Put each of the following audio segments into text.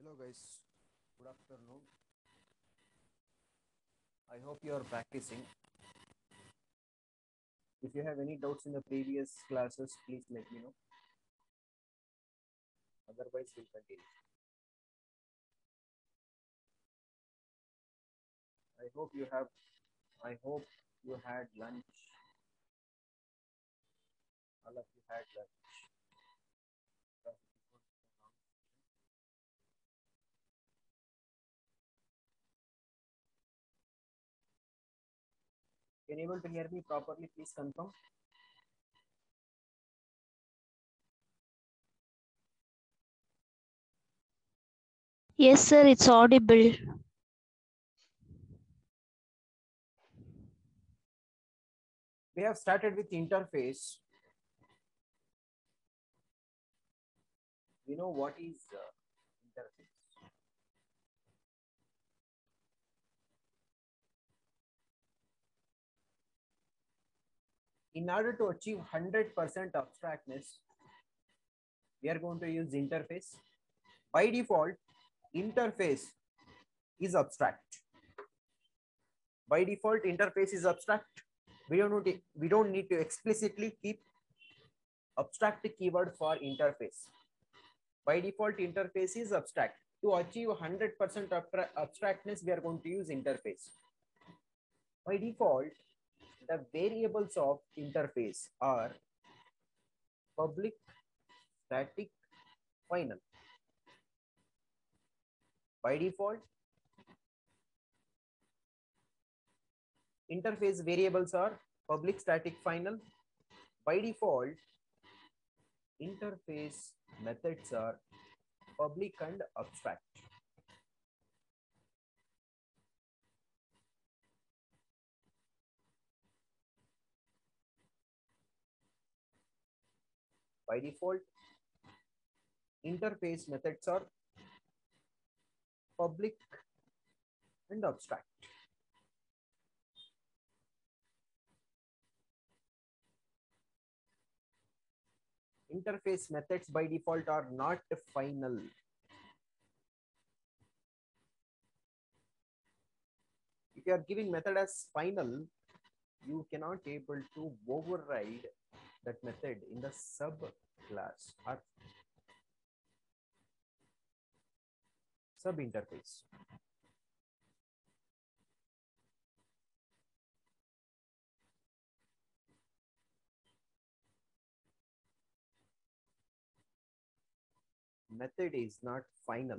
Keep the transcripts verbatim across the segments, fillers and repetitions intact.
Hello guys, good afternoon. I hope you are practicing. If you have any doubts in the previous classes, please let me know. Otherwise, we'll continue. I hope you have, I hope you had lunch. All of you had lunch. Can you able to hear me properly? Please confirm. Yes, sir, it's audible. We have started with interface. We know what is uh, interface. In order to achieve one hundred percent abstractness, we are going to use interface. By default, interface is abstract. By default, interface is abstract. We don't need to, we don't need to explicitly keep abstract keyword for interface. By default, interface is abstract. To achieve one hundred percent abstractness, we are going to use interface. By default, the variables of interface are public, static, final. By default, interface variables are public, static, final. By default, interface methods are public and abstract. By default, interface methods are public and abstract. Interface methods by default are not final. If you are giving method as final, you cannot able to override that method in the subclass or sub interface. Method is not final.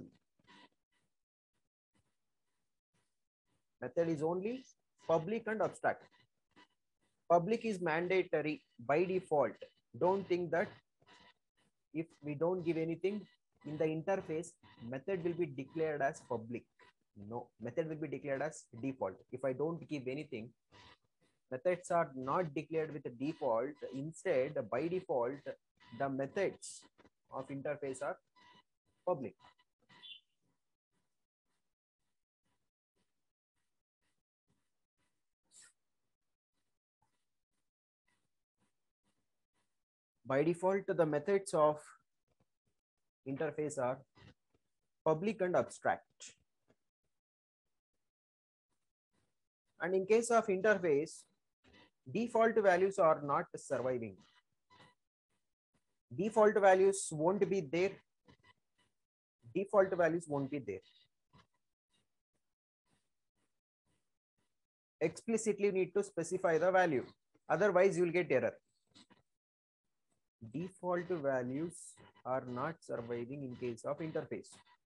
Method is only public and abstract. Public is mandatory by default. Don't think that if we don't give anything in the interface, method will be declared as public. No, method will be declared as default. If I don't give anything, methods are not declared with the default. Instead, by default, the methods of interface are public. By default, the methods of interface are public and abstract. And in case of interface, default values are not surviving. Default values won't be there. Default values won't be there. Explicitly need to specify the value. Otherwise, you will get error. Default values are not surviving in case of interface.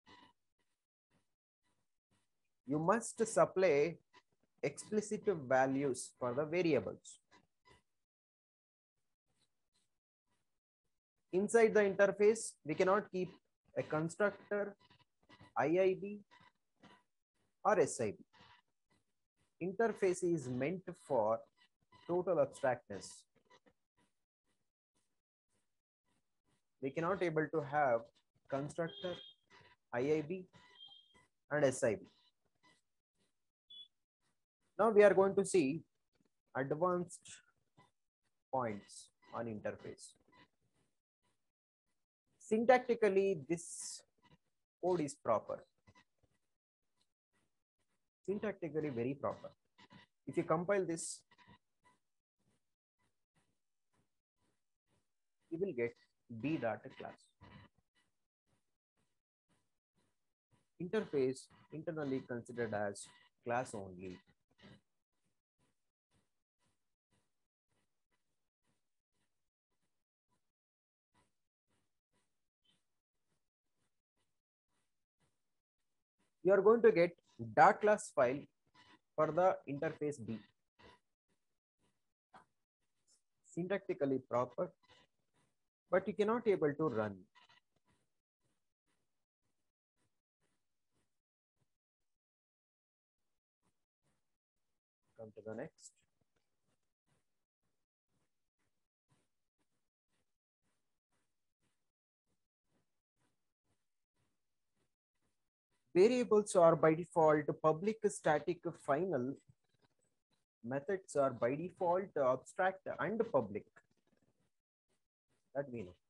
You must supply explicit values for the variables. Inside the interface, we cannot keep a constructor, I I B, or S I B. Interface is meant for total abstractness. We cannot able to have constructor, I I B, and S I B. Now we are going to see advanced points on interface. Syntactically, this code is proper, syntactically very proper. If you compile this, you will get B data class. Interface internally considered as class only. You are going to get dot class file for the interface B. Syntactically proper, but you cannot able to run. Come to the next. Variables are by default public, static, final. Methods are by default abstract and public. That we know.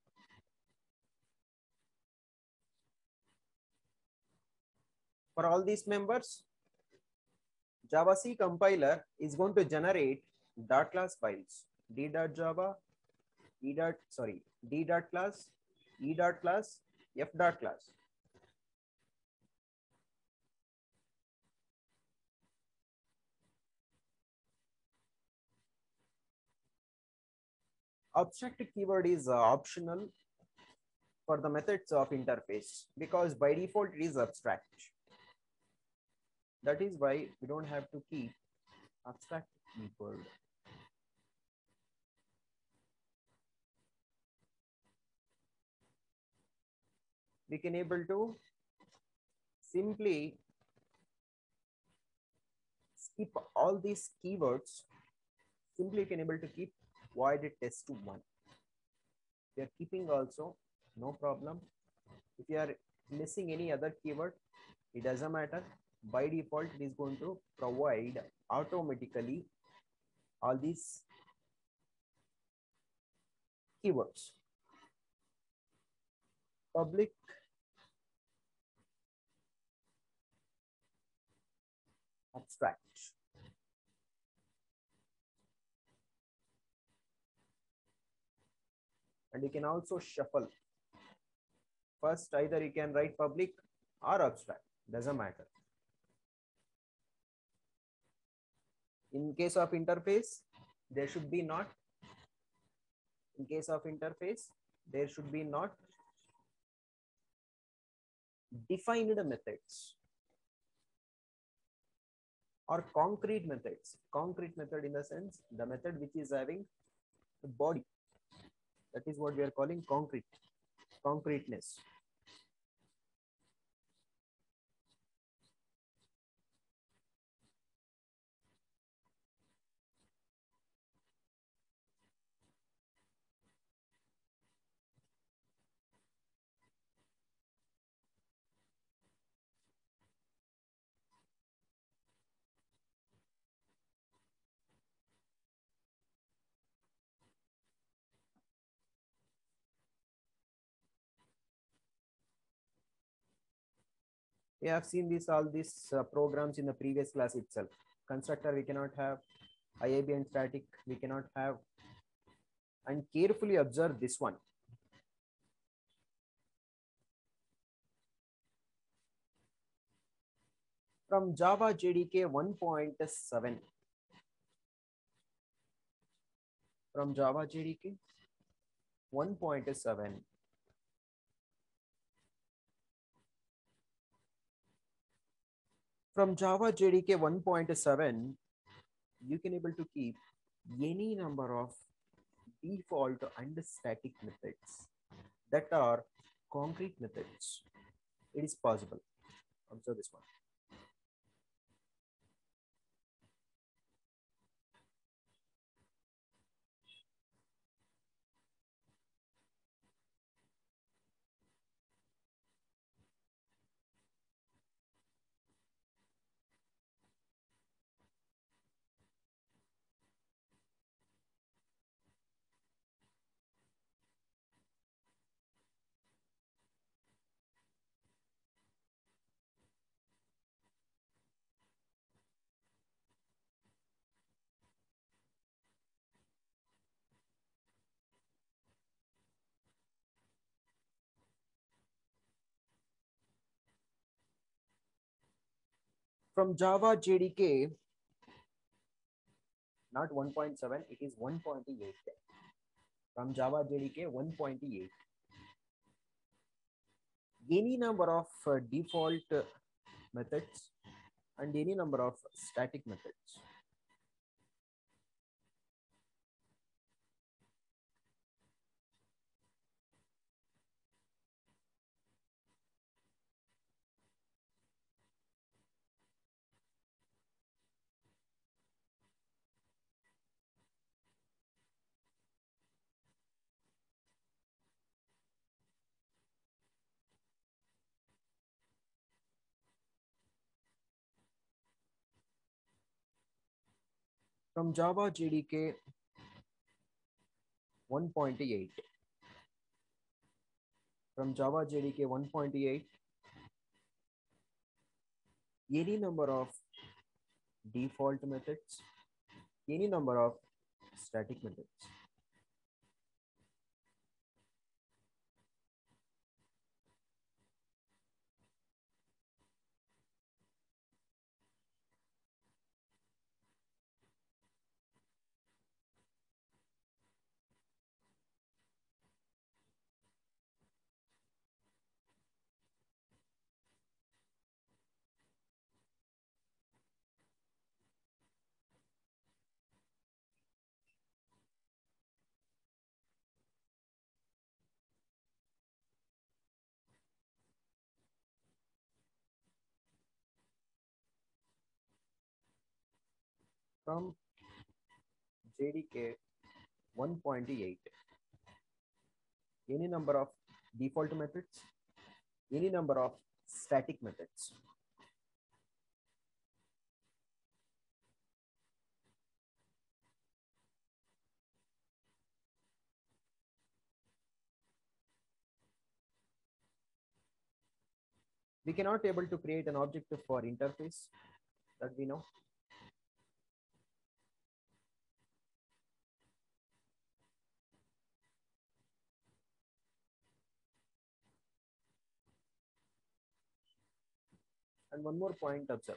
For all these members, Java C compiler is going to generate dot class files. D dot Java, E dot sorry, D dot class, E dot class, F dot class. Abstract keyword is uh, optional for the methods of interface because by default it is abstract. That is why we don't have to keep abstract keyword. We can able to simply skip all these keywords. Simply can able to keep void test one. We are keeping also, no problem. If you are missing any other keyword, it doesn't matter. By default, it is going to provide automatically all these keywords. Public, abstract. And you can also shuffle. First, either you can write public or abstract, doesn't matter. In case of interface, there should be not. In case of interface, there should be not defined methods or concrete methods. Concrete method in the sense, the method which is having the body. That is what we are calling concrete, concreteness. We have seen this all these uh, programs in the previous class itself. Constructor we cannot have, I A B and static we cannot have. And carefully observe this one. From Java J D K one point seven. From Java J D K one point seven. From Java J D K one point seven, you can able to keep any number of default and static methods that are concrete methods. It is possible. Observe this one. From Java J D K, not one point seven, it is one point eight. From Java J D K one point eight. Any number of uh, default uh, methods and any number of static methods. From Java J D K one point eight. From Java J D K one point eight, any number of default methods, any number of static methods. From J D K one point eight, any number of default methods, any number of static methods. We cannot able to create an object for interface, that we know. And one more point, observe.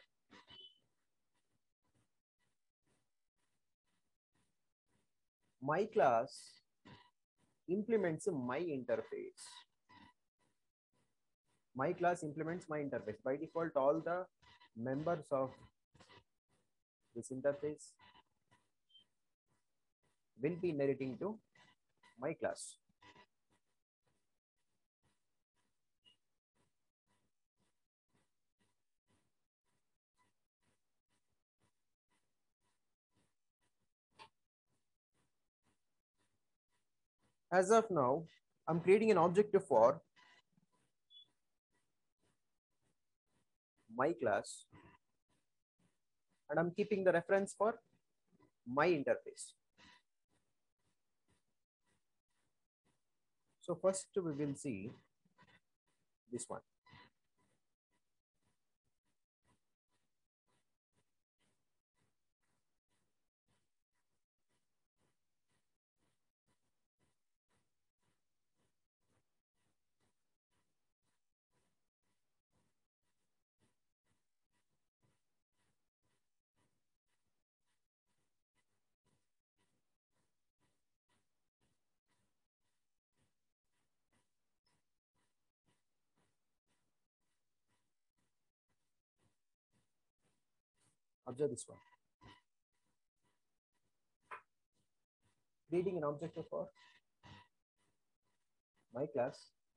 My class implements my interface. My class implements my interface. By default, all the members of this interface will be inheriting to my class. As of now, I'm creating an object for my class and I'm keeping the reference for my interface. So first we will see this one. Observe this one. Creating an object for my class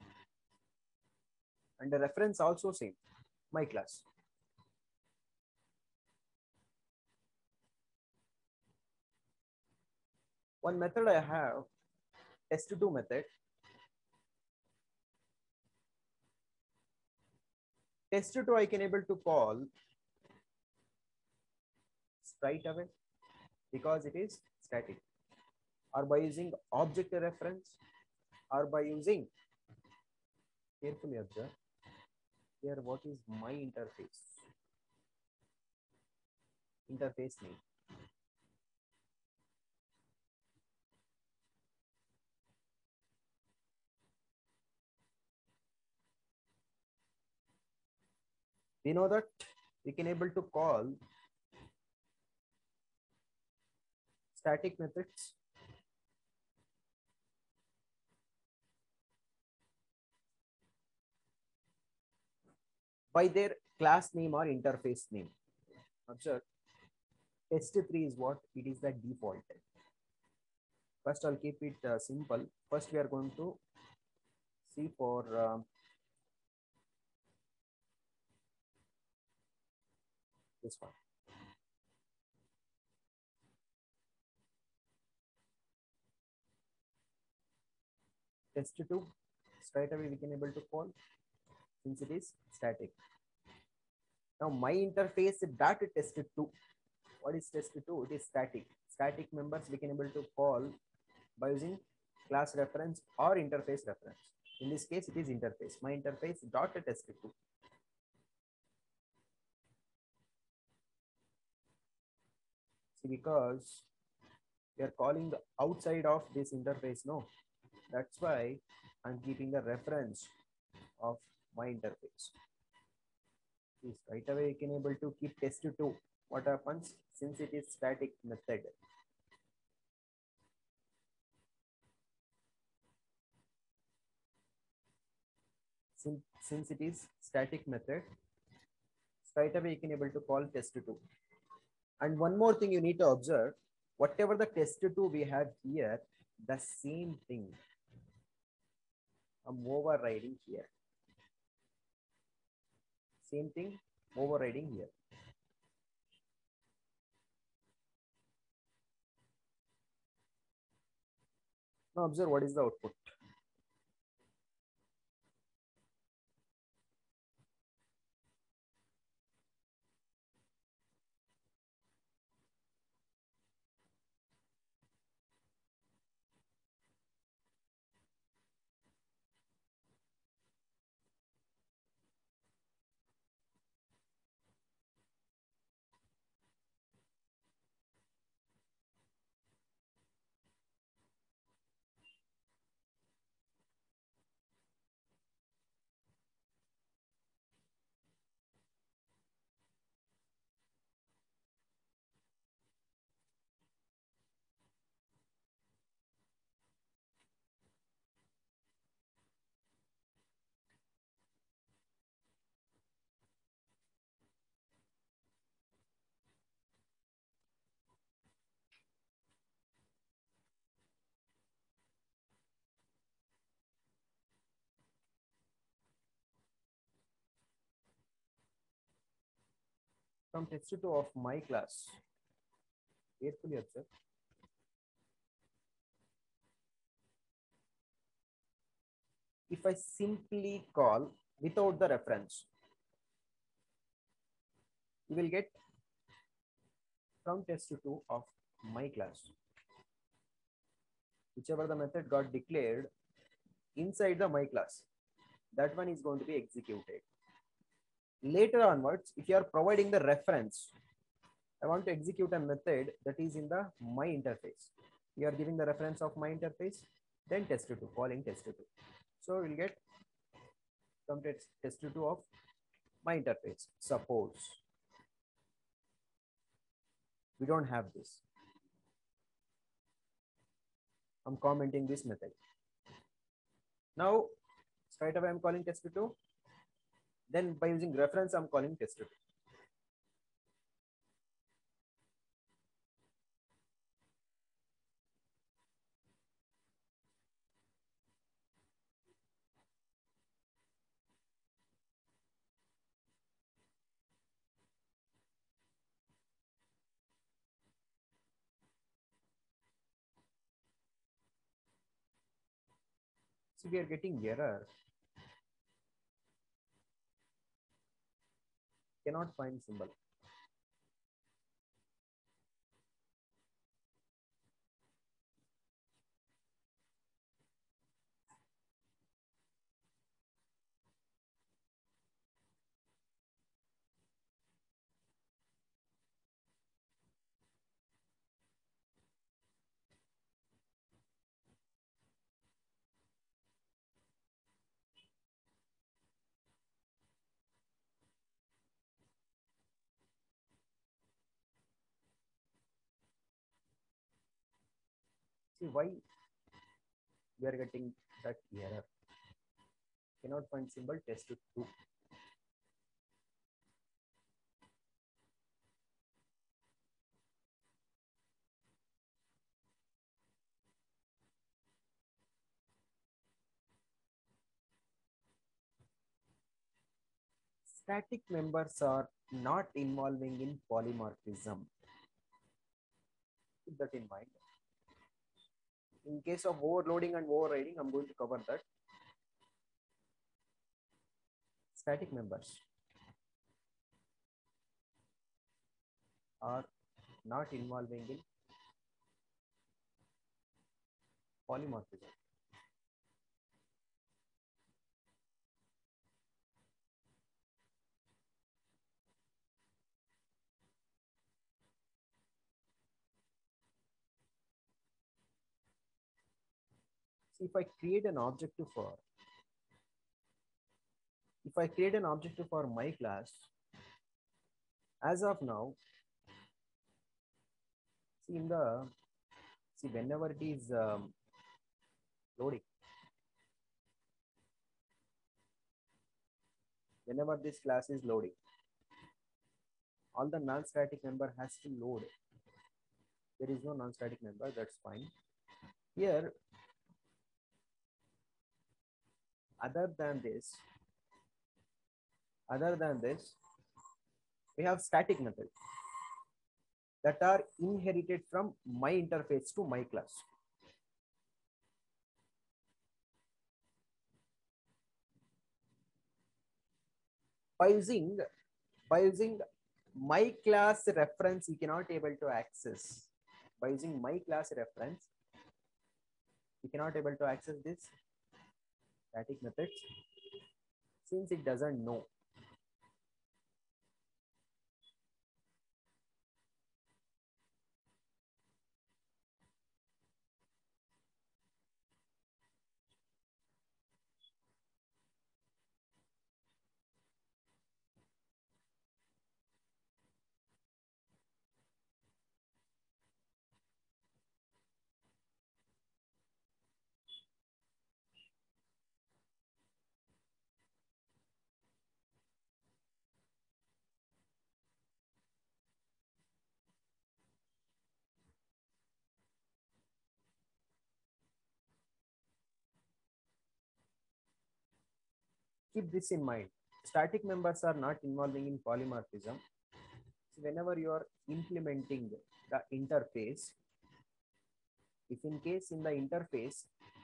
and the reference also same, my class. One method I have, test two method. Test two I can able to call straight away because it is static, or by using object reference, or by using, carefully observe here, what is my interface? Interface name. We know that we can able to call static methods by their class name or interface name. Observe, test three is what? It is the default. First, I'll keep it uh, simple. First, we are going to see for uh, this one. Test two, straight away we can able to call since it is static. Now my interface dot test two. What is test two? It is static. Static members we can able to call by using class reference or interface reference. In this case, it is interface. My interface dot test two. See, because we are calling outside of this interface, no. That's why I'm keeping the reference of my interface. Yes, right away you can able to keep test two. What happens since it is static method? Since, since it is static method, straight away you can able to call test two. And one more thing you need to observe, whatever the test two we have here, the same thing I'm overriding here. Same thing overriding here. Now observe what is the output. From test two of my class, carefully observe. If I simply call without the reference, you will get from test two of my class. Whichever the method got declared inside the my class, that one is going to be executed. Later onwards, if you are providing the reference, I want to execute a method that is in the my interface. You are giving the reference of my interface, then test two, calling test two. So we'll get from test two of my interface. Suppose we don't have this. I'm commenting this method. Now, straight away I'm calling test two. Then by using reference, I'm calling test two. So we are getting error. Cannot find symbol. See why we are getting that error. Cannot find symbol test two. Static members are not involving in polymorphism. Keep that in mind. In case of overloading and overriding, I'm going to cover that. Static members are not involving in polymorphism. See, if I create an objective for, if I create an objective for my class, as of now, see in the, see whenever it is um, loading, whenever this class is loading, all the non-static member has to load. There is no non-static member, that's fine. Here, other than this, other than this, we have static methods that are inherited from my interface to my class. By using, by using my class reference, we cannot able to access. By using my class reference, we cannot able to access this static methods since it doesn't know. Keep this in mind. Static members are not involving in polymorphism. So whenever you are implementing the interface, if in case in the interface,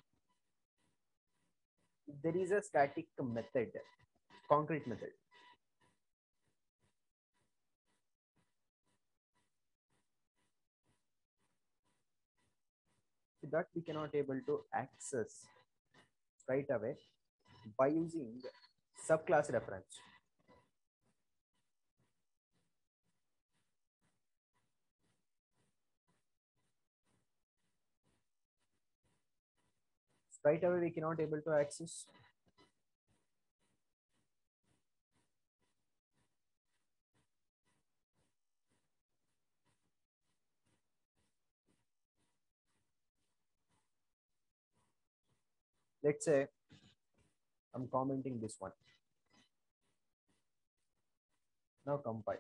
if there is a static method, concrete method, so that we cannot able to access right away by using subclass reference. Right away we cannot able to access. Let's say I'm commenting this one. Now compile.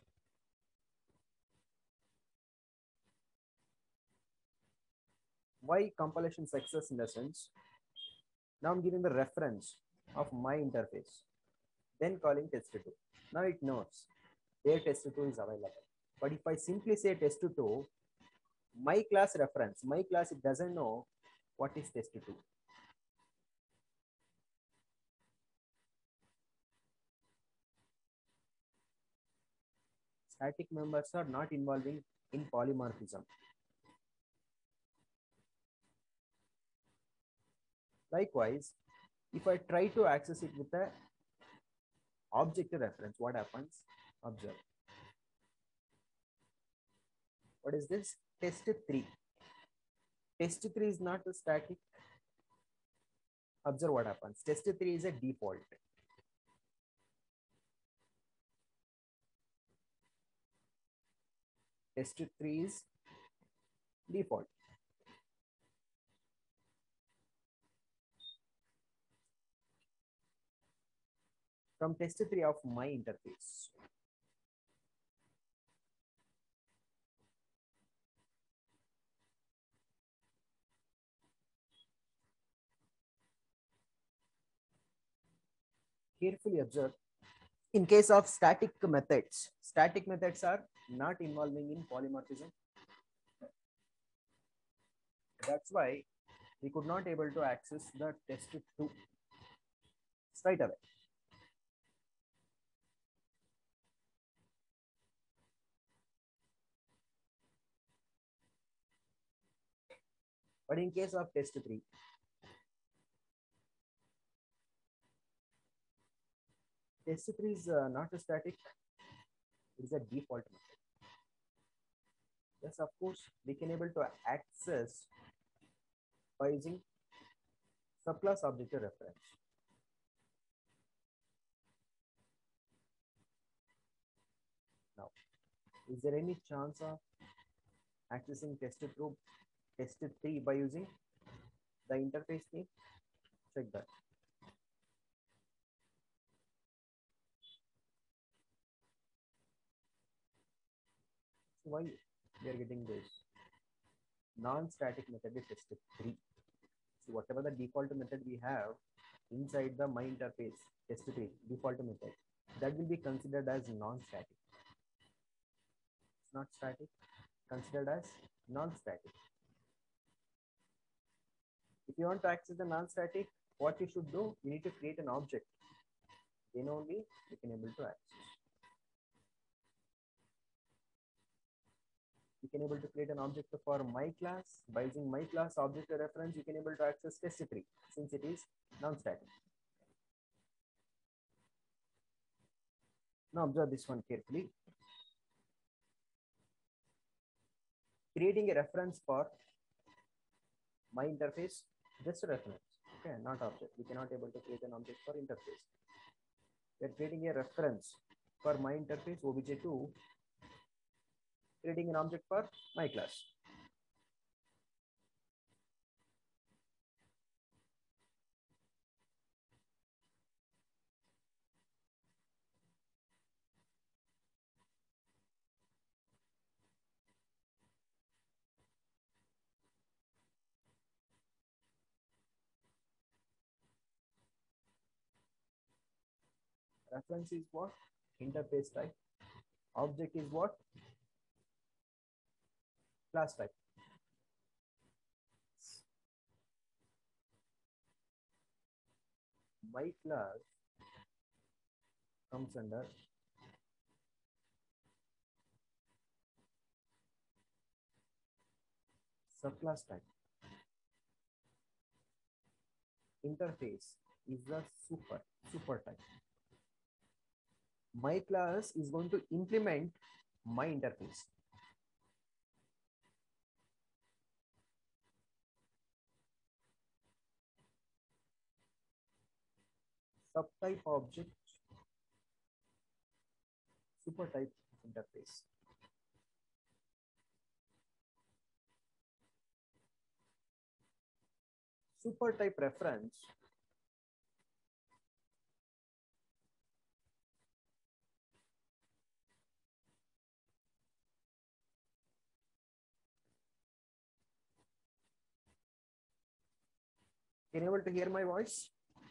Why compilation success? In the sense, now I'm giving the reference of my interface, then calling test two. Now it knows their test two is available. But if I simply say test two, my class reference, my class, it doesn't know what is test two. Static members are not involving in polymorphism. Likewise, if I try to access it with a object reference, what happens? Observe. What is this? Test three. Test three is not a static. Observe what happens. Test three is a default. Test three is default. from test three of my interface. Carefully observe. In case of static methods, static methods are not involving in polymorphism. That's why we could not able to access the test two straight away. But in case of test three, test three is uh, not a static, it is a default method. Yes, of course, we can able to access by using subclass object reference. Now, is there any chance of accessing test through test three by using the interface name? Check that. So why we are getting this non-static method is test three. So whatever the default method we have inside the my interface test three default method, that will be considered as non-static. It's not static, considered as non-static. If you want to access the non-static, what you should do, you need to create an object. Then only you can able to access. You can able to create an object for my class. By using my class object reference, you can able to access test three since it is non-static. Now observe this one carefully. Creating a reference for my interface, just a reference, okay, not object. We cannot able to create an object for interface. We are creating a reference for my interface O B J two, creating an object for my class. Reference is what? Interface type. Object is what? Class type. My class comes under subclass type. Interface is the super super type. My class is going to implement my interface. Subtype object, super type interface. Super type reference can you able to hear my voice?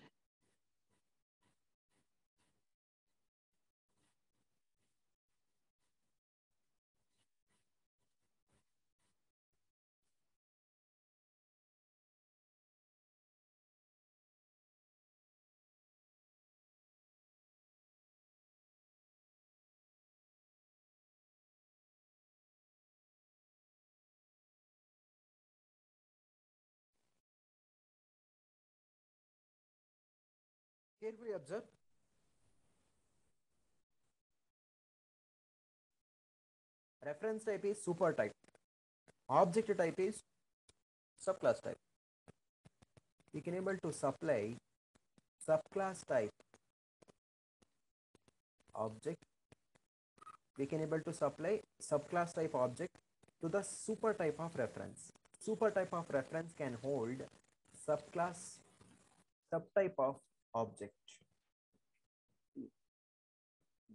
Carefully observe. Reference type is super type. Object type is subclass type. We can able to supply subclass type object. We can able to supply subclass type object to the super type of reference. Super type of reference can hold subclass subtype of object.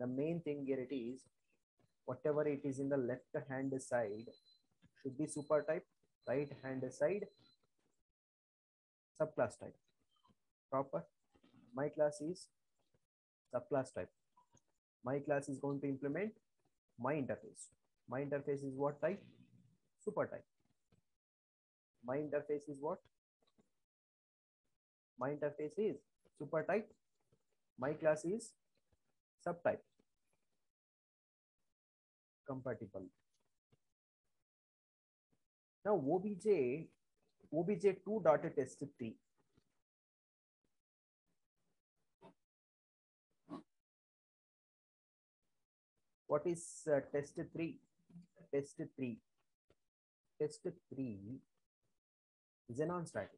The main thing here it is, whatever it is in the left hand side should be super type, right hand side subclass type. Proper. My class is subclass type. My class is going to implement my interface. My interface is what type? Super type. My interface is what? My interface is super type. My class is subtype. Compatible. Now obj obj two dot test three. What is uh, test three? Test three. Test three is a non-static.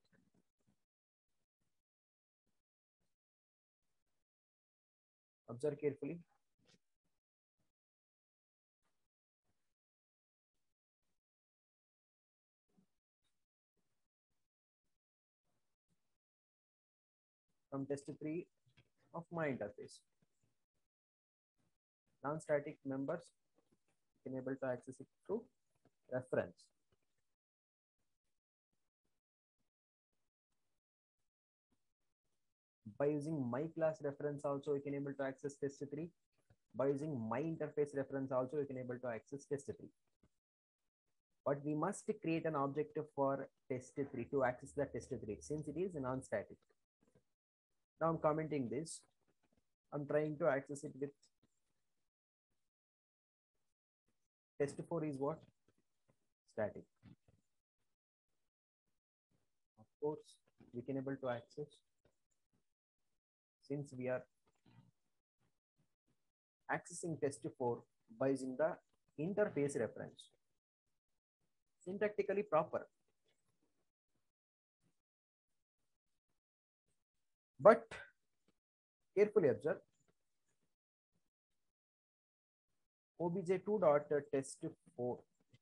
Observe carefully. From test three of my interface. Non-static members can able to access it through reference. By using my class reference also, you can able to access test three. By using my interface reference also, you can able to access test three. But we must create an object for test three to access the test three since it is non-static. Now I'm commenting this. I'm trying to access it with test four is what? Static. Of course, we can able to access since we are accessing test four by using the interface reference. Syntactically proper. But carefully observe. obj two dot test four.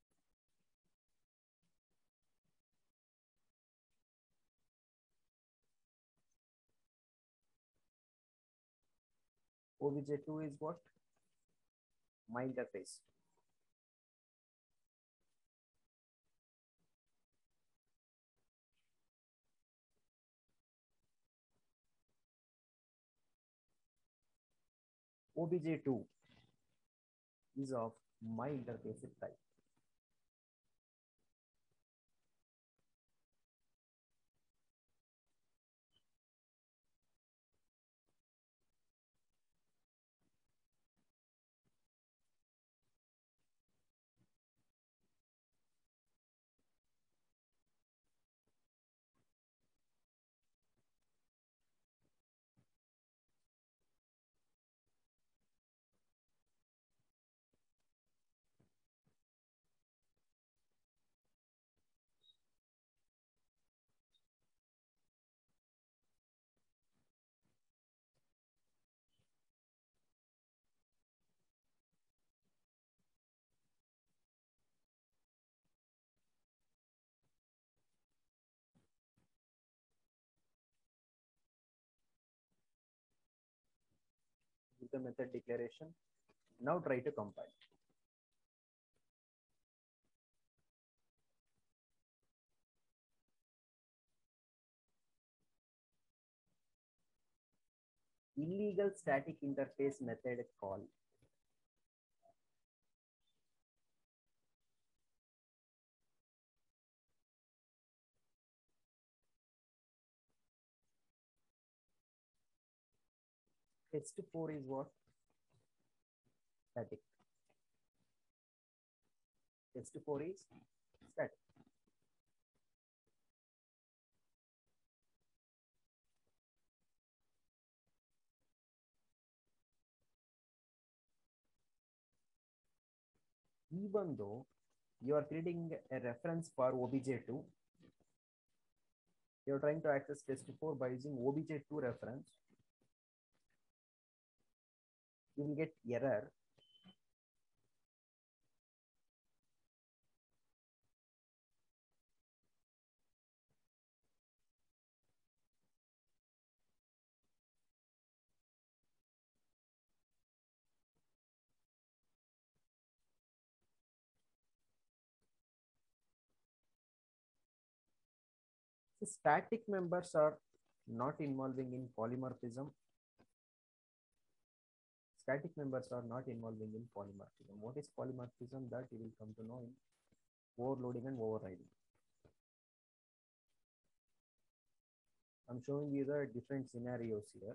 obj two is what? My interface. obj two is of my interface type. With the method declaration. Now try to compile. Illegal static interface method call. test four is what? Static. test four is static. Even though you are creating a reference for obj two, you are trying to access test four by using obj two reference, you will get error. The static members are not involving in polymorphism. Static members are not involving in polymorphism. What is polymorphism? That you will come to know in overloading and overriding. I'm showing you the different scenarios here.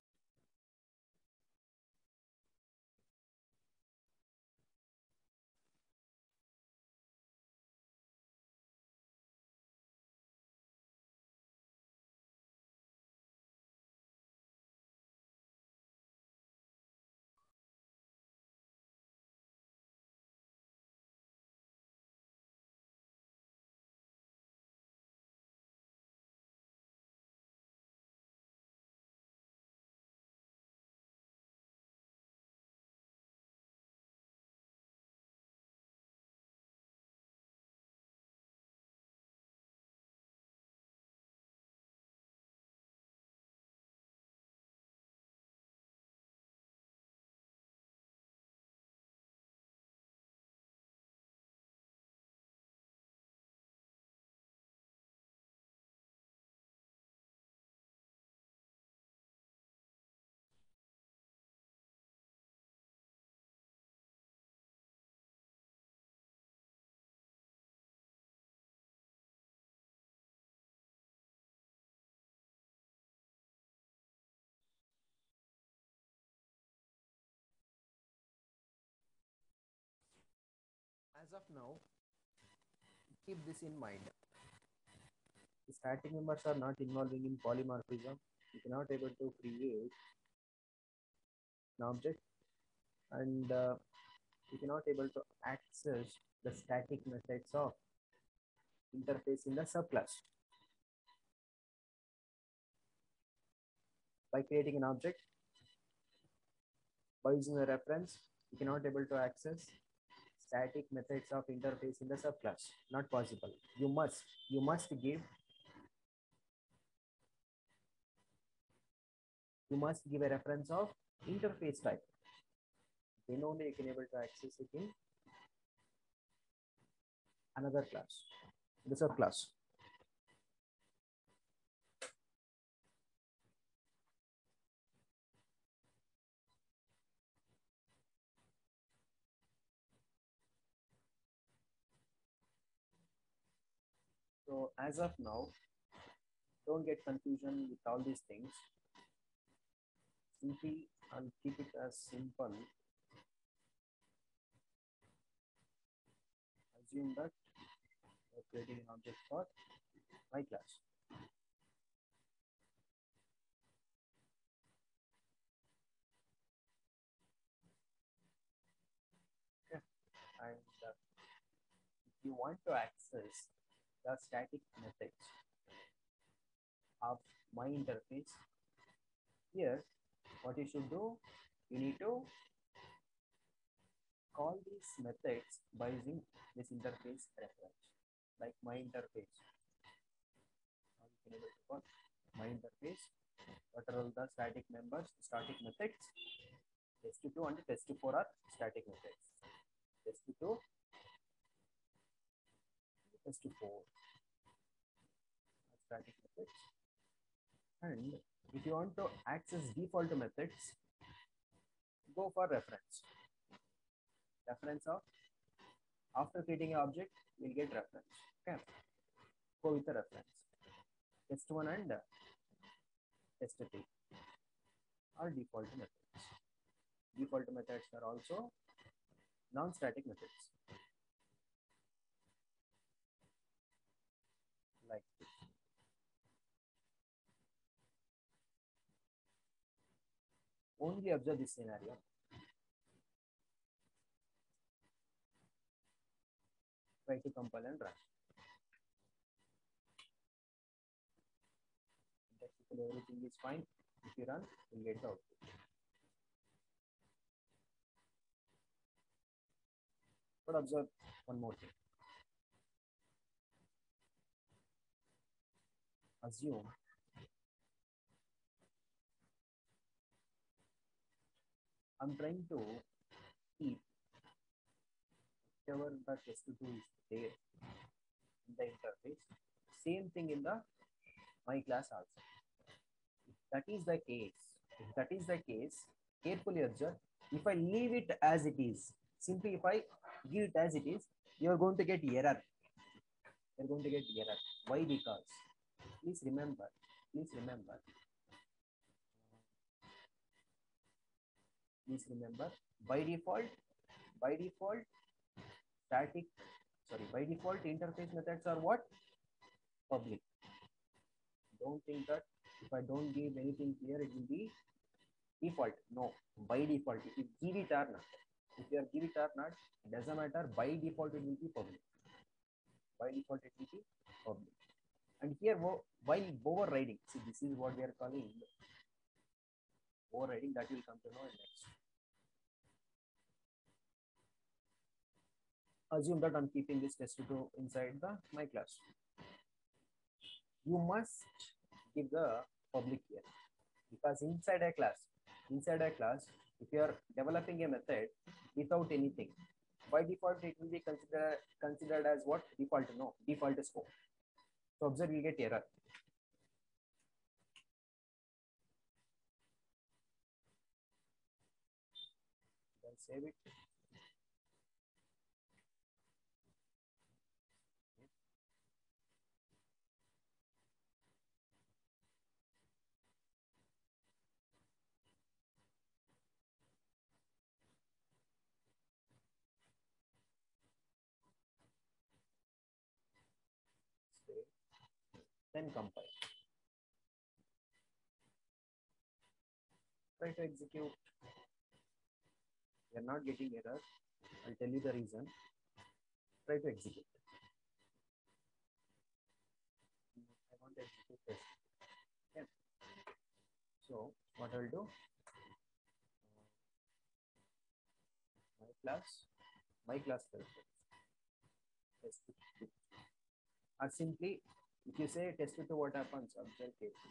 As of now, keep this in mind. The static members are not involving in polymorphism. You cannot able to create an object, and uh, you cannot able to access the static methods of interface in the subclass. By creating an object, by using a reference, you cannot able to access static methods of interface in the subclass. Not possible. You must, you must give, you must give a reference of interface type. Then only you can able to access it in another class, the subclass. So as of now, don't get confusion with all these things. Simply, I'll keep it as simple. Assume that we're creating an object for my class. Okay. And uh, if you want to access the static methods of my interface, here, what you should do, you need to call these methods by using this interface reference, like my interface. Now you can able to call my interface. What are all the static members, static methods? test two and test four are static methods. test two, test four are static methods. And if you want to access default methods, go for reference. Reference of, after creating an object, you'll get reference. Okay. Go with the reference. test one and test three are default methods. Default methods are also non-static methods. Like this. Only observe this scenario. Try to compile and run. Technically, everything is fine. If you run, you'll get the output. But observe one more thing. Assume I'm trying to keep whatever the test two is there in the interface, same thing in the my class also. If that is the case, if that is the case, carefully observe. If I leave it as it is, simply if I give it as it is, you are going to get error. You are going to get error. Why? Because please remember, please remember, please remember, by default, by default, static, sorry, by default interface methods are what? Public. Don't think that if I don't give anything here, it will be default. No, by default, if you give it or not, if you are give it or not, it doesn't matter. By default, it will be public. By default, it will be public. And here, while overriding, see, this is what we are calling overriding. That will come to know next. Assume that I'm keeping this test two inside the my class. You must give the public here, because inside a class, inside a class, if you are developing a method without anything, by default it will be considered considered as what? Default. No, default is scope. So observe, you get error. Then save it. Then compile. Try to execute. You are not getting error. I'll tell you the reason. Try to execute. I want to execute this. Okay. So what I'll do? My class, my class test two. Or simply, if you say test two, what happens? Observe carefully.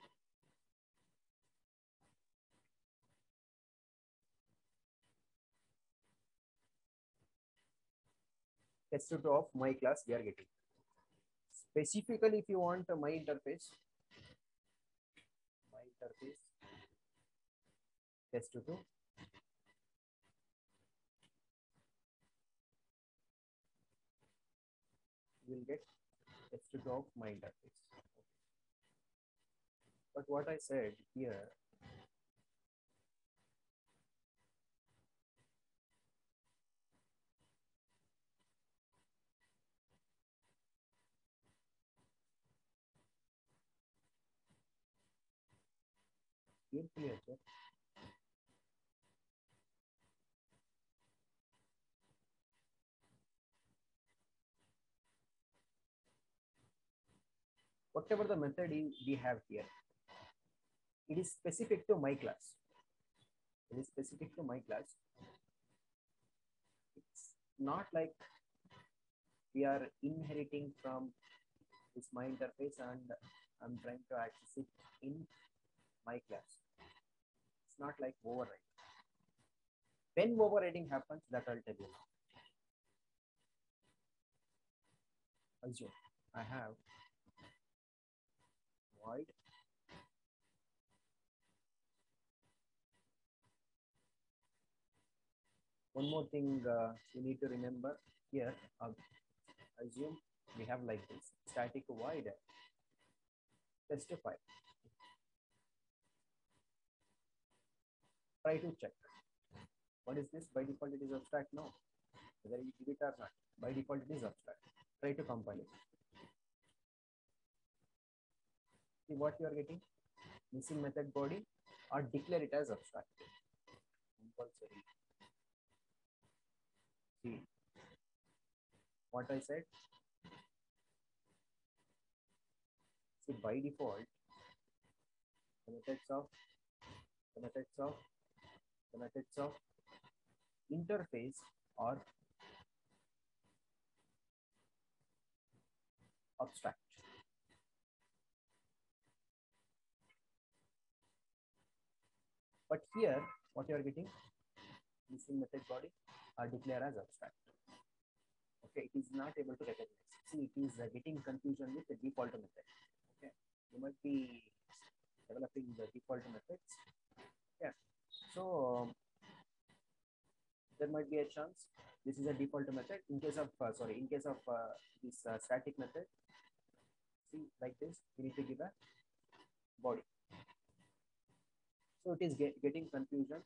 Test two of my class we are getting. Specifically, if you want my interface, my interface test two, you will get test two of my interface. But what I said here, carefully observe. Whatever the method we have here, it is specific to my class. It is specific to my class. It's not like we are inheriting from this my interface and I'm trying to access it in my class. It's not like overriding. When overriding happens, that I'll tell you now. Assume I have void one more thing uh, you need to remember here. Uh, assume we have like this static void testify. Try to check. What is this? By default, it is abstract. No, whether you give it or not. By default, it is abstract. Try to compile it. See what you are getting? Missing method body, or declare it as abstract. Compulsory. See what I said? See, by default, the methods of the methods of the methods of interface are abstract. But here, what you are getting? Missing method body are declared as abstract. Okay, it is not able to recognize. See, it is uh, getting confusion with the default method. Okay, you might be developing the default methods. Yeah. So um, there might be a chance this is a default method. In case of uh, sorry, in case of uh, this uh, static method, see like this, we need to give a body. So it is get, getting confusion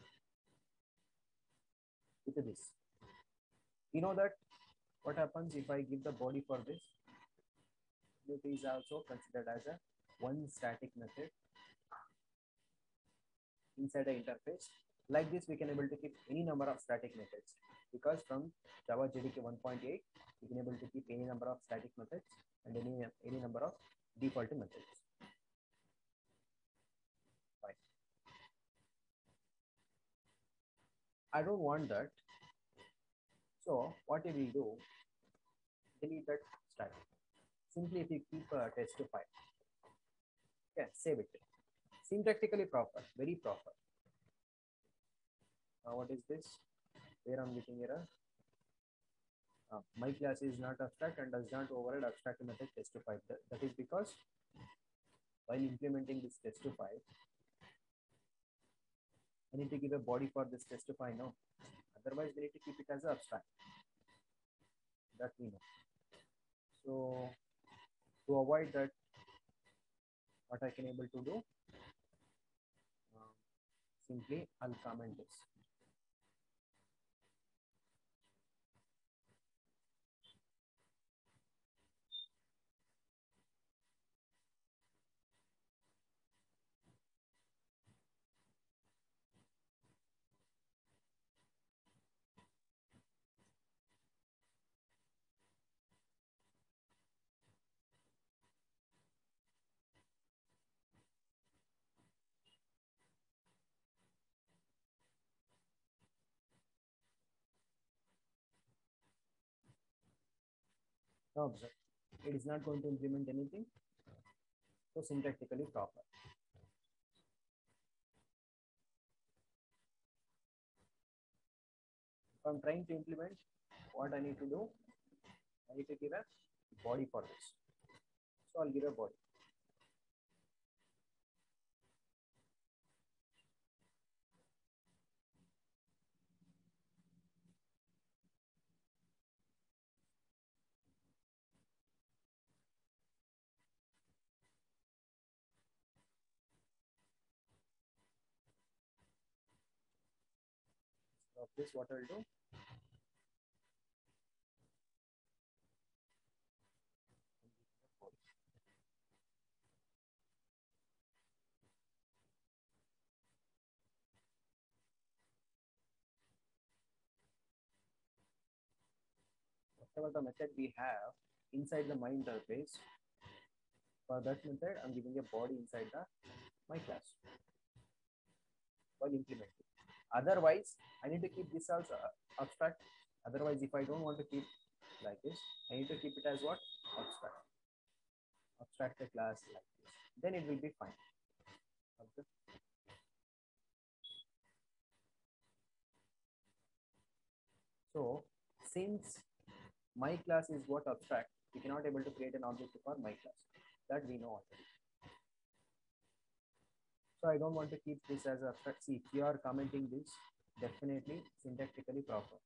with this. You know that what happens if I give the body for this? It is also considered as a one static method inside the interface. Like this, we can able to keep any number of static methods, because from Java J D K one point eight, we can able to keep any number of static methods and any any number of default methods. Fine. I don't want that. So what we will do? Delete that static. Simply if you keep a test file, yeah, save it. Syntactically proper, very proper. Now what is this? Where I'm getting error? Uh, my class is not abstract and does not override abstract method testify. That, that is because while implementing this testify, I need to give a body for this testify now. Otherwise, we need to keep it as abstract. That we know. So to avoid that, what I can able to do? Um, simply I'll comment this. Now observe, it is not going to implement anything. So syntactically proper. If I'm trying to implement, what I need to do? I need to give a body for this. So I'll give a body. Of this, what I'll do? Whatever the method we have inside the my interface, for that method, I'm giving a body inside the my class while implementing. Otherwise, I need to keep this as uh, abstract. Otherwise, if I don't want to keep like this, I need to keep it as what? Abstract. Abstract the class like this. Then it will be fine. Okay. So, since my class is what abstract, we cannot able to create an object for my class. That we know already. So I don't want to keep this as abstract. See, if you are commenting this, definitely syntactically proper.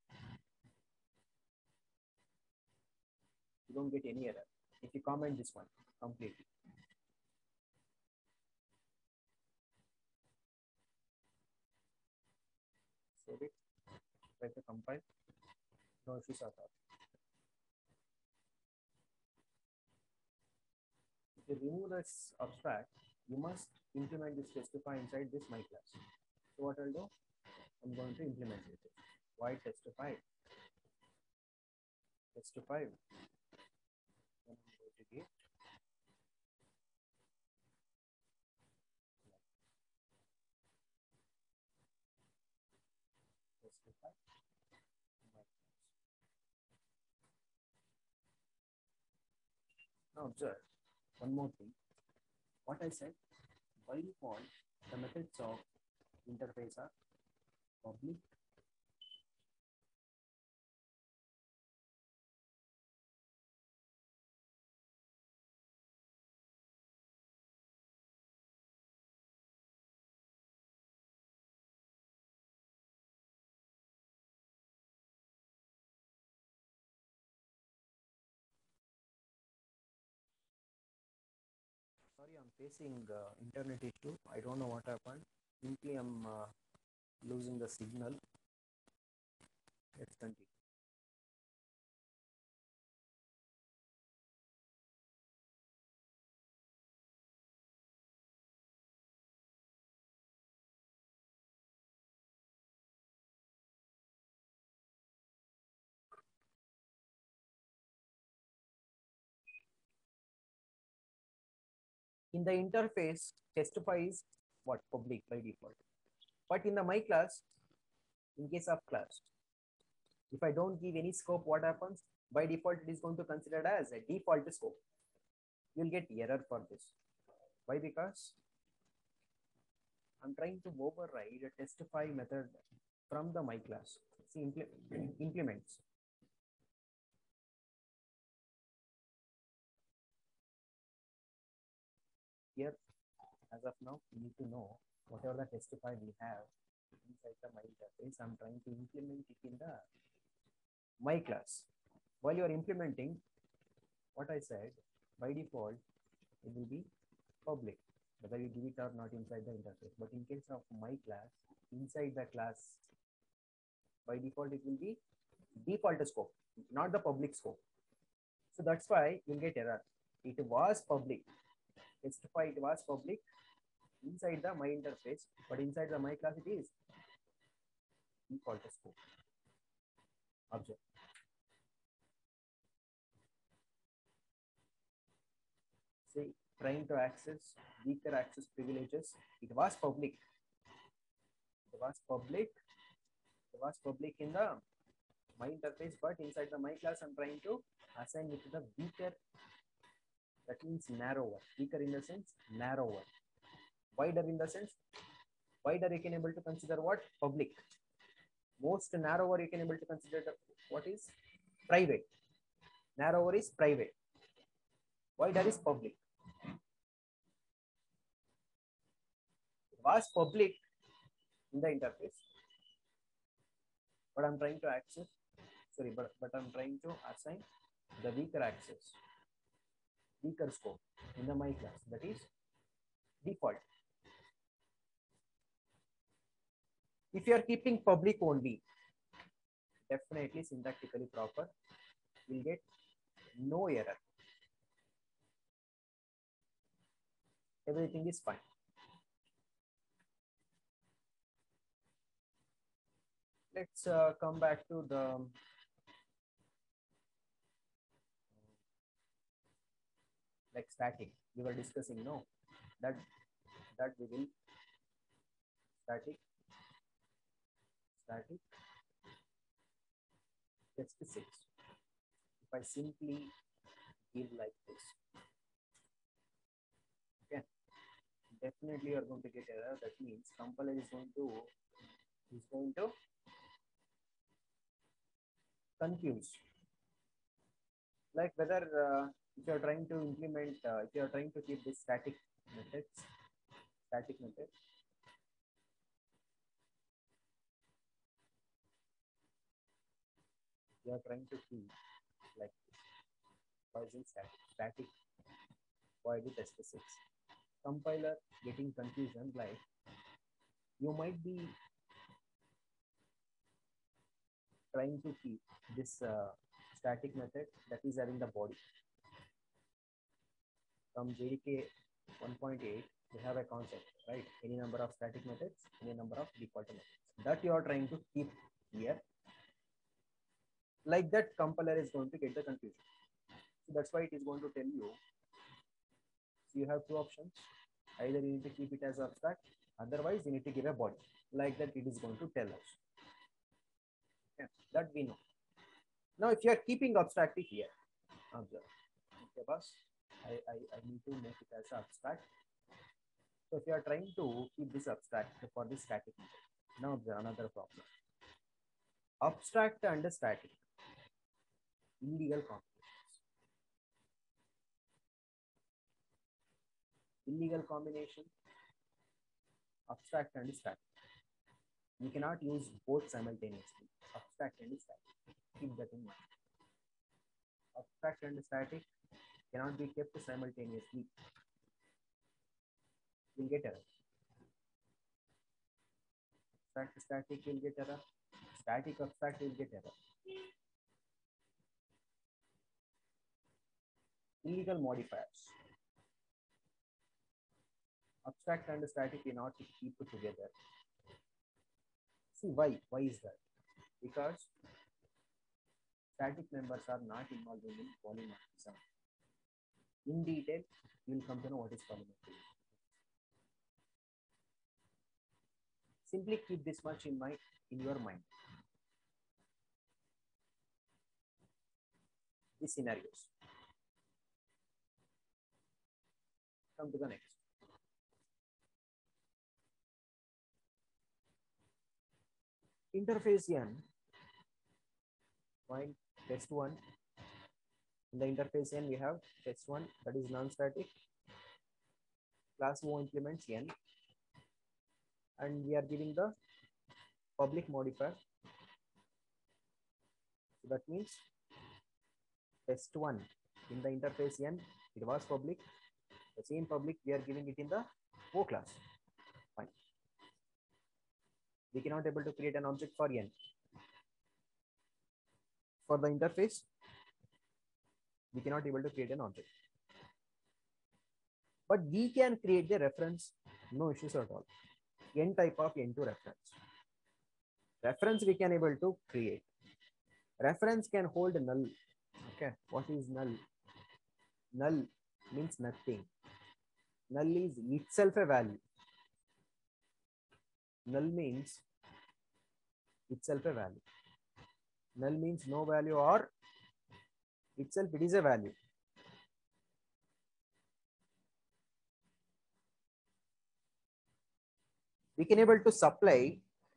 You don't get any error if you comment this one completely. Save it. Try to compile. No issues at all. If you remove this abstract, you must implement this testify inside this my class. So what I'll do? I'm going to implement it. Why testify? Testify. Then I'm going to get testify. Now observe one more thing. What I said, by default, the methods of interface are public, I'm facing uh, internet issue. I don't know what happened. Simply I'm uh, losing the signal. Let's continue. In the interface, testify is what? Public by default. But in the my class, in case of class, if I don't give any scope, what happens? By default, it is going to consider as a default scope. You'll get error for this. Why? Because I'm trying to override a testify method from the my class. See, impl implements. Here, as of now, you need to know whatever the testify we have inside the my interface. I'm trying to implement it in the my class. While you are implementing what I said, by default, it will be public, whether you give it or not inside the interface. But in case of my class, inside the class, by default, it will be default scope, not the public scope. So that's why you'll get error. It was public. Testify it was public inside the my interface, but inside the my class, it is default scope object. Say, trying to access weaker access privileges. It was public. It was public. It was public in the my interface, but inside the my class, I'm trying to assign it to the weaker. That means narrower. Weaker in the sense narrower. Wider in the sense wider. You can able to consider what? Public. Most narrower you can able to consider what is private. Narrower is private. Wider is public. It was public in the interface, but I'm trying to access. Sorry, but but I'm trying to assign the weaker access, weaker scope in the my class. That is default. If you are keeping public only, definitely syntactically proper, you'll get no error. Everything is fine. Let's uh, come back to the like static. We were discussing, no, that that we will static static test six. If I simply give like this, okay, definitely you are going to get error. That means compiler is going to is going to confuse, like whether uh, if you are trying to implement, uh, if you are trying to keep this static methods, static method, you are trying to keep like this, static, static void test six. Compiler getting confusion, like you might be trying to keep this uh, static method that is having the body. From J D K one point eight, we have a concept, right? Any number of static methods, any number of default methods that you are trying to keep here. Like that, compiler is going to get the confusion. So that's why it is going to tell you. So you have two options. Either you need to keep it as abstract, otherwise you need to give a body. Like that, it is going to tell us. Okay, that we know. Now, if you are keeping abstract here, observe. Okay, boss. I, I, I need to make it as abstract. So if you are trying to keep this abstract for this static method, now observe another problem. Abstract and static, illegal combinations. Illegal combination, abstract and static. You cannot use both simultaneously, abstract and static. Keep that in mind. Abstract and static cannot be kept simultaneously. will get error. Abstract to static will get error. Static abstract will get error. Illegal modifiers. Abstract and static cannot keep it together. See why? Why is that? Because static members are not involved in polymorphism. In detail, you will come to know what is polymorphism. Simply keep this much in mind in your mind. These scenarios. Come to the next. Interface N. Find test one. In the interface N, we have test one, that is non-static. Class O implements N. And we are giving the public modifier. So that means test one in the interface N, it was public. The same public we are giving it in the O class. Fine. We cannot able to create an object for N. For the interface, we cannot able to create an object. But we can create the reference, no issues at all. N type of N two reference. Reference we can able to create. Reference can hold null. Okay, what is null? Null means nothing. Null is itself a value. Null means itself a value. Null means no value or itself it is a value. We can able to supply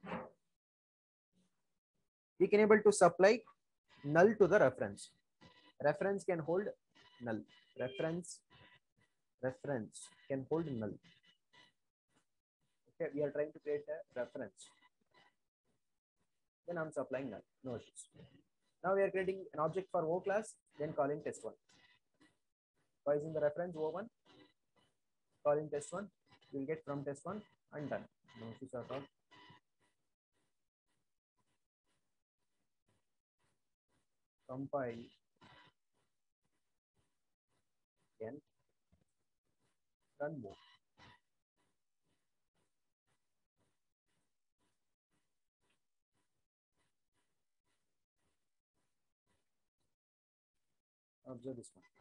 we can able to supply null to the reference. Reference can hold null. Reference reference can hold null. Okay, we are trying to create a reference. Then I'm supplying null. No issues. Now we are creating an object for O class, then calling test one. Using the reference O one, calling test one, we'll get from test one and done. No issues at all. Compile then run move. Observe this one.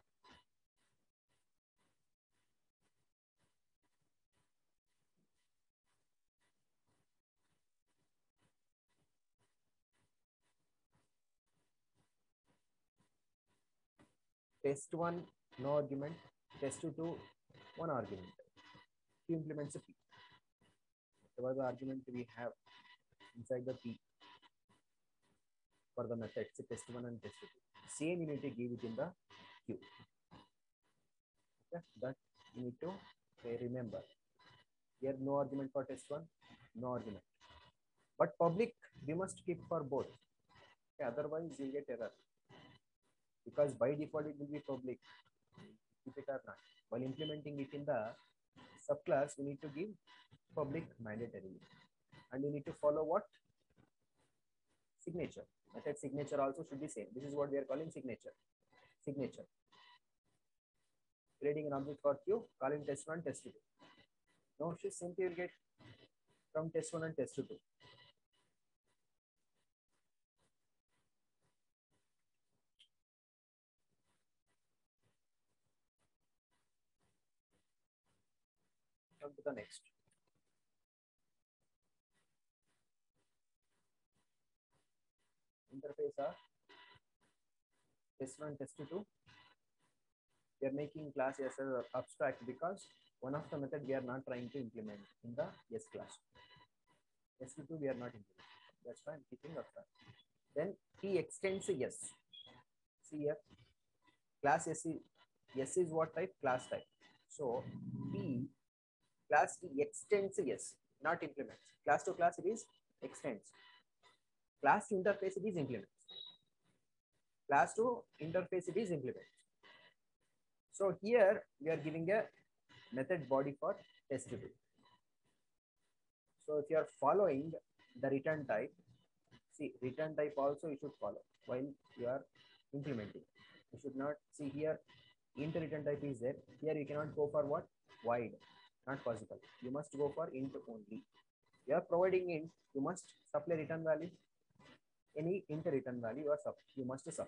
Test one, no argument. Test two, one argument. P implements a P. Whatever the argument we have inside the P for the methods, test one and test two. Same you need to give it in the Q. Okay, that you need to remember. Here no argument for test one, no argument. But public we must keep for both. Okay, otherwise you'll get error. Because by default it will be public. Keep it or not. While implementing it in the subclass, we need to give public mandatorily. And you need to follow what? Signature. Method signature also should be same. This is what we are calling signature. Signature. Creating an object for Q, calling test one, test two. No issues, simply will get from test one and test two. Come to the next. Interface are test one, test two. We are making class as an abstract because one of the method we are not trying to implement in the S class. S two we are not implementing. That's why I'm keeping abstract. Then P extends yes. See here, class S is, S is what type? Class type. So P class T extends yes, not implements. Class to class it is extends. Class to interface it is implements. Class to interface it is implements. So here we are giving a method body for test two. So if you are following the return type, see return type also you should follow while you are implementing. You should not see here int return type is there. Here you cannot go for what? Void. Not possible. You must go for int only. You are providing int, you must supply return value. Any int return value or sub you must sub.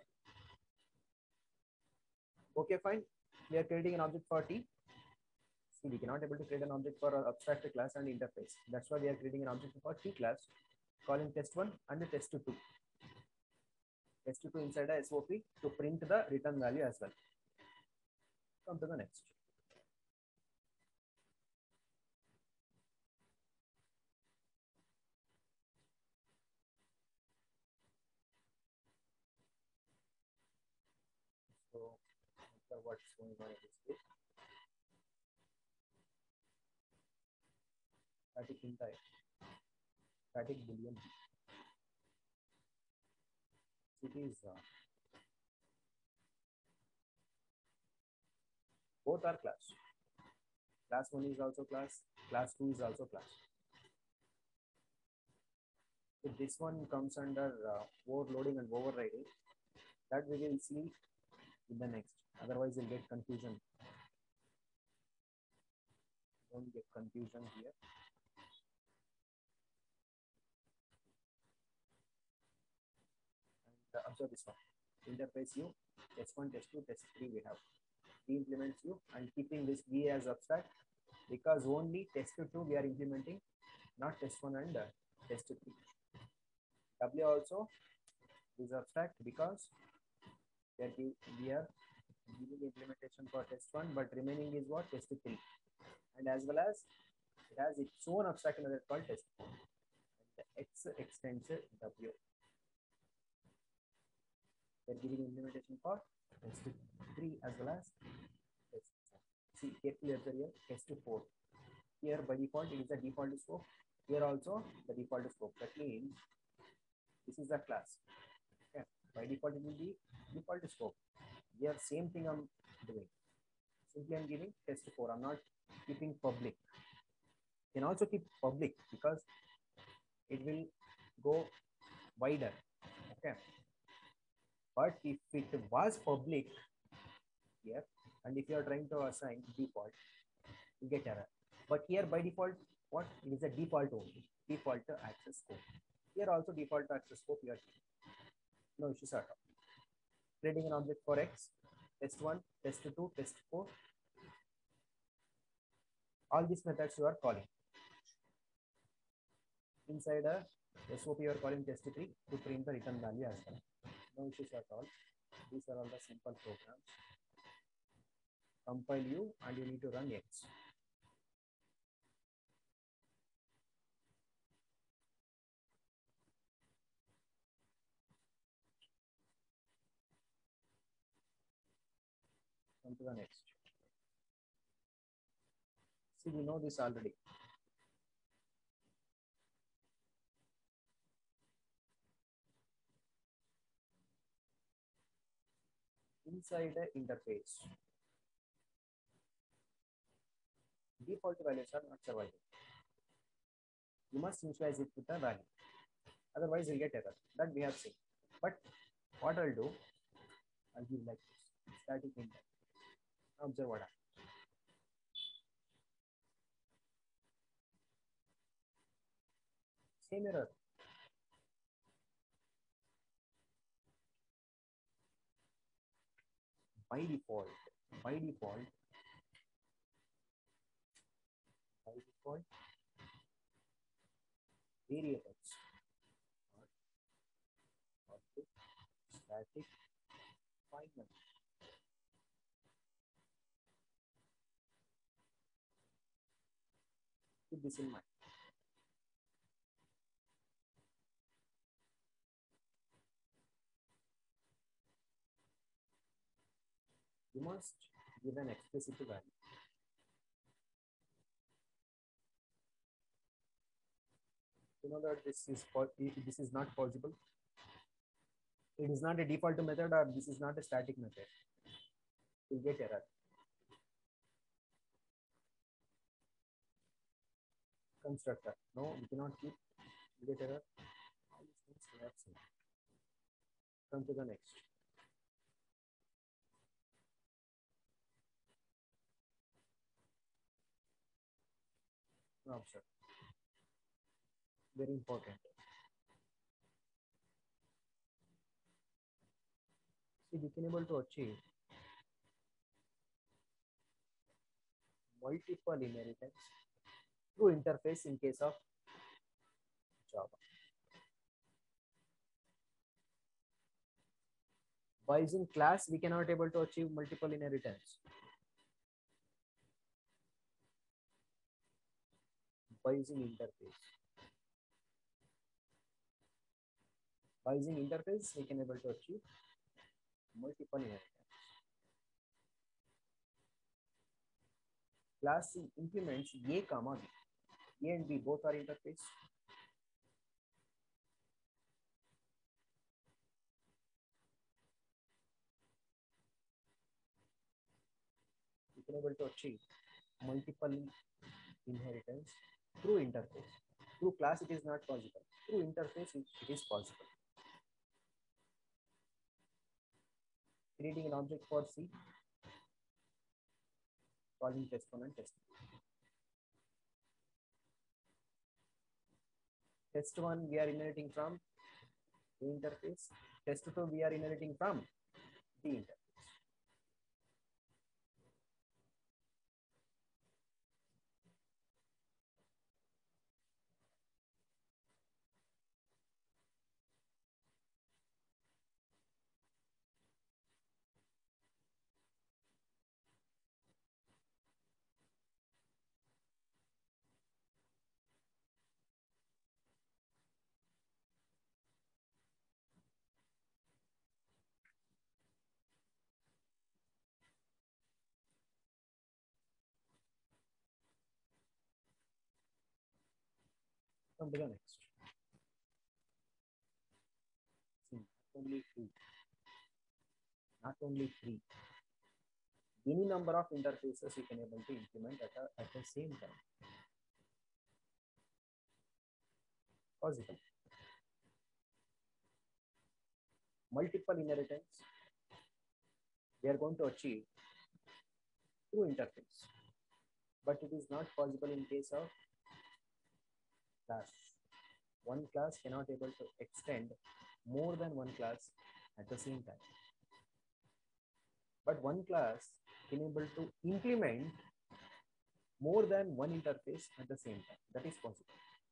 Okay, fine. We are creating an object for T. See, we cannot able to create an object for an abstract class and interface. That's why we are creating an object for T class, calling test one and test two. Test two inside a S O P to print the return value as well. Come to the next. So, what's going on in this case? Static int type, static boolean. It is uh, both are class. Class one is also class. Class two is also class. So this one comes under uh, overloading and overriding. That we will see in the next. Otherwise, you'll get confusion. Don't get confusion here. And uh, observe this one. Interface U, test one, test two, test three we have. V implements U and keeping this V as abstract because only test two we are implementing, not test one and uh, test three. W also is abstract because we are, we are giving implementation for test one, but remaining is what? Test three. And as well as it has its own abstract method called test four. And the X extends W. We are giving implementation for test three as well as test four. See, carefully observe here, test four. Here by default it is the default scope. Here also the default scope. That means this is the class. Okay. By default it will be default scope. Here same thing I'm doing. Simply I'm giving test four. I'm not keeping public. You can also keep public because it will go wider. Okay. But if it was public here, and if you are trying to assign default, you get error. But here by default, what? It is a default only. Default access scope. Here also default access scope you are keeping. No issues at all. Creating an object for X, test one, test two, test four. All these methods you are calling. Inside a S O P you are calling test three to print the return value as well. No issues at all. These are all the simple programs. Compile U and you need to run X. Come to the next. See, we know this already. Inside the interface, default values are not surviving. You must initialize it with the value. Otherwise, you'll get error. That we have seen. But what I'll do, I'll give like this. Static int. Observe what happens. Same error. By default, by default, by default, variables are object, static, final. Keep this in mind. You must give an explicit value. You know that this is this is not possible. It is not a default method, or this is not a static method. You get error. constructor. No, we cannot keep. We get error. All these things we have seen. Come to the next. Now observe. Very important. See, we can able to achieve multiple inheritance through interface in case of Java. By using class, we cannot able to achieve multiple inheritance. By using interface. By using interface, we can able to achieve multiple inheritance. Class implements A comma B. A and B both are interface. We can able to achieve multiple inheritance through interface. Through class, it is not possible. Through interface, it is possible. Creating an object for C, calling test one and test two. Test one, we are inheriting from the interface. Test two, we are inheriting from the interface. Come to the next. See, not only two, not only three, any number of interfaces you can able to implement at, a, at the same time. Possible. Multiple inheritance, we are going to achieve through interface, but it is not possible in case of class. One class cannot able to extend more than one class at the same time. But one class can able to implement more than one interface at the same time. That is possible.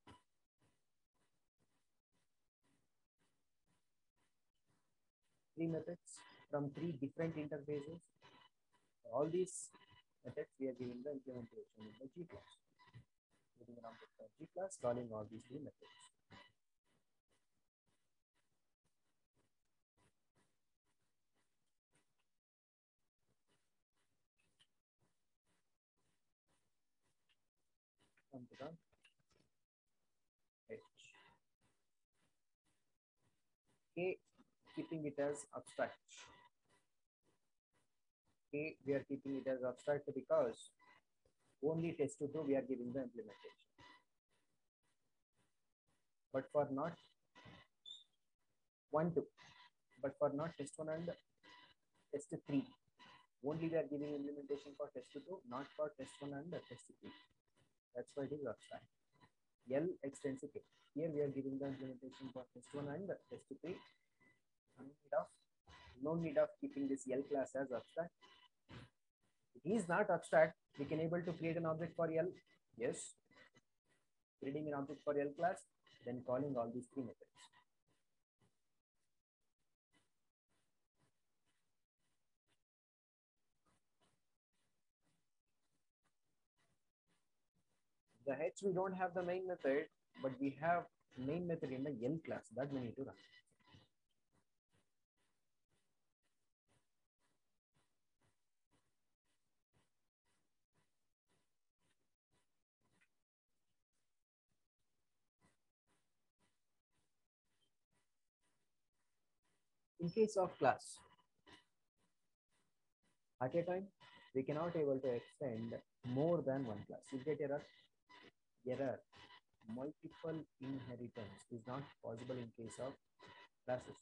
Three methods from three different interfaces. All these methods we are giving the implementation in the G class. Giving an object of G class, calling all these three methods. Come to the H. K, keeping it as abstract. K, we are keeping it as abstract because only test two we are giving the implementation. But for not one, two, but for not test one and test three, only we are giving implementation for test two, not for test one and test three. That's why it is abstract. L extends to K. Here we are giving the implementation for test one and test three. No need of, no need of keeping this L class as abstract. It is not abstract. We can able to create an object for L. Yes. Creating an object for L class, then calling all these three methods. The H, we don't have the main method, but we have main method in the L class that we need to run. In case of class, at a time, we cannot able to extend more than one class. You get error. Error. Multiple inheritance is not possible in case of classes.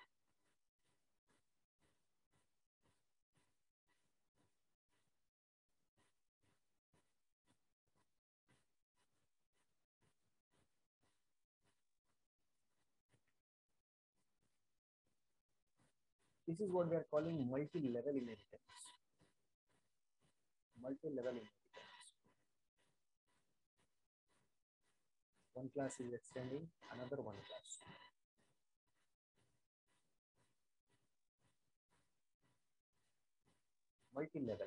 This is what we are calling multi-level inheritance. Multi-level inheritance. One class is extending another one class. Multi-level.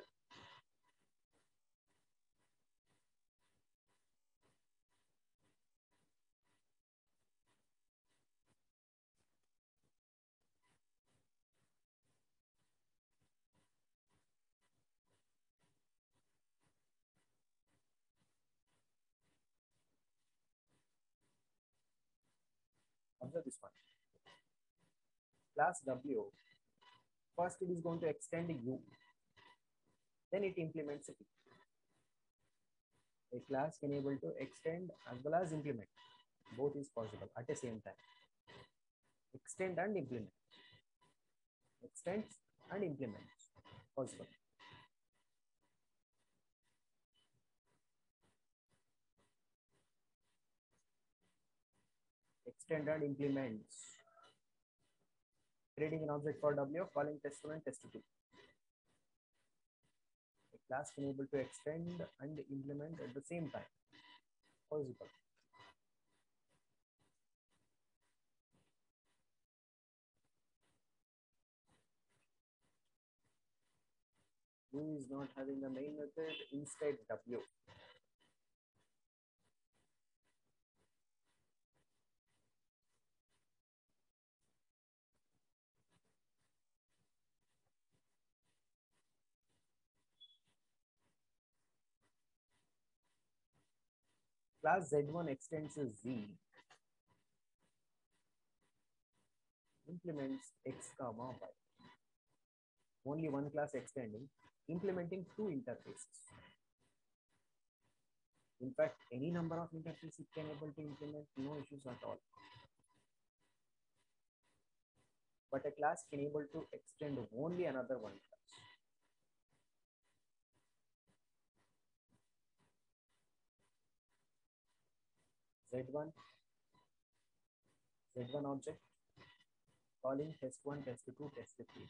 Observe this one. Class W, first it is going to extend U, then it implements P. A class can able to extend as well as implement. Both is possible at the same time. Extend and implement. Extends and implements. Possible. Extend and implements. Creating an object for W, calling test one and test two. A class can able to extend and implement at the same time. Possible. U is not having a main method, instead W. Class Z one extends to Z, implements X comma Y. Only one class extending, implementing two interfaces. In fact, any number of interfaces it can able to implement, no issues at all. But a class can able to extend only another one class. Z one, Z one object, calling test one, test two, test three.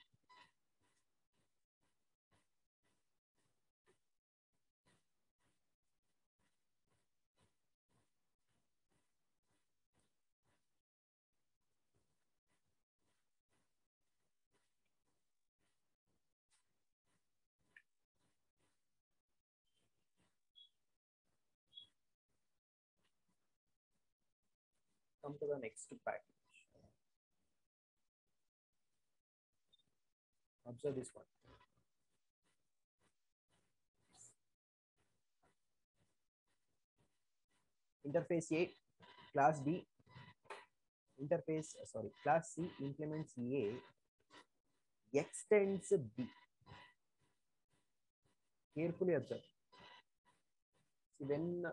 Come to the next package. Observe this one. Interface A, class B, interface, sorry, class C implements A, extends B. Carefully observe. See, when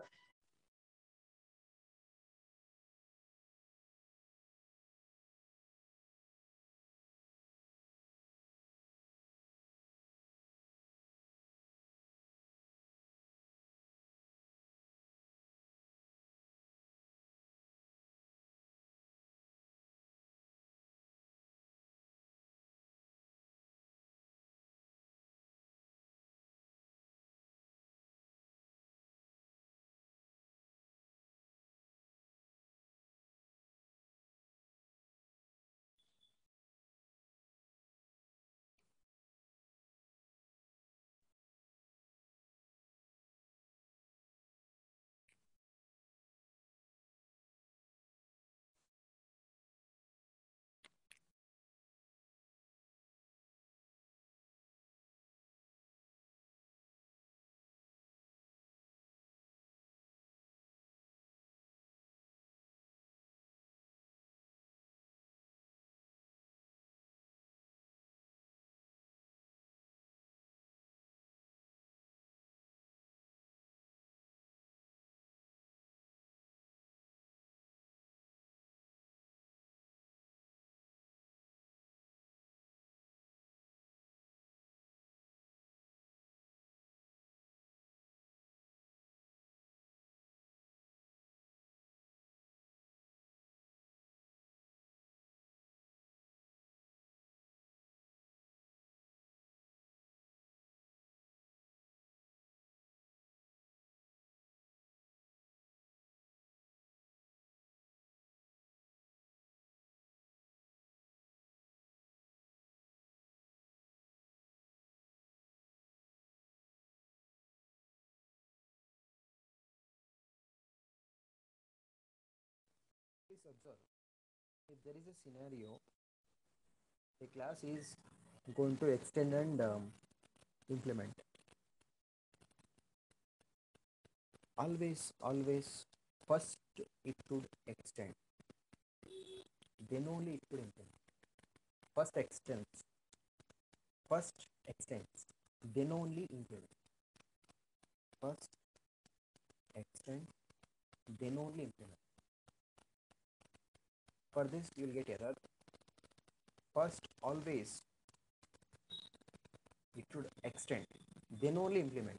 observe, if there is a scenario, a class is going to extend and um, implement. Always, always, first it should extend, then only it should implement. First extends, first extends, then only implement. First extend, then only implement. For this, you will get error. First, always it should extend, then only implement.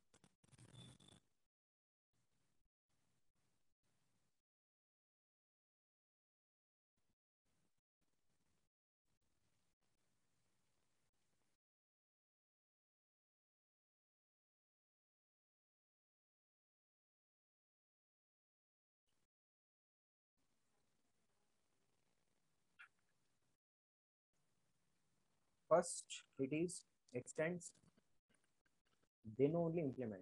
First, it is extends, then only implement.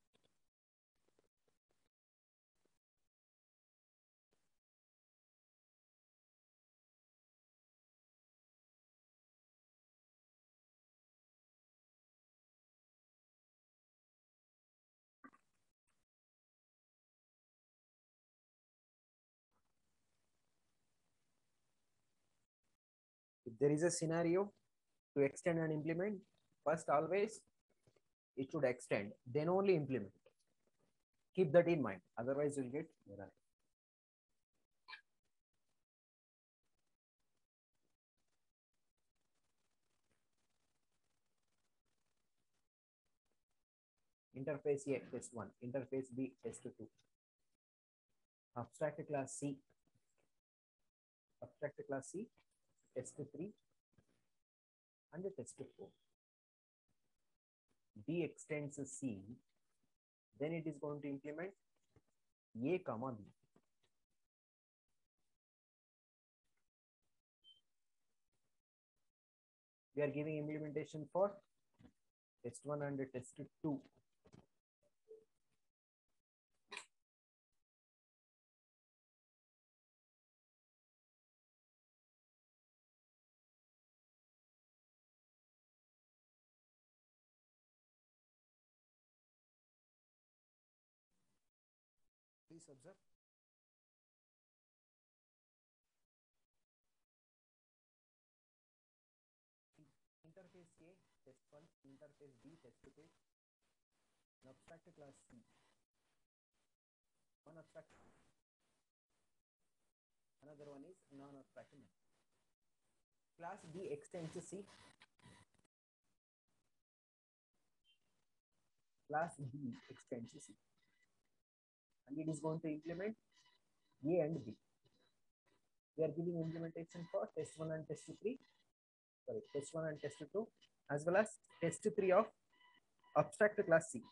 If there is a scenario to extend and implement, first always it should extend, then only implement. Keep that in mind, otherwise you'll get error. Interface A, test one. Interface B, test two. Abstract class C. Abstract class C, test three and test four. B extends C, then it is going to implement A comma B. We are giving implementation for test one and test two. Please observe. Interface A, test one. Interface B, test two. An abstract class C. One abstract. Another one is non-abstract. Class B extends C. Class B extends C. And it is going to implement A and B. We are giving implementation for test one and test three. Sorry, test one and test two, as well as test three of abstract class C.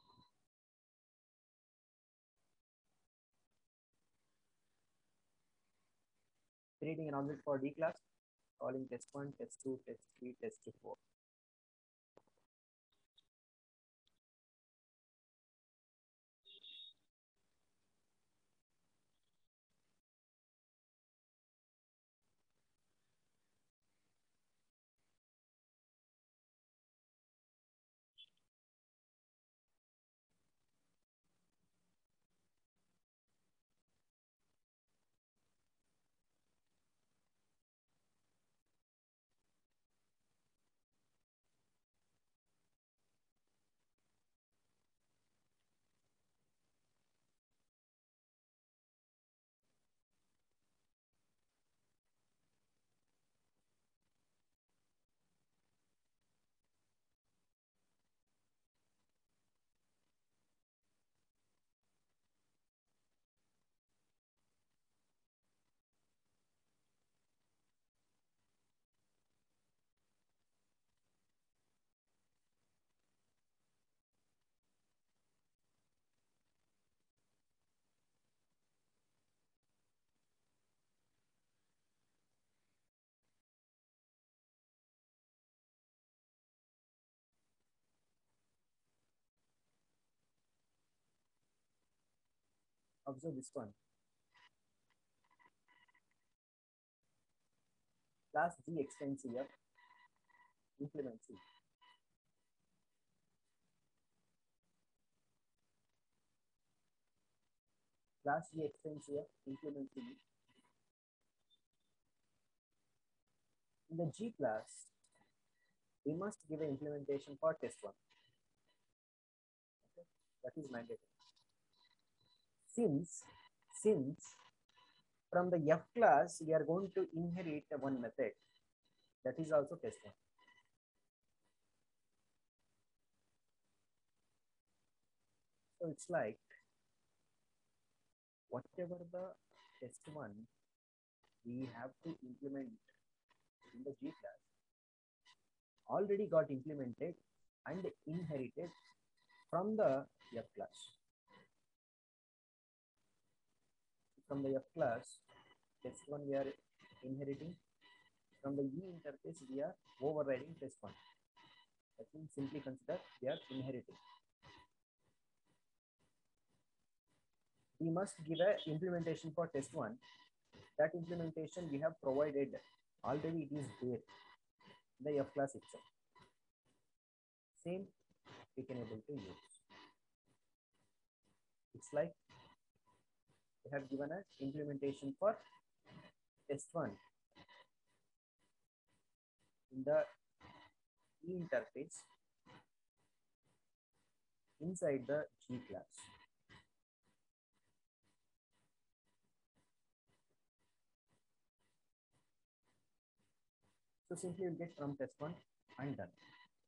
Creating an object for D class, calling test one, test two, test three, test four. Observe this one. class G extends here, implement C. Class G extends here, implement C. In the G class, we must give an implementation for test one. Okay? That is mandatory. Since, since from the F class, we are going to inherit one method, that is also test one. So it's like whatever the test one we have to implement in the G class already got implemented and inherited from the F class. From the F class, test one we are inheriting. From the E interface, we are overriding test one. I think simply consider we are inheriting. We must give a implementation for test one. That implementation we have provided already, it is there in the F class itself. Same we can able to use. It's like we have given an implementation for test one in the E interface inside the G class. So simply we'll get from test one and done.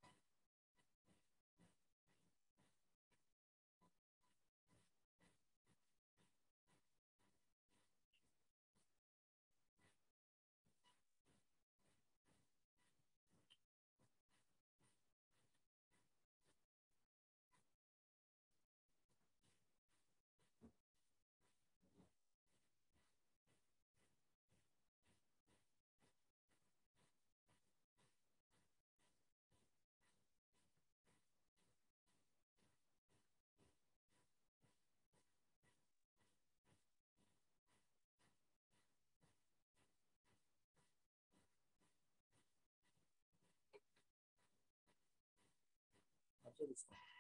Observe this one.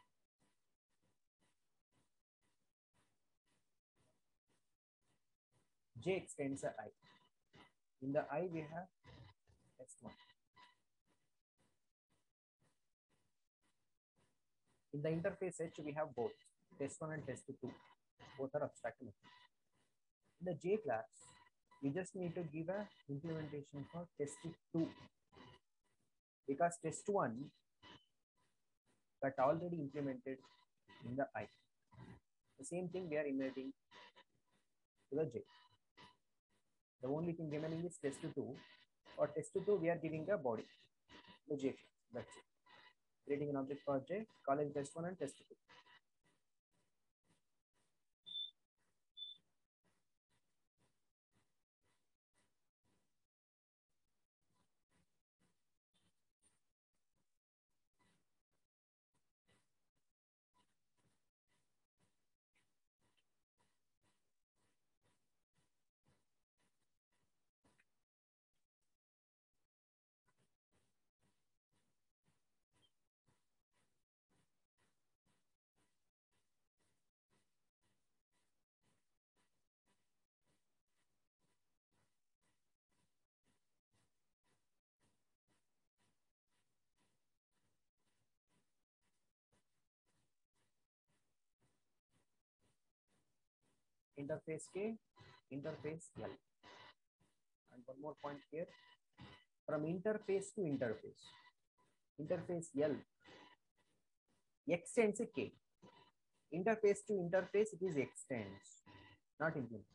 J extends a I. In the I we have test one. In the interface H we have both test one and test two. Both are abstract methods. In the J class, we just need to give a implementation for test two, because test one got already implemented in the I. The same thing we are inheriting to the J. The only thing remaining is test two. For test two, we are giving a body, the J class. That's it. Creating an object for J, calling test one and test two. Interface K, interface L. And one more point here, from interface to interface. Interface L extends a K. Interface to interface, it is extends, not implements.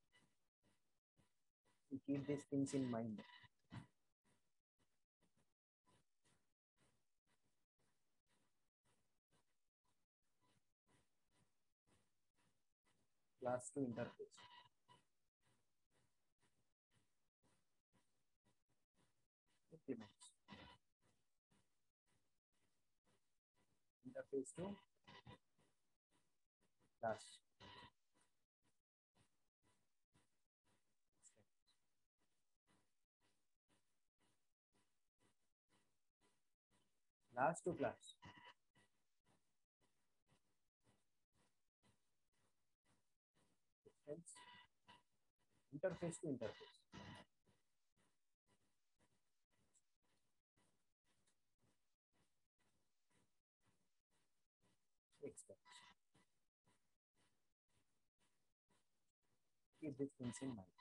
You keep these things in mind. Class to interface. Implements. Interface to class. Last two class. Hence, interface to interface. Expect. Keep these things in mind.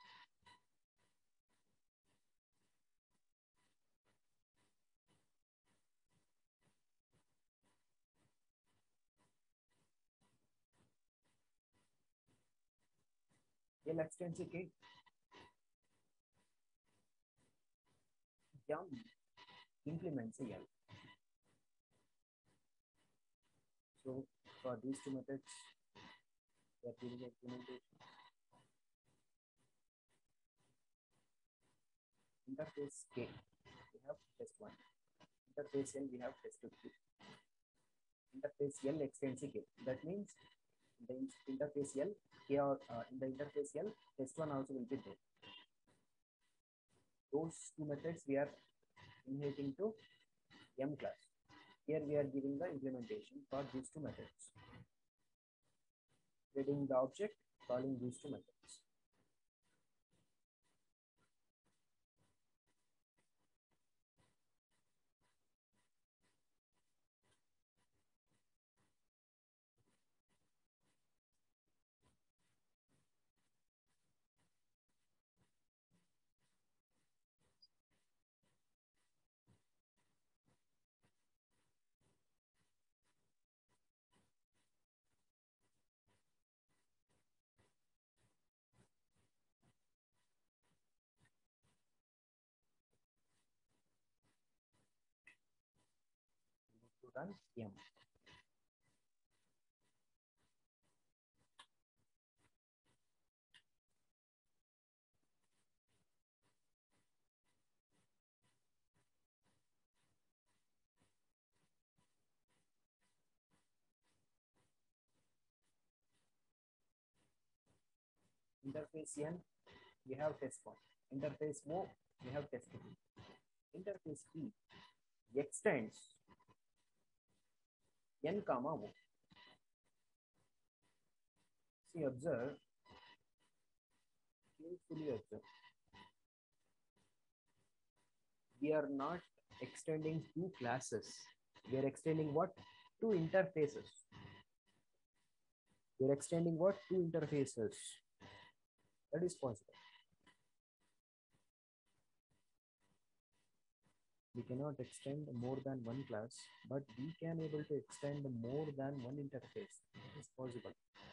L extensive key. Yum implements a L. So for these two methods, we are doing the implementation. Interface K, we have test one. Interface L, we have test two. Interface L extensive K. That means the interface L, K or uh, in the interface L, test one also will be there. Those two methods we are inheriting to M class. Here we are giving the implementation for these two methods. Creating the object, calling these two methods. To run M. Interface N, we have test one. Interface O, we have test two. Interface P extends N comma O. See, observe, carefully observe. We are not extending two classes. We are extending what? Two interfaces. We are extending what? Two interfaces. That is possible. We cannot extend more than one class, but we can able to extend more than one interface. It is possible.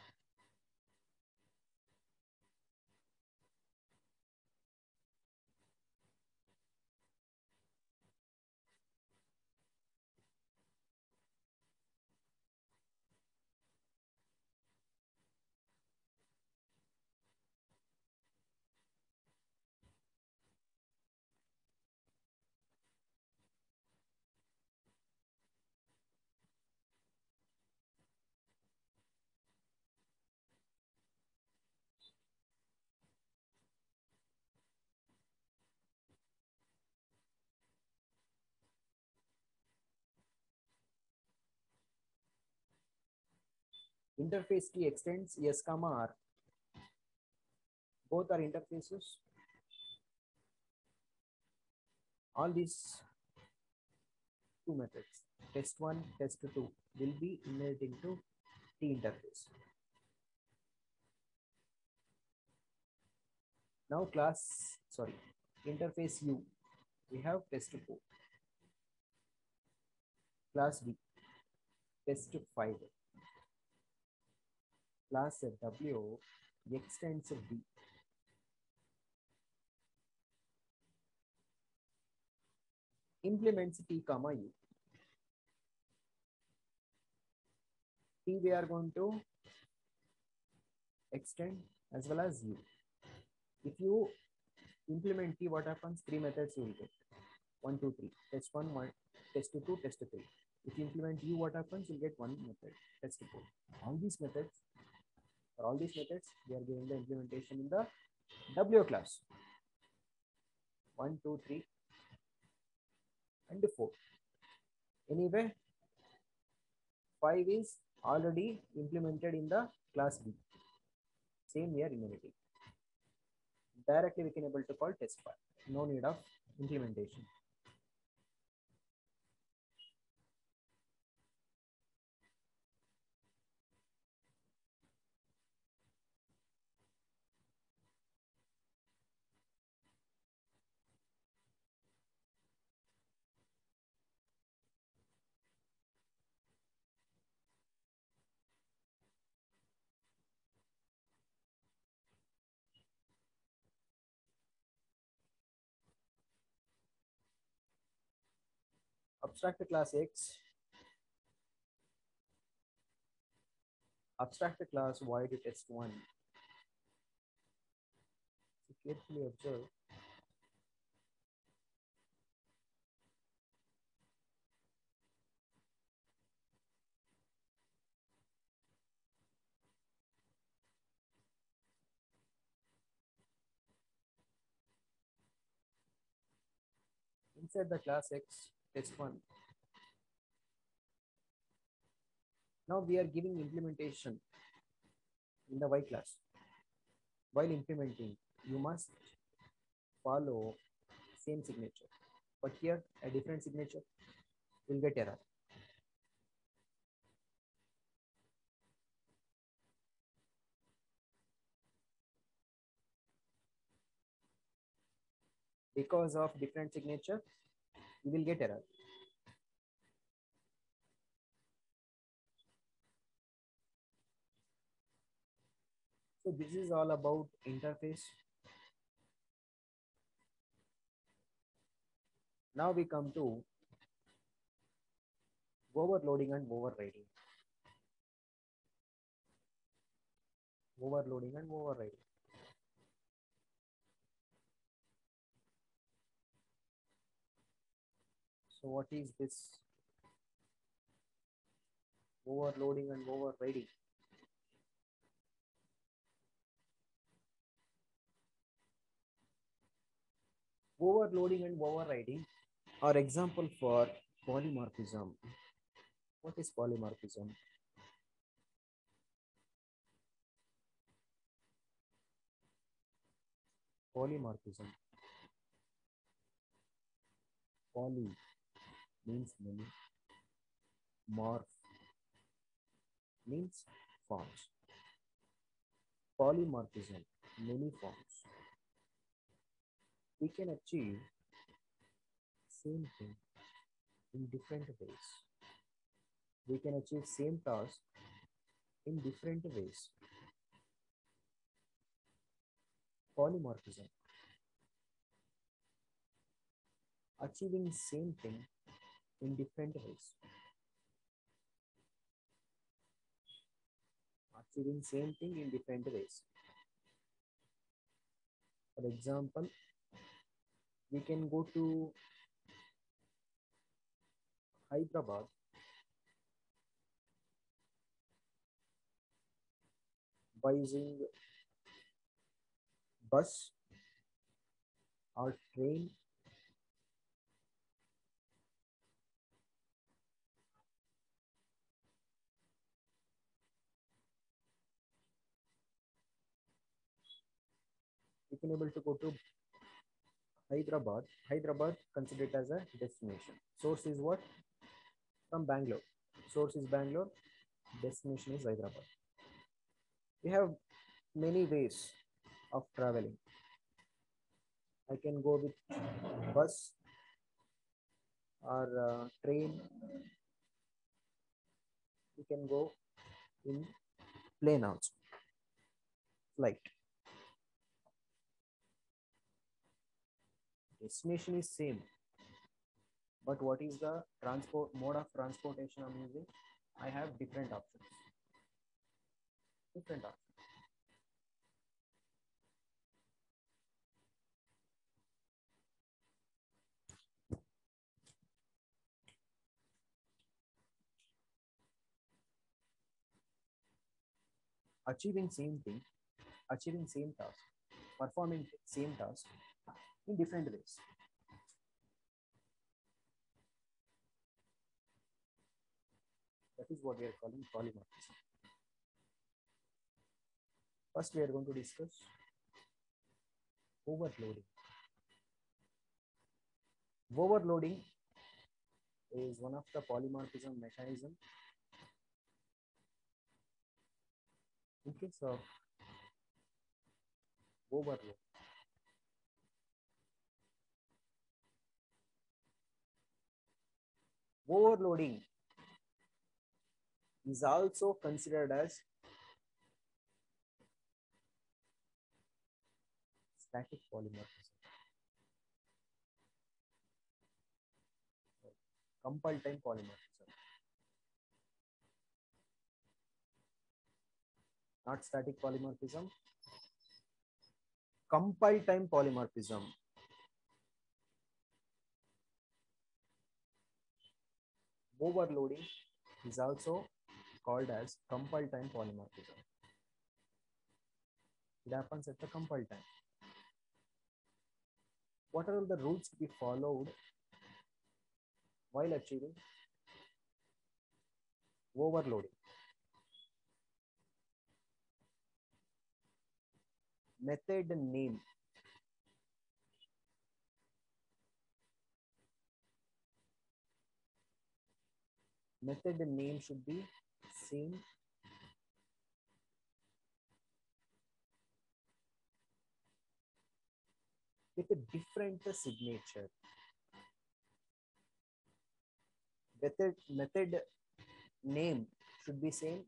Interface key extends S comma R. Both are interfaces. All these two methods, test one, test two, will be inheriting to T interface. Now class, sorry, interface U, we have test four. Class D, test five. Class W extends D. Implements T comma U. T we are going to extend as well as U. If you implement T, what happens? Three methods you will get. One, two, three. Test one, one, test two, test three. If you implement U, what happens? You'll get one method, test four. All these methods, for all these methods, we are giving the implementation in the W class. One, two, three, and four. Anyway, five is already implemented in the class B. Same we are emulating. Directly we can able to call test file. No need of implementation. Abstract class X, abstract class void test one. So carefully observe. Inside the class X test one. Now we are giving implementation in the Y class. While implementing, you must follow same signature, but here a different signature will get error. Because of different signature, you will get error. So this is all about interface. Now we come to overloading and overriding. Overloading and overriding. So what is this overloading and overriding? Overloading and overriding are example for polymorphism. What is polymorphism? Polymorphism. Poly means many. Morph means forms. Polymorphism, many forms. We can achieve same thing in different ways. We can achieve same task in different ways. Polymorphism. Achieving same thing in different ways. Achieving same thing in different ways. For example, we can go to Hyderabad by using bus or train we can able to go to Hyderabad. Hyderabad considered as a destination. Source is what? From Bangalore. Source is Bangalore. Destination is Hyderabad. We have many ways of traveling. I can go with bus or uh, train. You can go in plane also. Flight. Destination is same, but what is the transport mode of transportation I'm using? I have different options. Different options. Achieving same thing, achieving same task, performing same task in different ways. That is what we are calling polymorphism. First, we are going to discuss overloading. Overloading is one of the polymorphism mechanism. In case of overload, overloading is also considered as static polymorphism. Compile time polymorphism. Not static polymorphism. Compile time polymorphism. Overloading is also called as compile time polymorphism. It happens at the compile time. What are the rules to be followed while achieving overloading? Method name. Method name should be same with a different signature. Method, method name should be same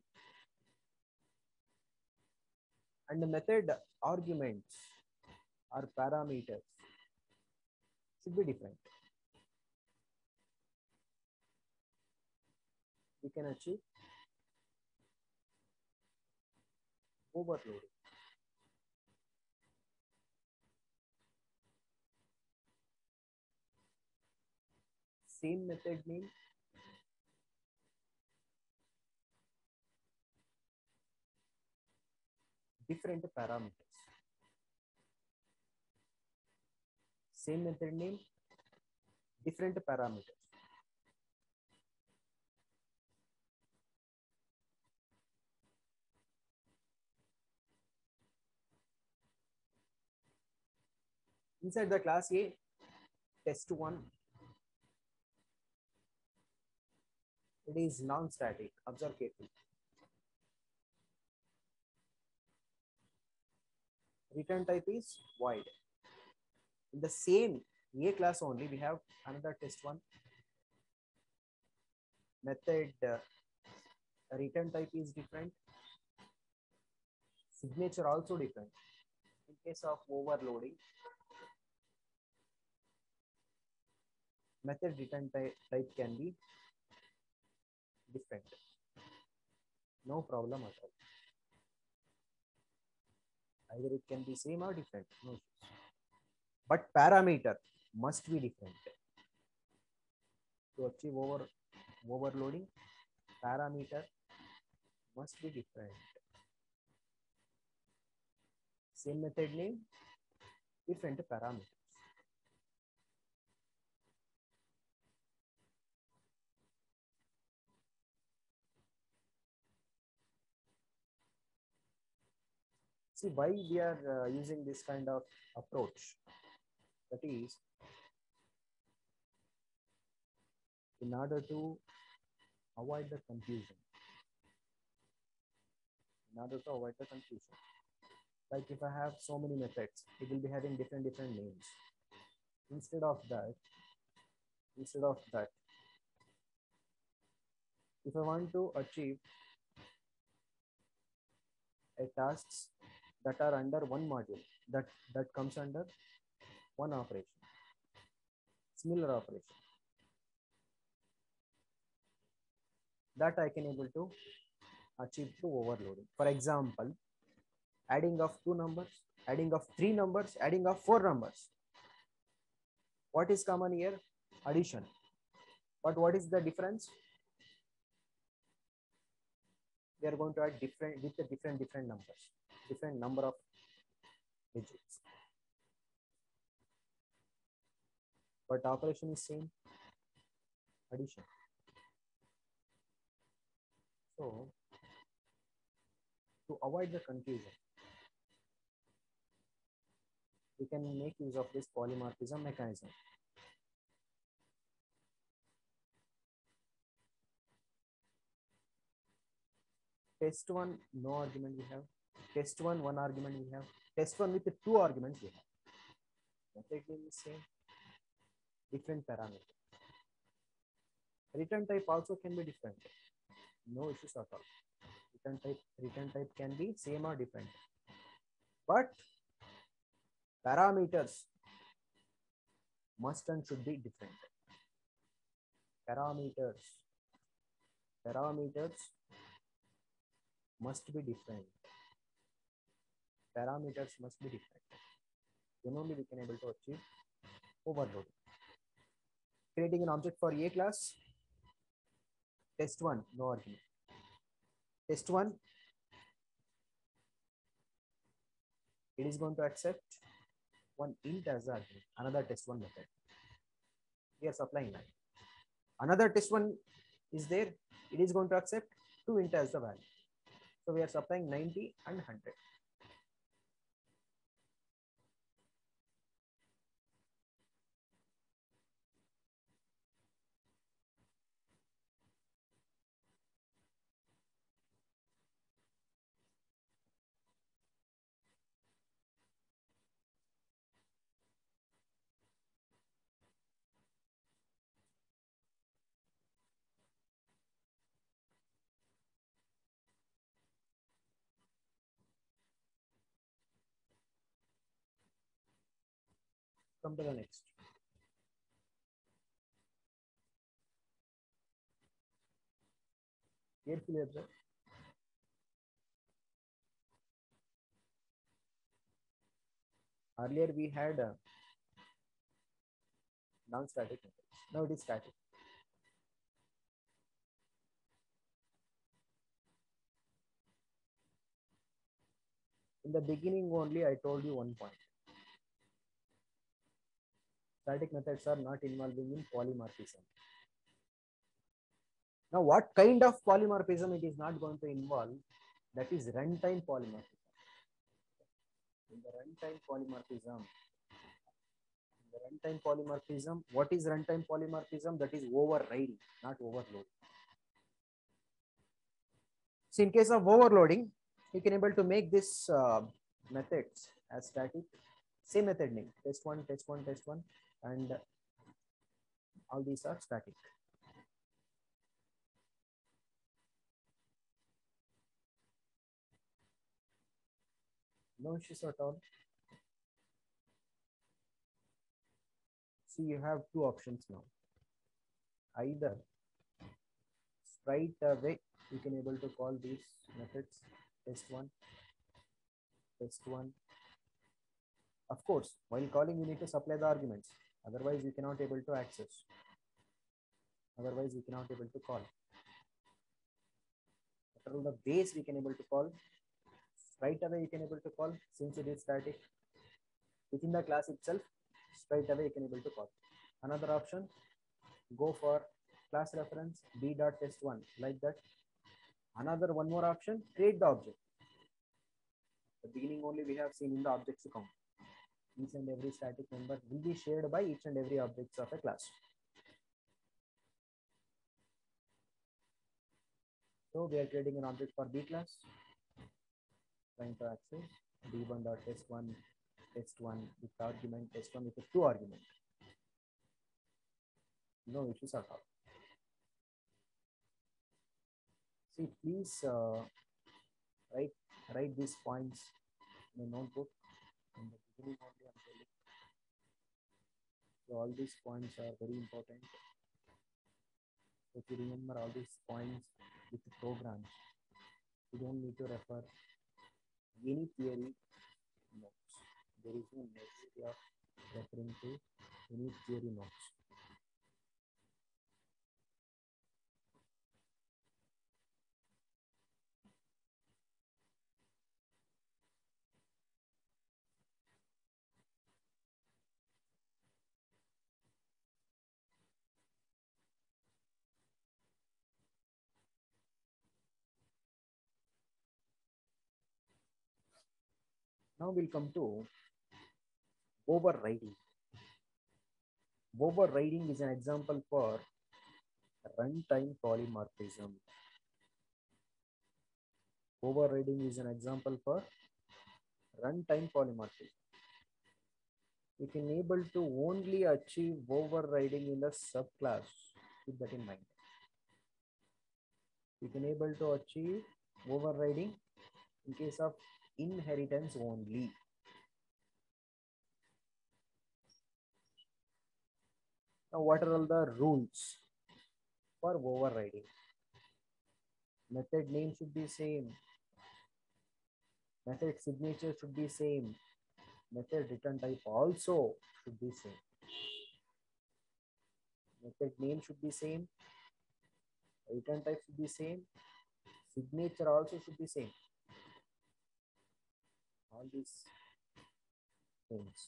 and the method arguments or parameters should be different. We can achieve overloading. Same method name, different parameters. Same method name, different parameters. Inside the class A, test one, it is non-static. Observe carefully. Return type is void. In the same A class only, we have another test one. Method uh, return type is different. Signature also different. In case of overloading, method return type, type can be different. No problem at all. Either it can be same or different. No issues. But parameter must be different. To achieve over overloading, parameter must be different. Same method name, different parameters. See why we are uh, using this kind of approach. That is, in order to avoid the confusion. In order to avoid the confusion. Like if I have so many methods, it will be having different different names. Instead of that, instead of that, if I want to achieve a tasks that are under one module, that that comes under one operation, similar operation, that I can able to achieve through overloading. For example, adding of two numbers, adding of three numbers, adding of four numbers. What is common here? Addition. But what is the difference? We are going to add different with the different different numbers, different number of digits. But operation is same. Addition. So to avoid the confusion, we can make use of this polymorphism mechanism. Test one, no argument we have. Test one, one argument we have. Test one with the two arguments we have. Method name is same, different parameter. Return type also can be different. No issues at all. Return type, return type can be same or different. But parameters must and should be different. Parameters, parameters must be different. Parameters must be different. Then only we can able to achieve overloading. Creating an object for A class. Test one, no argument. Test one, it is going to accept one int as the argument. Another test one method. We are supplying that. Another test one is there. It is going to accept two int as the value. So we are supplying ninety and one hundred. Come to the next. Carefully observe. Earlier we had uh, non-static methods. Now it is static. In the beginning only I told you one point. Static methods are not involving in polymorphism. Now what kind of polymorphism it is not going to involve? That is runtime polymorphism. In the runtime polymorphism, in the runtime polymorphism, what is runtime polymorphism? That is overriding, not overload. So in case of overloading, you can able to make this uh, methods as static. Same method name, test one, test one, test one, and all these are static. No issues at all. See, you have two options now. Either straight away you can able to call these methods test one, test one. Of course, while calling you need to supply the arguments. Otherwise, you cannot able to access. Otherwise, you cannot able to call. What are the ways we can able to call? Straight away you can able to call since it is static. Within the class itself, straight away you can able to call. Another option, go for class reference b dot test one, like that. Another one more option, create the object. The beginning only we have seen in the objects account. Each and every static member will be shared by each and every objects of a class. So we are creating an object for B class. Trying to access b one dot test one, test one with argument, test one with a two argument. No issues at all. See, please uh, write write these points in a notebook. In the beginning only I'm telling. So all these points are very important. So if you remember all these points with the programs, you don't need to refer any theory notes. There is no necessity of referring to any theory notes. Now we'll come to overriding. Overriding is an example for runtime polymorphism. Overriding is an example for runtime polymorphism. We can able to only achieve overriding in the subclass. Keep that in mind. We can able to achieve overriding in case of inheritance only. Now, what are all the rules for overriding? Method name should be same. Method signature should be same. Method return type also should be same. Method name should be same. Return type should be same. Signature also should be same. All these things.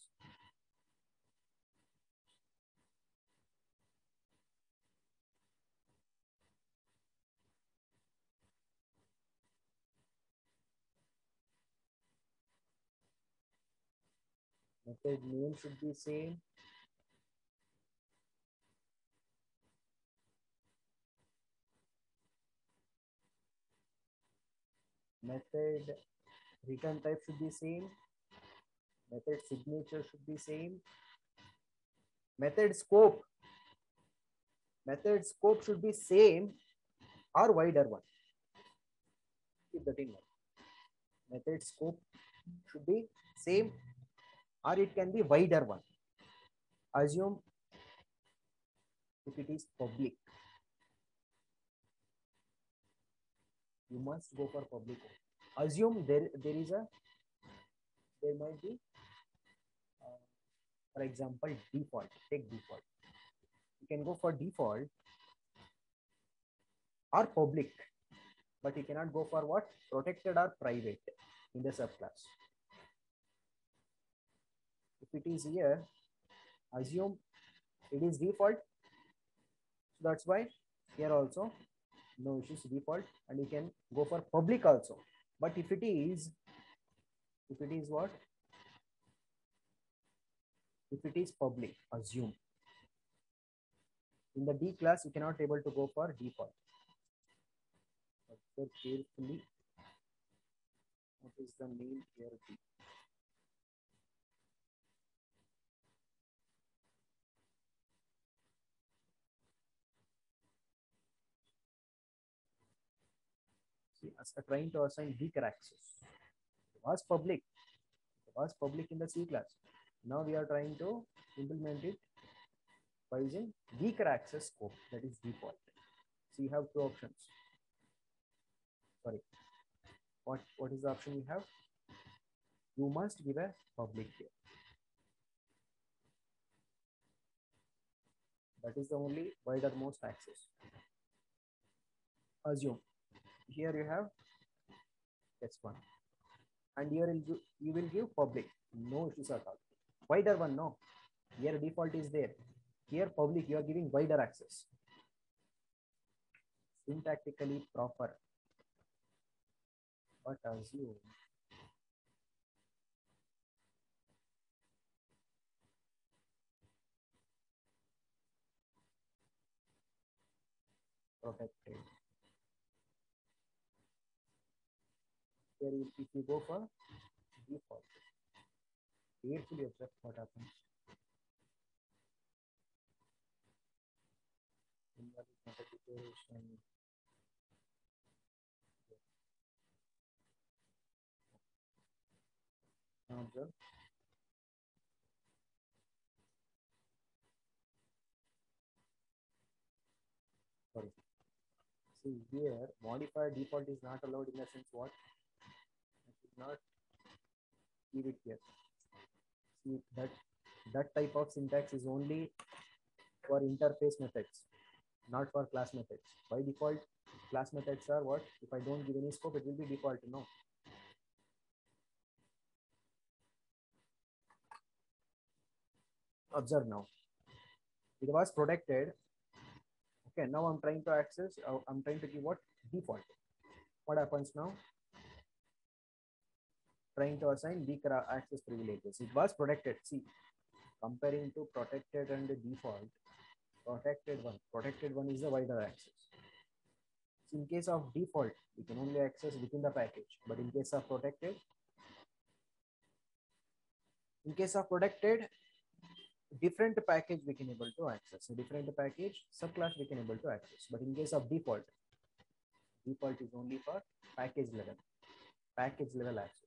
Method name should be same. Method return type should be same. Method signature should be same. Method scope. Method scope should be same or wider one. Keep that in mind. Method scope should be same or it can be wider one. Assume if it is public, you must go for public. Assume there there is a there might be uh, for example default. Take default. You can go for default or public, but you cannot go for what? Protected or private in the subclass. If it is here, assume it is default. So that's why here also no issues, default, and you can go for public also. But if it is, if it is what? If it is public, assume in the D class you cannot able to go for default. Observe carefully. What is the name here? D. See, as a trying to assign weaker access. It was public. It was public in the C class. Now we are trying to implement it by using weaker access scope, that is default. So you have two options. Sorry. What, what is the option you have? You must give a public here. That is the only widermost access. Assume here you have S one and here you will give public, no issues at all. Wider one, no. Here default is there. Here public, you are giving wider access. Syntactically proper. But assume protected. Here if you go for default, carefully observe what happens. Invalid method declaration. Now observe. Sorry. See here, modifier default is not allowed in the sense what? I should not leave it here. See that that type of syntax is only for interface methods, not for class methods. By default, class methods are what? If I don't give any scope, it will be default, no. Observe now. It was protected. Okay, now I'm trying to access, uh, I'm trying to give what? Default. What happens now? trying to assign weak access privileges. It was protected. See, comparing to protected and default, protected one, protected one is the wider access. So in case of default, we can only access within the package, but in case of protected, in case of protected, different package we can able to access. A different package subclass we can able to access, but in case of default, default is only for package level, package level access.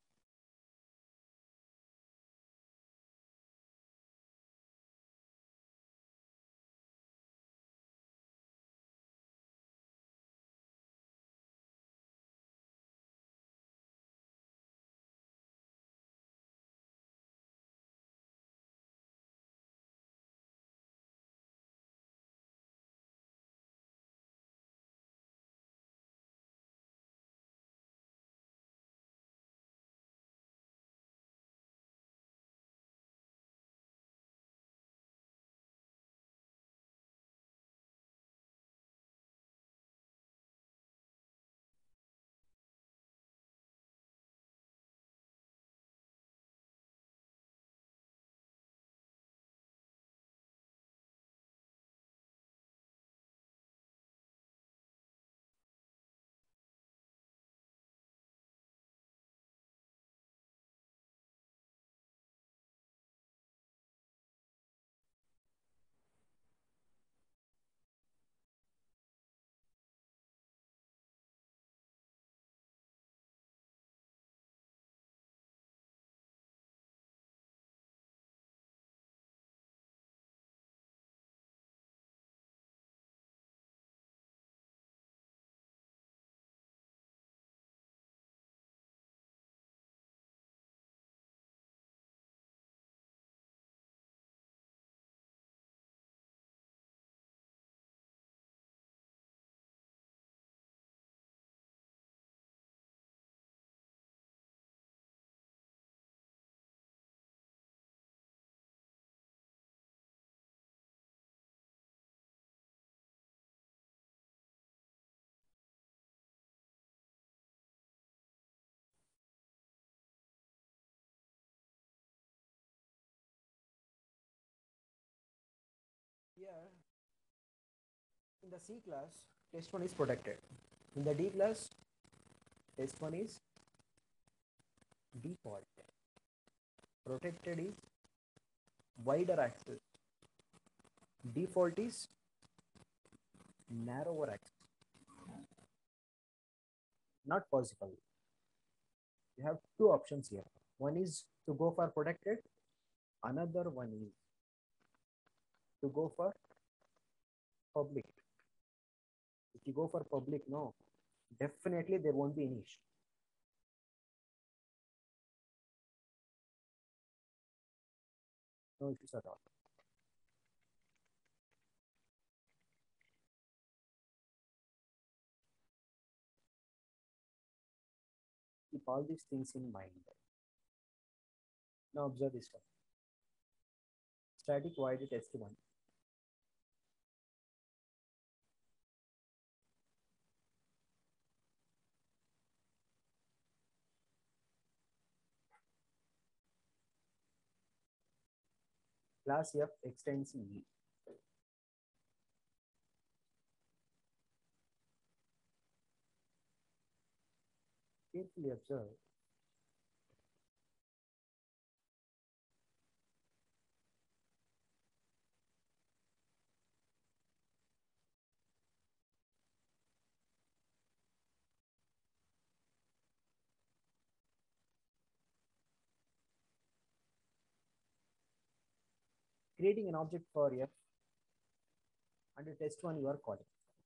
Yeah, in the C class, test one is protected. In the D class, test one is default. Protected is wider access. Default is narrower access. Not possible. You have two options here. One is to go for protected. Another one is to go for public. If you go for public, no, definitely there won't be any issue. No issues at all. Keep all these things in mind. Now observe this one. Static void test one. Class F extends E. Carefully observe. Creating an object for F and test one you are calling.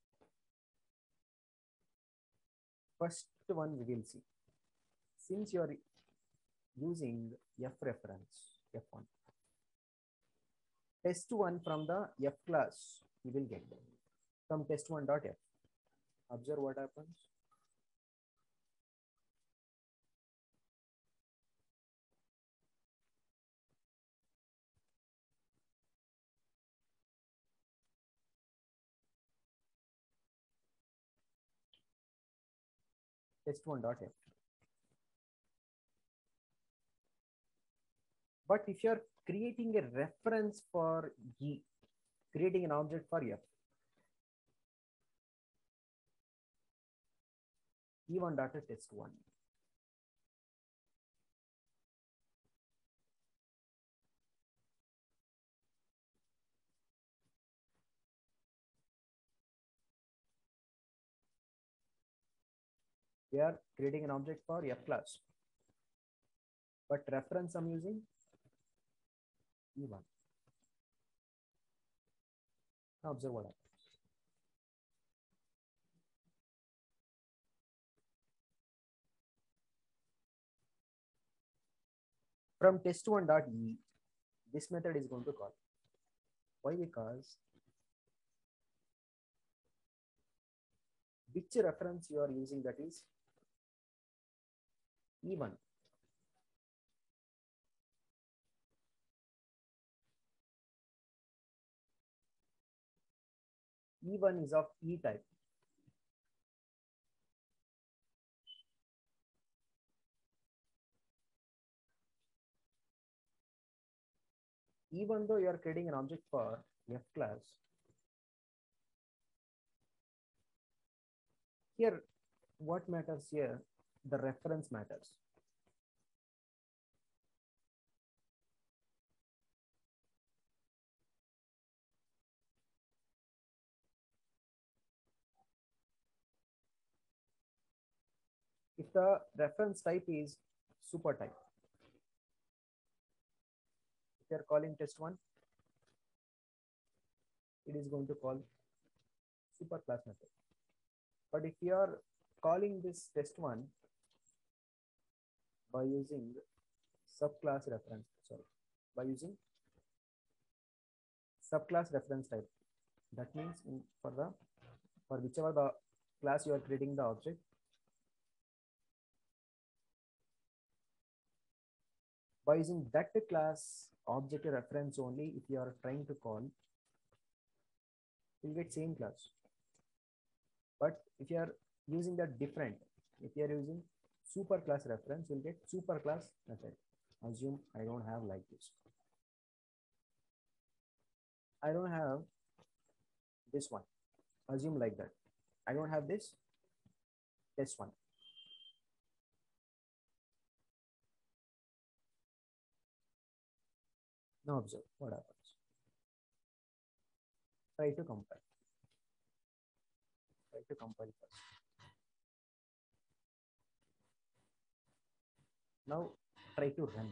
First one we will see. Since you are using F reference, F one, test one from the F class you will get from test one dot F. Observe what happens. Test one dot F. But if you're creating a reference for E, creating an object for F, E one data test one. We are creating an object for F class, but reference I'm using E one. Now observe what happens. From test one dot E, this method is going to call. Why? Because which reference you are using, that is E one. E one is of E type. Even though you are creating an object for F class, here what matters here? The reference matters. If the reference type is super type, if you are calling test one, it is going to call super class method. But if you are calling this test one by using subclass reference, sorry, by using subclass reference type, that means in, for the for whichever the class you are creating the object, by using that class object reference only, if you are trying to call, you'll get same class. But if you are using that different, if you are using super class reference, you'll get super class method. Assume I don't have like this. I don't have this one. Assume like that. I don't have this test one. Now observe what happens. Try to compile. Try to compile first. Now try to run.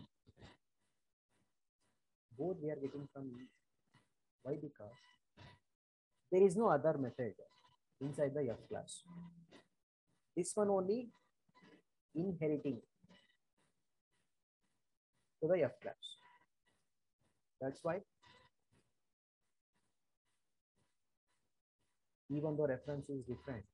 Both we are getting from E. Why? Because there is no other method inside the F class. This one only inheriting to the F class. That's why even though reference is different,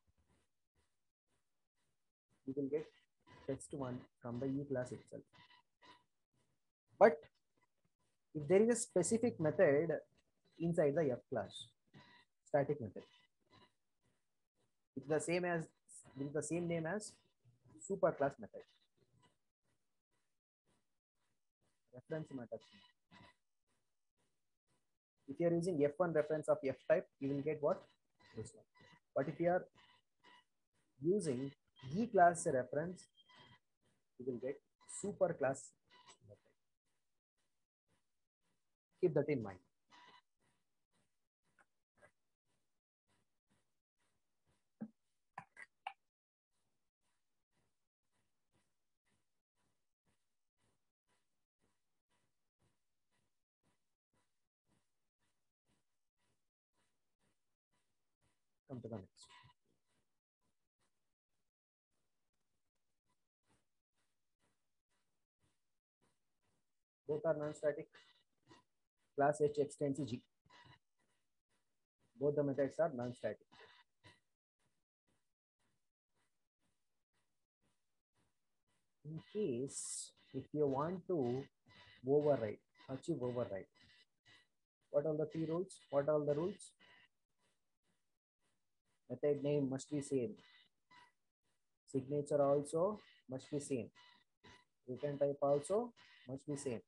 you will get test one from the E class itself. But if there is a specific method inside the F class, static method, it's the same as it's the same name as super class method. Reference matters. If you are using F one reference of F type, you will get what? This one. But if you are using E class reference, you will get super class method. Keep that in mind. Come to the next. Both are non-static. Class H extends G. Both the methods are non-static. In case if you want to override, achieve override, what are the three rules? What are the rules? Method name must be same. Signature also must be same. Return type also Must be same.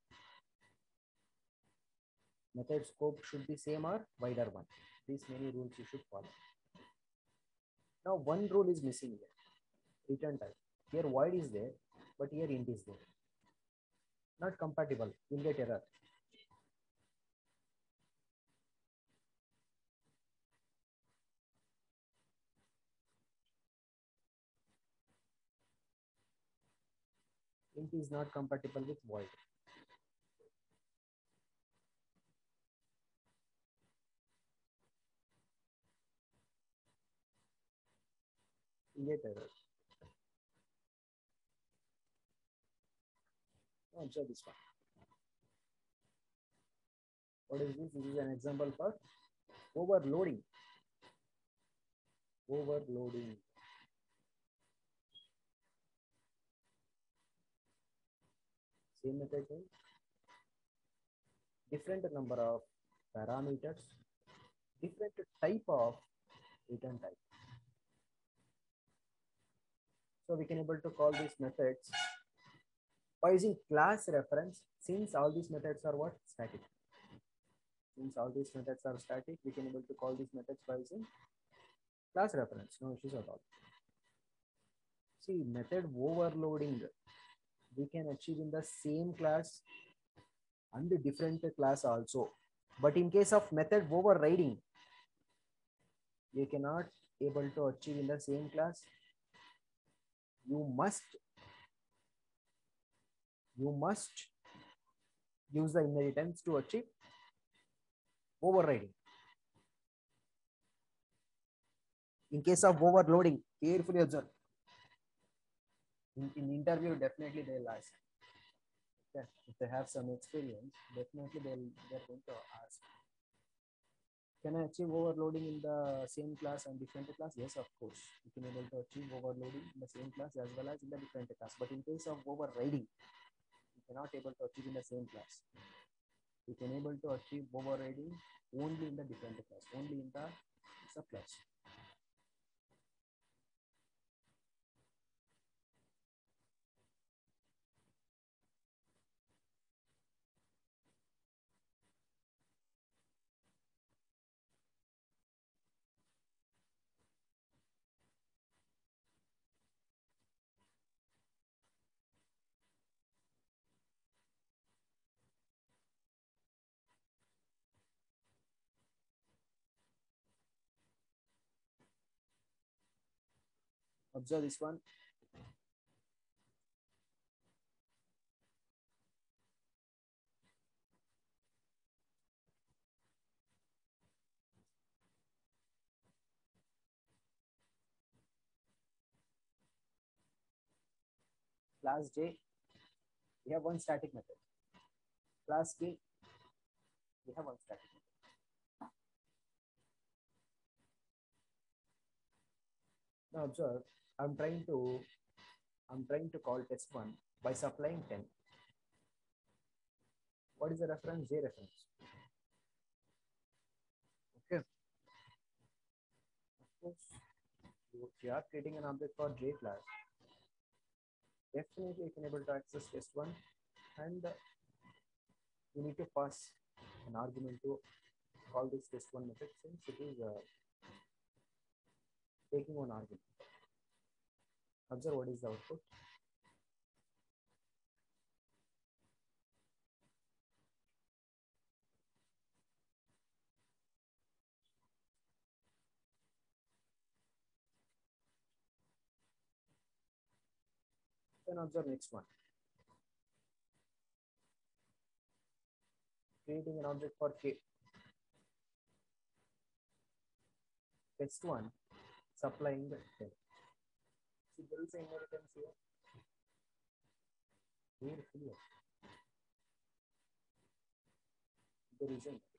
Method scope should be same or wider one. These many rules you should follow. Now one rule is missing here. Return type. Here void is there, but here int is there. Not compatible. You'll get error. Int is not compatible with void. You'll get error. Now observe this one. What is this? This is an example for overloading. Overloading. Same method, different number of parameters, different type of return type. So we can able to call these methods by using class reference. Since all these methods are what? Static. Since all these methods are static, we can able to call these methods by using class reference. No issues at all. See, method overloading we can achieve in the same class and the different class also. But in case of method overriding, you cannot able to achieve in the same class. You must you must use the inheritance to achieve overriding. In case of overloading, carefully observe. In, in interview, definitely they'll ask. Okay. If they have some experience, definitely they'll they're going to ask. Can I achieve overloading in the same class and different class? Yes, of course. You can able to achieve overloading in the same class as well as in the different class. But in case of overriding, you cannot able to achieve in the same class. You can able to achieve overriding only in the different class, only in the subclass. Observe this one. Class J, we have one static method. Class K, we have one static method. Now observe, I'm trying to I'm trying to call test one by supplying ten. What is the reference? J reference. Okay. Of course, if you are creating an object for J class, definitely you can able to access test one, and you need to pass an argument to call this test one method since it is uh, taking one argument. Observe what is the output. Then observe next one. Creating an object for K. Test one, supplying the ten. See, there is an inheritance here. Carefully. There is an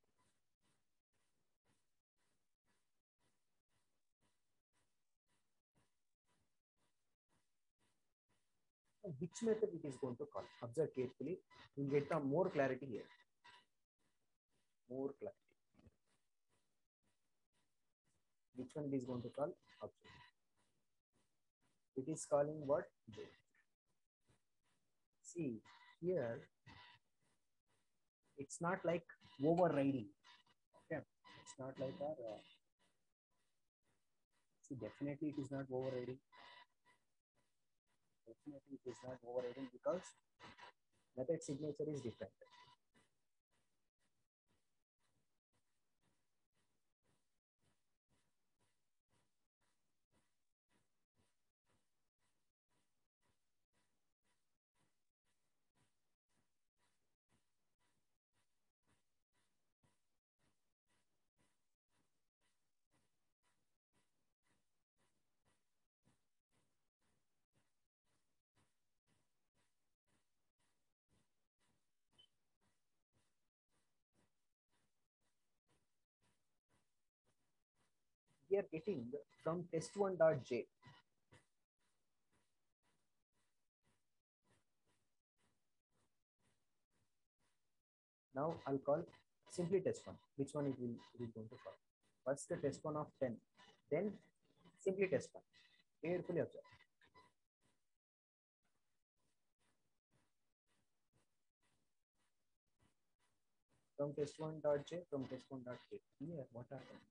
which method it is going to call. Observe carefully. You will get the more clarity here. More clarity. Which one it is going to call? Observe. It is calling what? J. See, here it's not like overriding. Okay, it's not like our uh, see, definitely it is not overriding. Definitely it is not overriding because method signature is different. We are getting from test one dot j. Now I'll call simply test one. Which one it will it is going to call? First the test one of ten, then simply test one. Carefully observe. From test one dot j, from test one dot k. Here, what happened?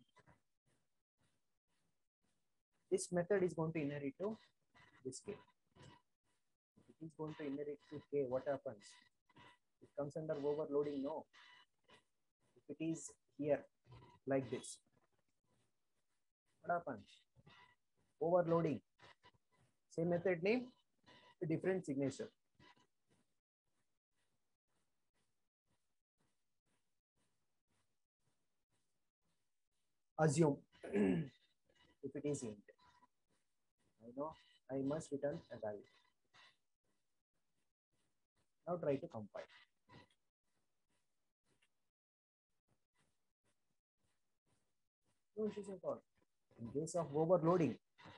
This method is going to inherit to this k. If it is going to inherit to k, what happens? It comes under overloading, no. If it is here, like this, what happens? Overloading. Same method name, a different signature. Assume if it is int. I know I must return a value. Now try to compile. No issues at all. In case of overloading,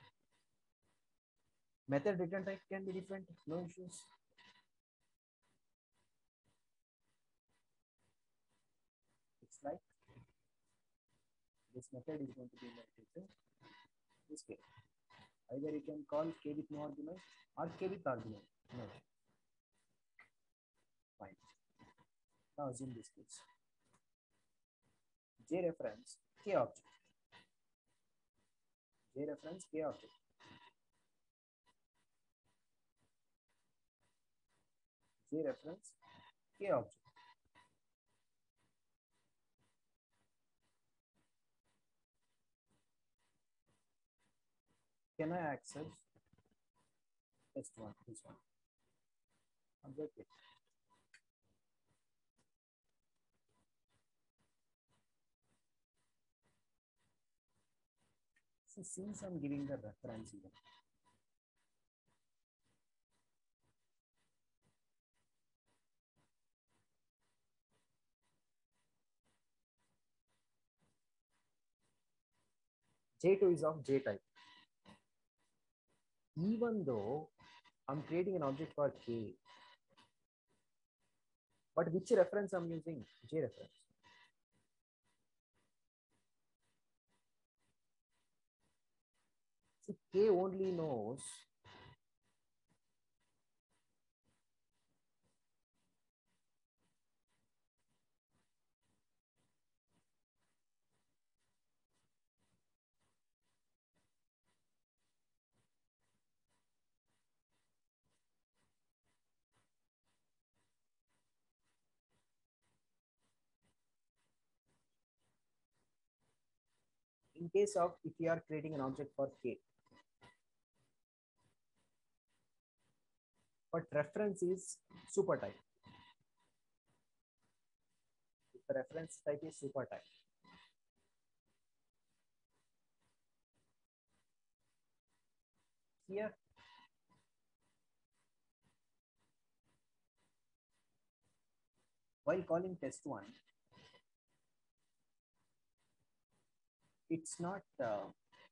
method return type can be different. No issues. It's like this method is going to be inherited this k. Either you can call k with no argument or k with argument. No. Fine. Now assume this case. J reference k object. J reference k object. J reference k object. Can I access test one? This one. Object it. So since I'm giving the reference even, J two is of J type. Even though I'm creating an object for k, but which reference I'm using? J reference. See, k only knows in case of if you are creating an object for k, but reference is super type. If the reference type is super type, here while calling test one, it's not uh,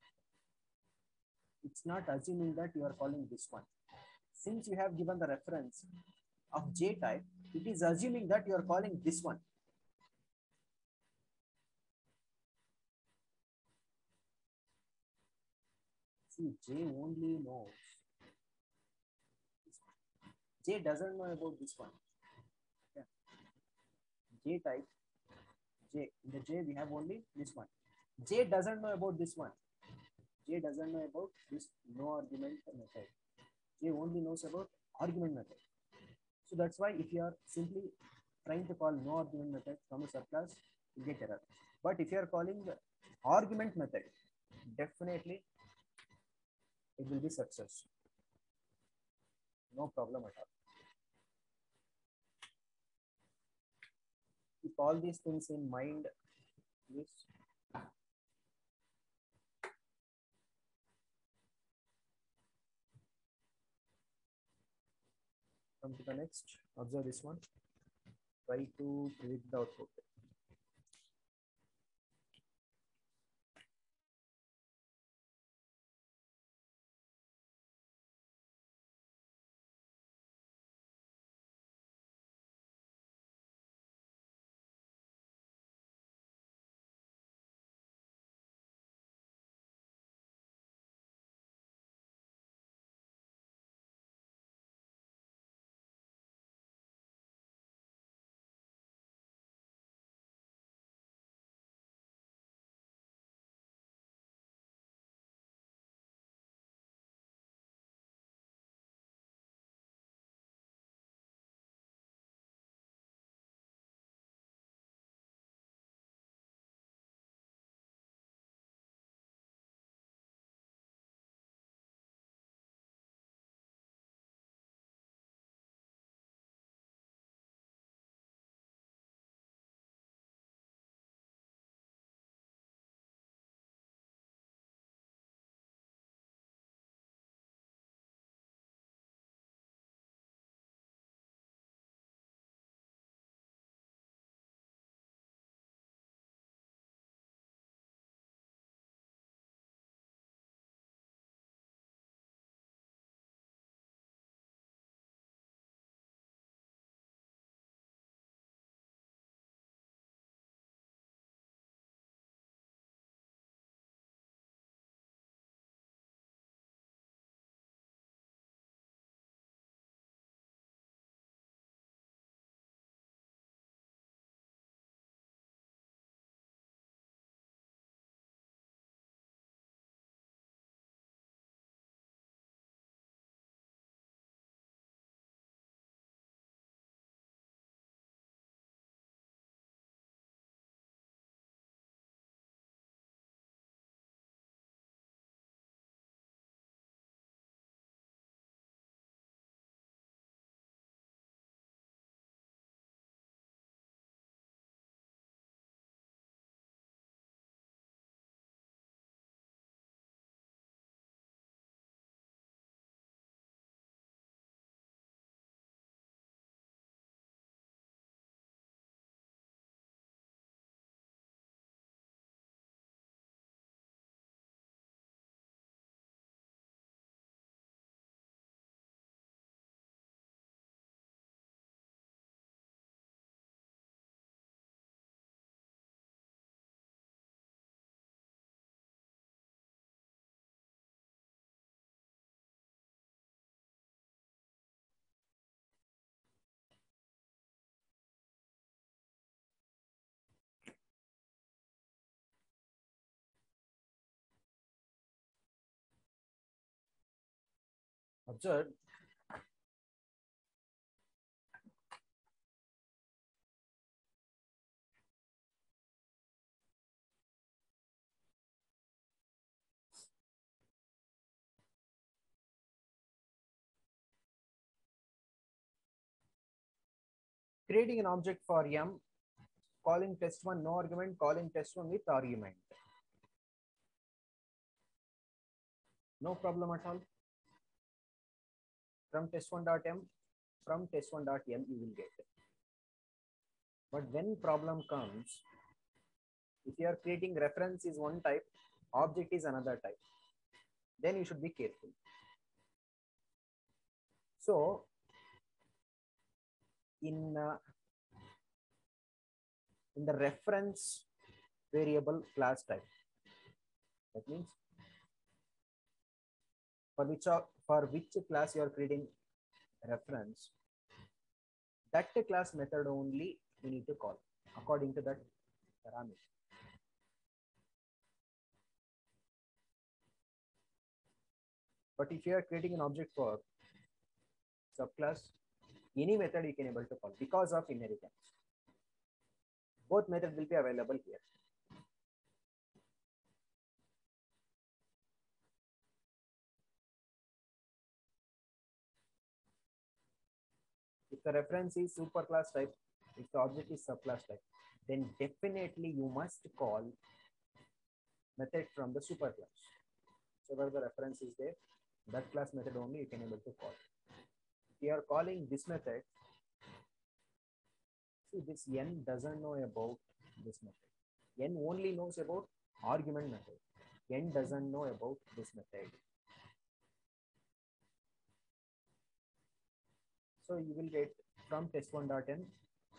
it's not assuming that you are calling this one. Since you have given the reference of J type, it is assuming that you are calling this one. See, J only knows this one. J doesn't know about this one. J type, J, in the J we have only this one. J doesn't know about this one. J doesn't know about this no argument method. J only knows about argument method. So that's why if you are simply trying to call no argument method from a subclass, you get error. But if you are calling the argument method, definitely it will be success. No problem at all. Keep all these things in mind, please. Come to the next. Observe this one. Try to predict the output. Observe. Creating an object for M, calling test one no argument, calling test one with argument. No problem at all. From test one dot M, from test one dot M you will get it. But when problem comes, if you are creating reference is one type, object is another type, then you should be careful. So in uh, in the reference variable class type, that means for which of, for which class you are creating reference, that class method only we need to call. according to that parameter. But if you are creating an object for subclass, any method you can able to call because of inheritance. Both methods will be available here. If the reference is superclass type, if the object is subclass type, then definitely you must call method from the superclass. So where the reference is there, that class method only you can able to call. If you are calling this method, see this n doesn't know about this method. N only knows about argument method. N doesn't know about this method. So you will get from test one dot n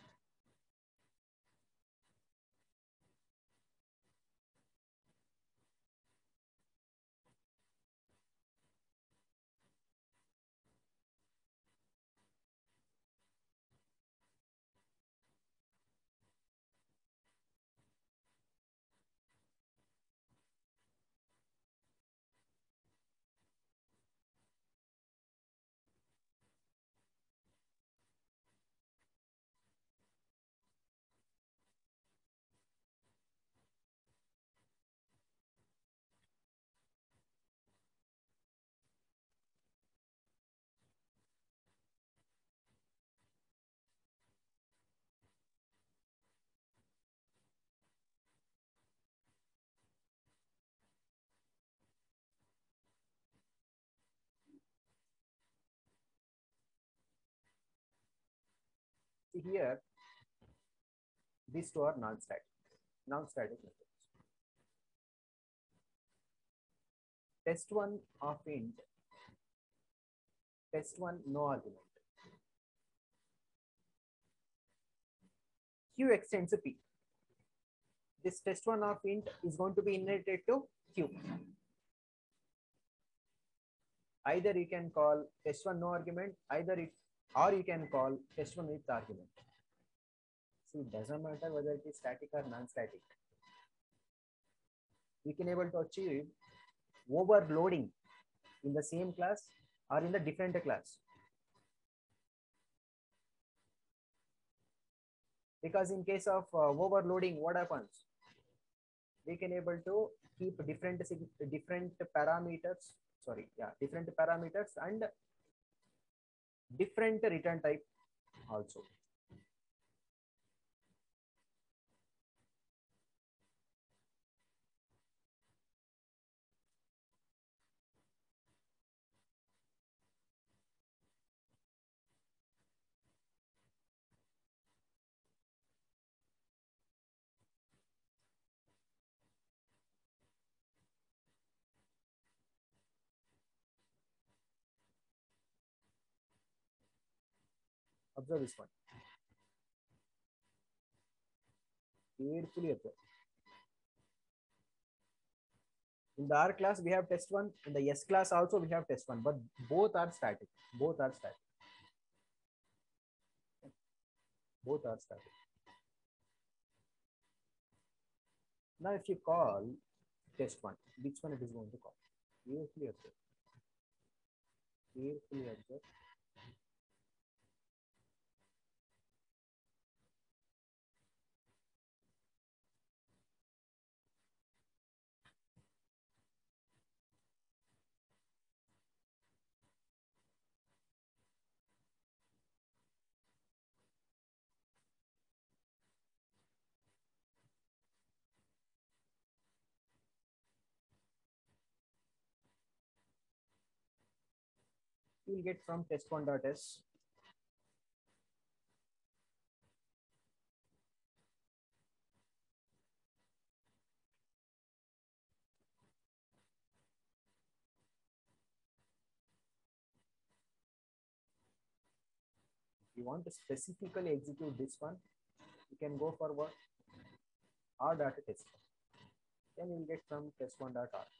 see here, these two are non-static, non-static methods. Test one of int, test one no argument. Q extends to P. This test one of int is going to be inherited to Q. Either you can call test one no argument, either it, or you can call test one with argument. See, it doesn't matter whether it is static or non-static. We can able to achieve overloading in the same class or in the different class. Because in case of uh, overloading, what happens? We can able to keep different different parameters. Sorry, yeah, different parameters and different return type also. Observe this one. Carefully observe. In the R class, we have test one. In the S class also, we have test one. But both are static. Both are static. Both are static. Now, if you call test one, which one it is going to call? Carefully observe. Carefully observe. You will get from test one dot s. If you want to specifically execute this one, you can go for what? R dot test. Then you will get from test one dot r.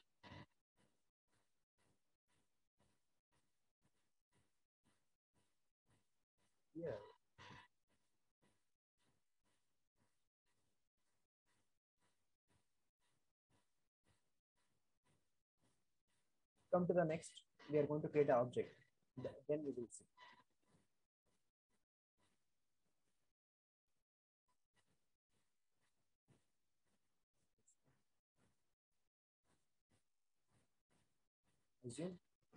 Here, Come to the next. We are going to create an object. Then we will see. Assume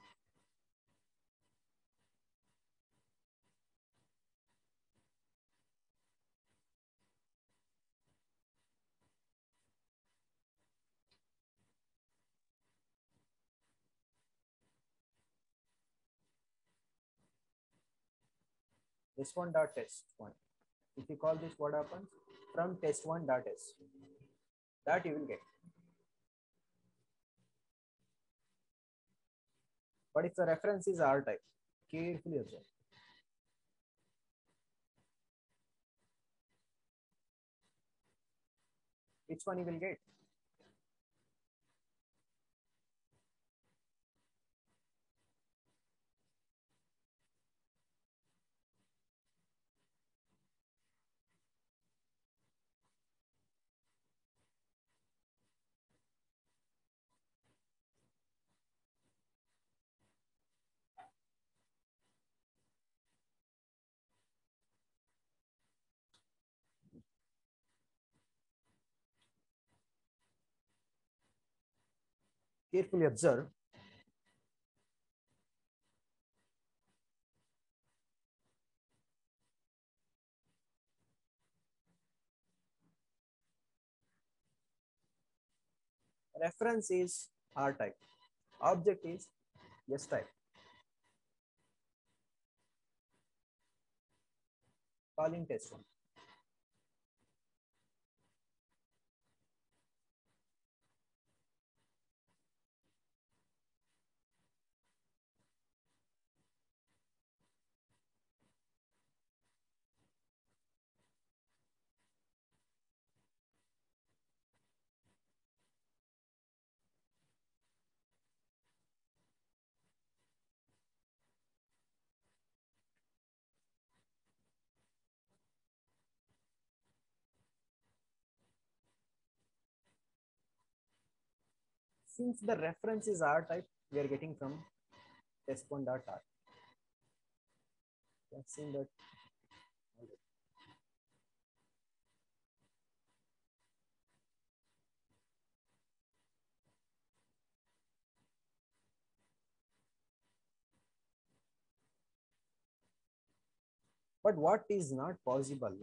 this one dot test one. If you call this, what happens? From test one dot s, that you will get. But if the reference is R type, carefully observe. Which one you will get? Carefully observe. Reference is R type. Object is S type. Calling test one. Since the reference is R type, we are getting from test one dot R. You have seen that. But what is not possible?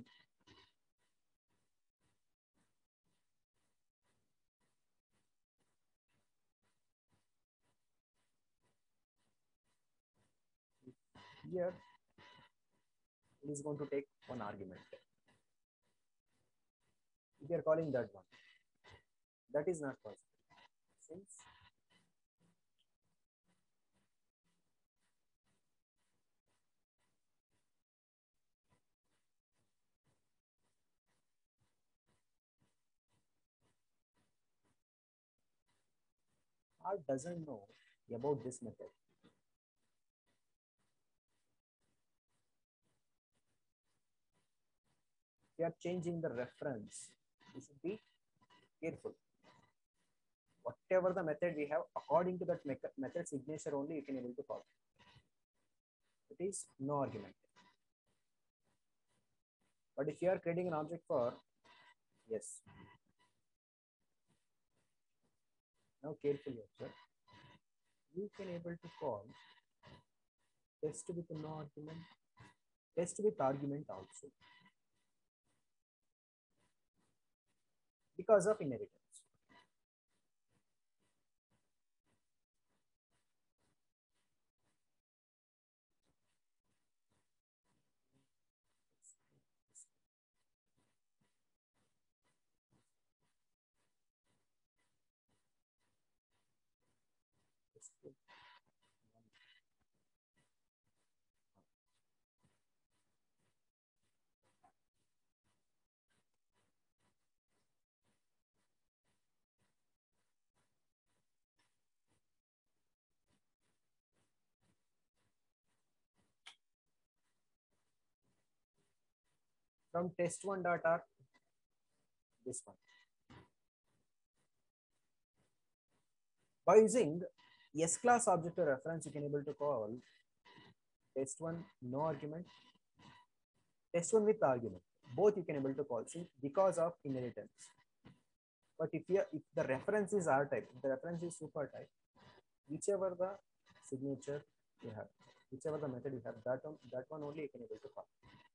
Here, it is going to take one argument. If you are calling that one, that is not possible. Since R doesn't know about this method. We are changing the reference. You should be careful. Whatever the method we have, according to that method signature only you can able to call. It is no argument. But if you are creating an object for, yes. Now carefully observe. You can able to call test with no argument, test with argument also. Because of inheritance. From test one dot R, this one. By using S class object or reference you can able to call test one no argument, test one with argument. Both you can able to call see because of inheritance. But if you if the reference is R type, if the reference is super type, whichever the signature you have, whichever the method you have, that one that one only you can able to call.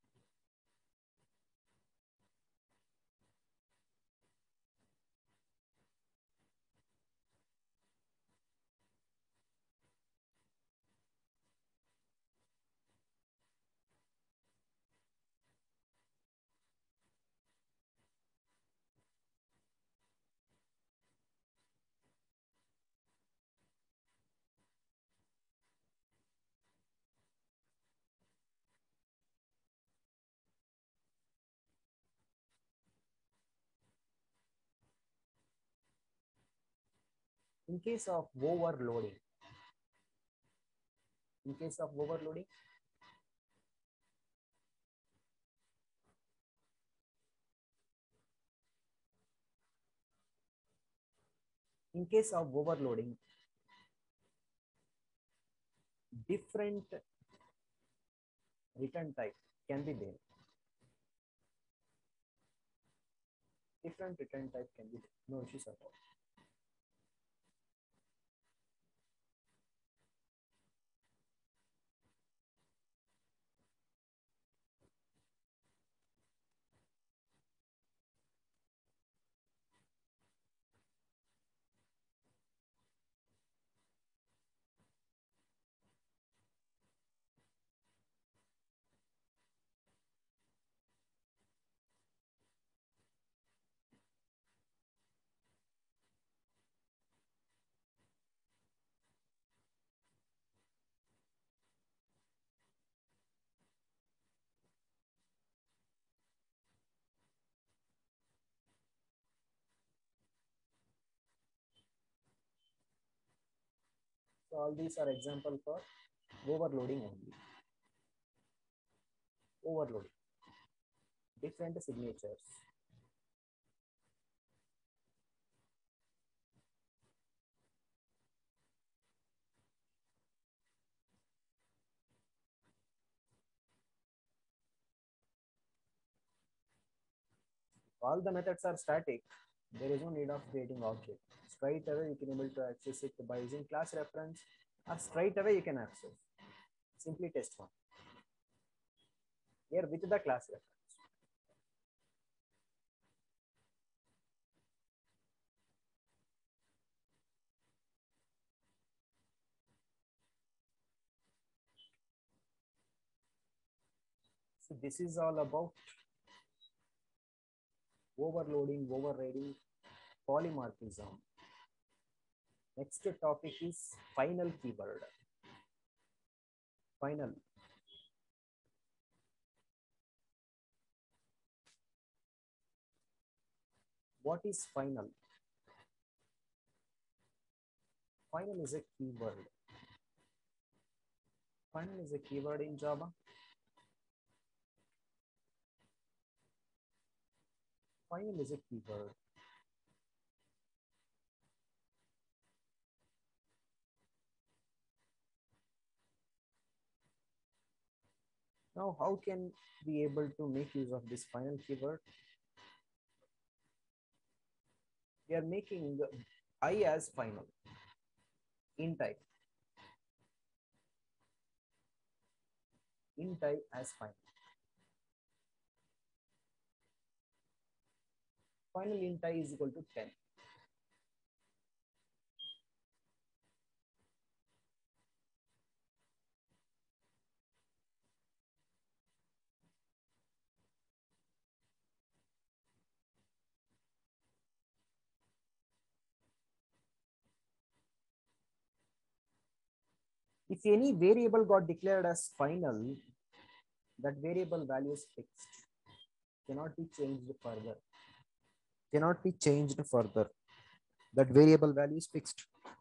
In case of overloading, in case of overloading, in case of overloading, different return type can be there. Different return type can be there. No issues at all. So all these are example for overloading only. Overloading. Different signatures. All the methods are static. There is no need of creating object. Straight away you can able to access it by using class reference, or straight away you can access. Simply test one. Here with the class reference. So this is all about overloading, overriding, polymorphism. Next topic is final keyword. Final. What is final? Final is a keyword. Final is a keyword in Java. Final is a keyword. Now, how can we able to make use of this final keyword? We are making I as final in type. In type as final. Final int I is equal to ten. If any variable got declared as final, that variable value is fixed, cannot be changed further. Cannot be changed further. That variable value is fixed.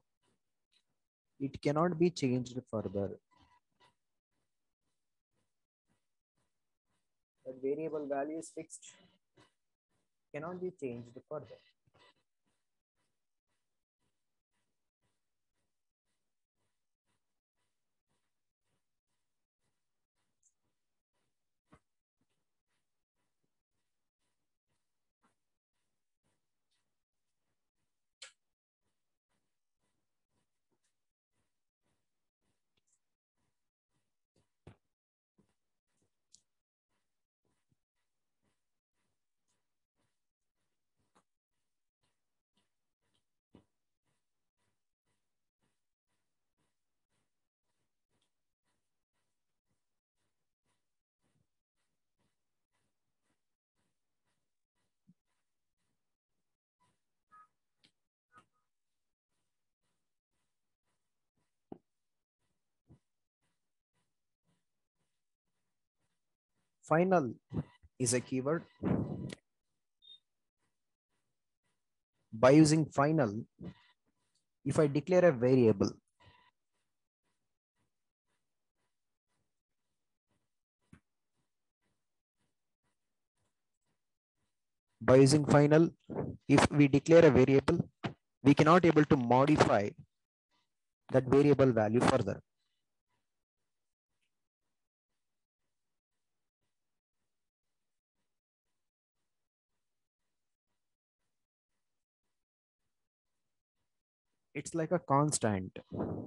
It cannot be changed further. That variable value is fixed, cannot be changed further. Final is a keyword. By using final, if I declare a variable, by using final, if we declare a variable, we cannot able to modify that variable value further. It's like a constant.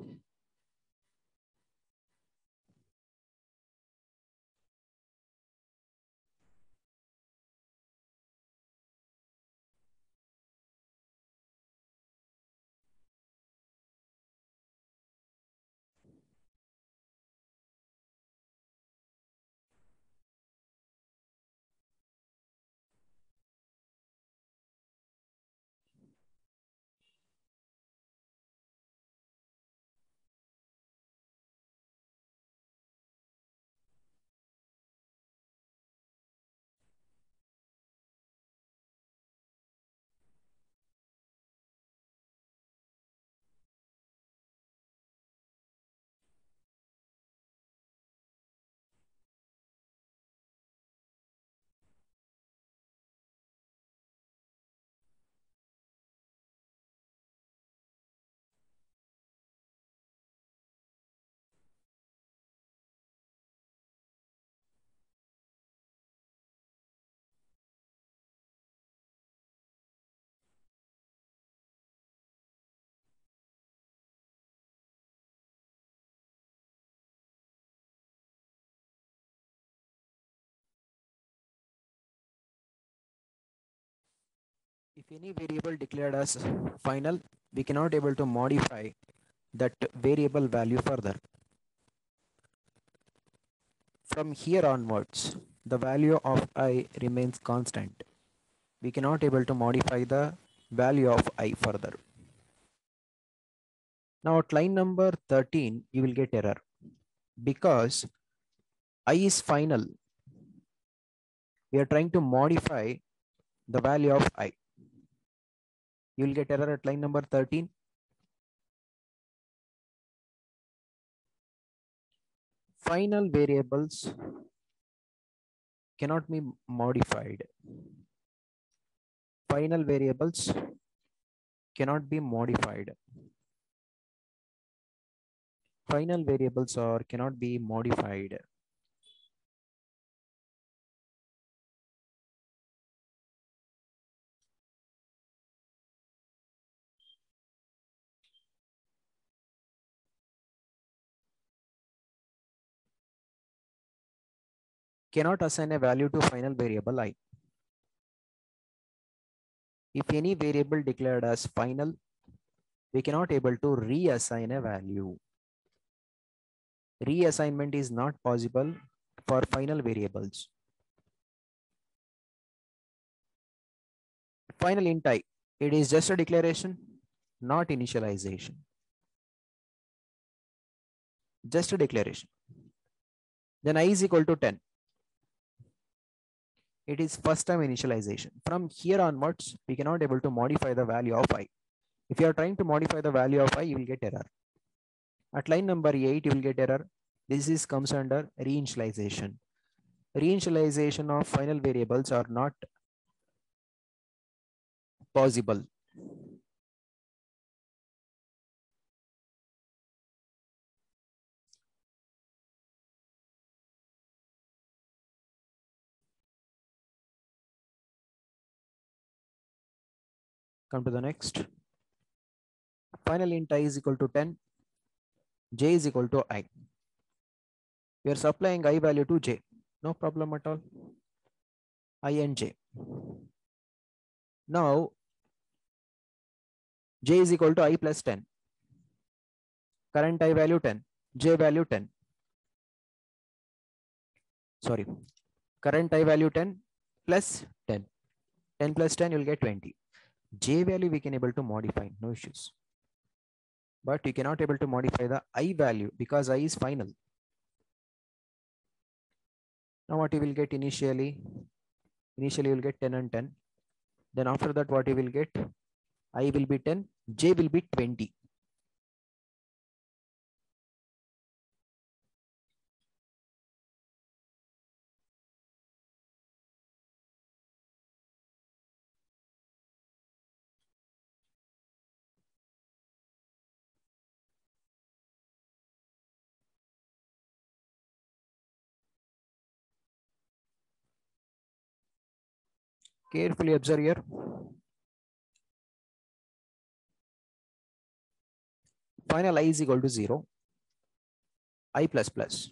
If any variable declared as final, we cannot able to modify that variable value further. From here onwards, the value of I remains constant. We cannot able to modify the value of I further. Now at line number thirteen, you will get error because I is final. We are trying to modify the value of I. You will get error at line number thirteen. Final variables cannot be modified. Final variables cannot be modified. Final variables are cannot be modified. Cannot assign a value to final variable I. If any variable declared as final, we cannot able to reassign a value. Reassignment is not possible for final variables. Final int I, it is just a declaration, not initialization. Just a declaration. Then I is equal to ten. It is first time initialization. From here onwards, we cannot able to modify the value of I. If you are trying to modify the value of I, you will get error. At line number eight, you will get error. This is comes under reinitialization. Reinitialization of final variables are not possible. Come to the next. Final int I is equal to ten. J is equal to I. We are supplying I value to J. No problem at all. I and J. Now, J is equal to I plus ten. Current I value ten. J value ten. Sorry. Current I value ten plus ten. ten plus ten, you'll get twenty. J value we can able to modify, no issues. But you cannot able to modify the I value because I is final. Now what you will get initially? Initially you will get ten and ten. Then after that what you will get? I will be ten, J will be twenty. Carefully observe here. Final I is equal to zero. I plus plus.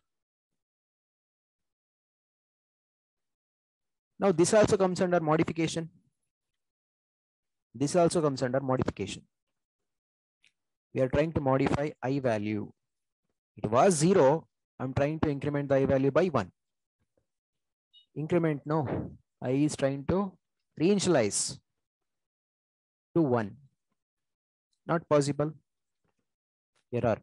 Now this also comes under modification. This also comes under modification. We are trying to modify I value. It was zero. I'm trying to increment the I value by one. Increment, no. I is trying to reinitialize to one. Not possible. Error.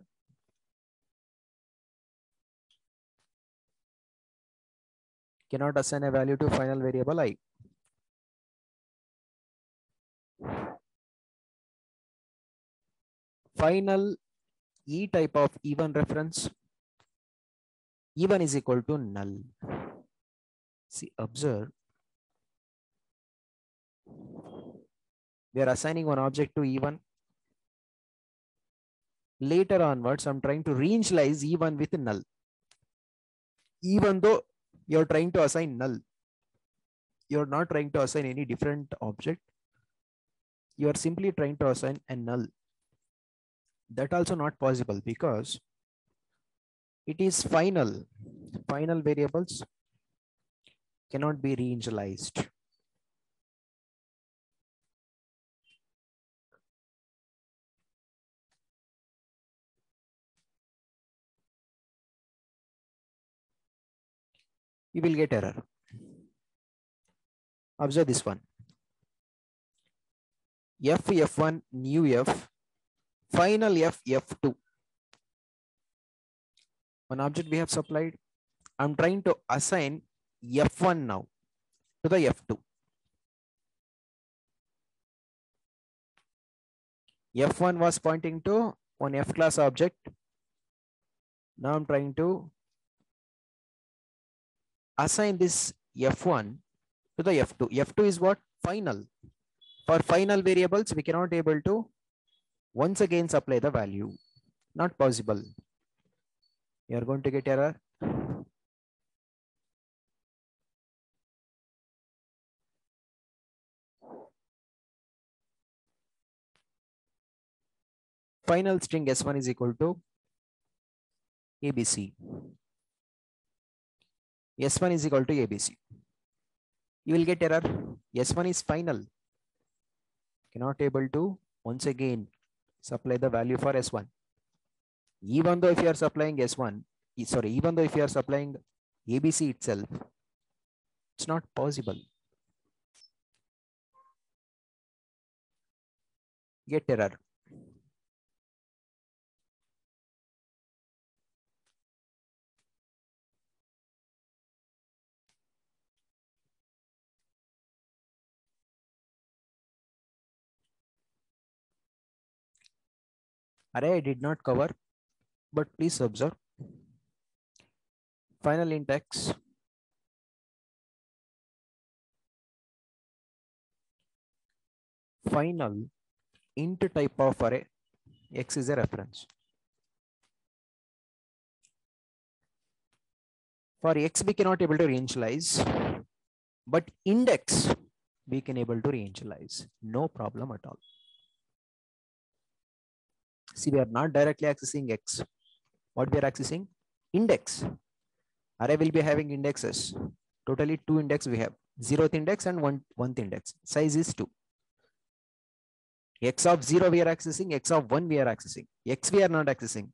Cannot assign a value to final variable I. Final E type of even reference. Even is equal to null. See, observe. We are assigning one object to E one. Later onwards, I'm trying to reinitialize E one with null. Even though you're trying to assign null, you're not trying to assign any different object. You are simply trying to assign a null. That also not possible because it is final. Final variables cannot be reinitialized. You will get error. Observe this one. F F one new F, final F F two. One object we have supplied. I'm trying to assign F one now to the F two. F one was pointing to one F class object. Now I'm trying to assign this F one to the F two. F two is what? Final. For final variables, we cannot able to once again supply the value. Not possible. You are going to get error. Final string S one is equal to A B C. S one is equal to A B C. You will get error. S one is final. Cannot able to once again supply the value for S one. Even though if you are supplying S one, sorry, even though if you are supplying A B C itself, it's not possible. Get error. Array I did not cover, but please observe. Final int x. Final int type of array. X is a reference. For X, we cannot able to reinitialize, but index we can able to reinitialize. No problem at all. See, we are not directly accessing X. What we are accessing? Index. Array will be having indexes. Totally two index we have. Zeroth index and one one index. Size is two. X of zero we are accessing. X of one we are accessing. X we are not accessing.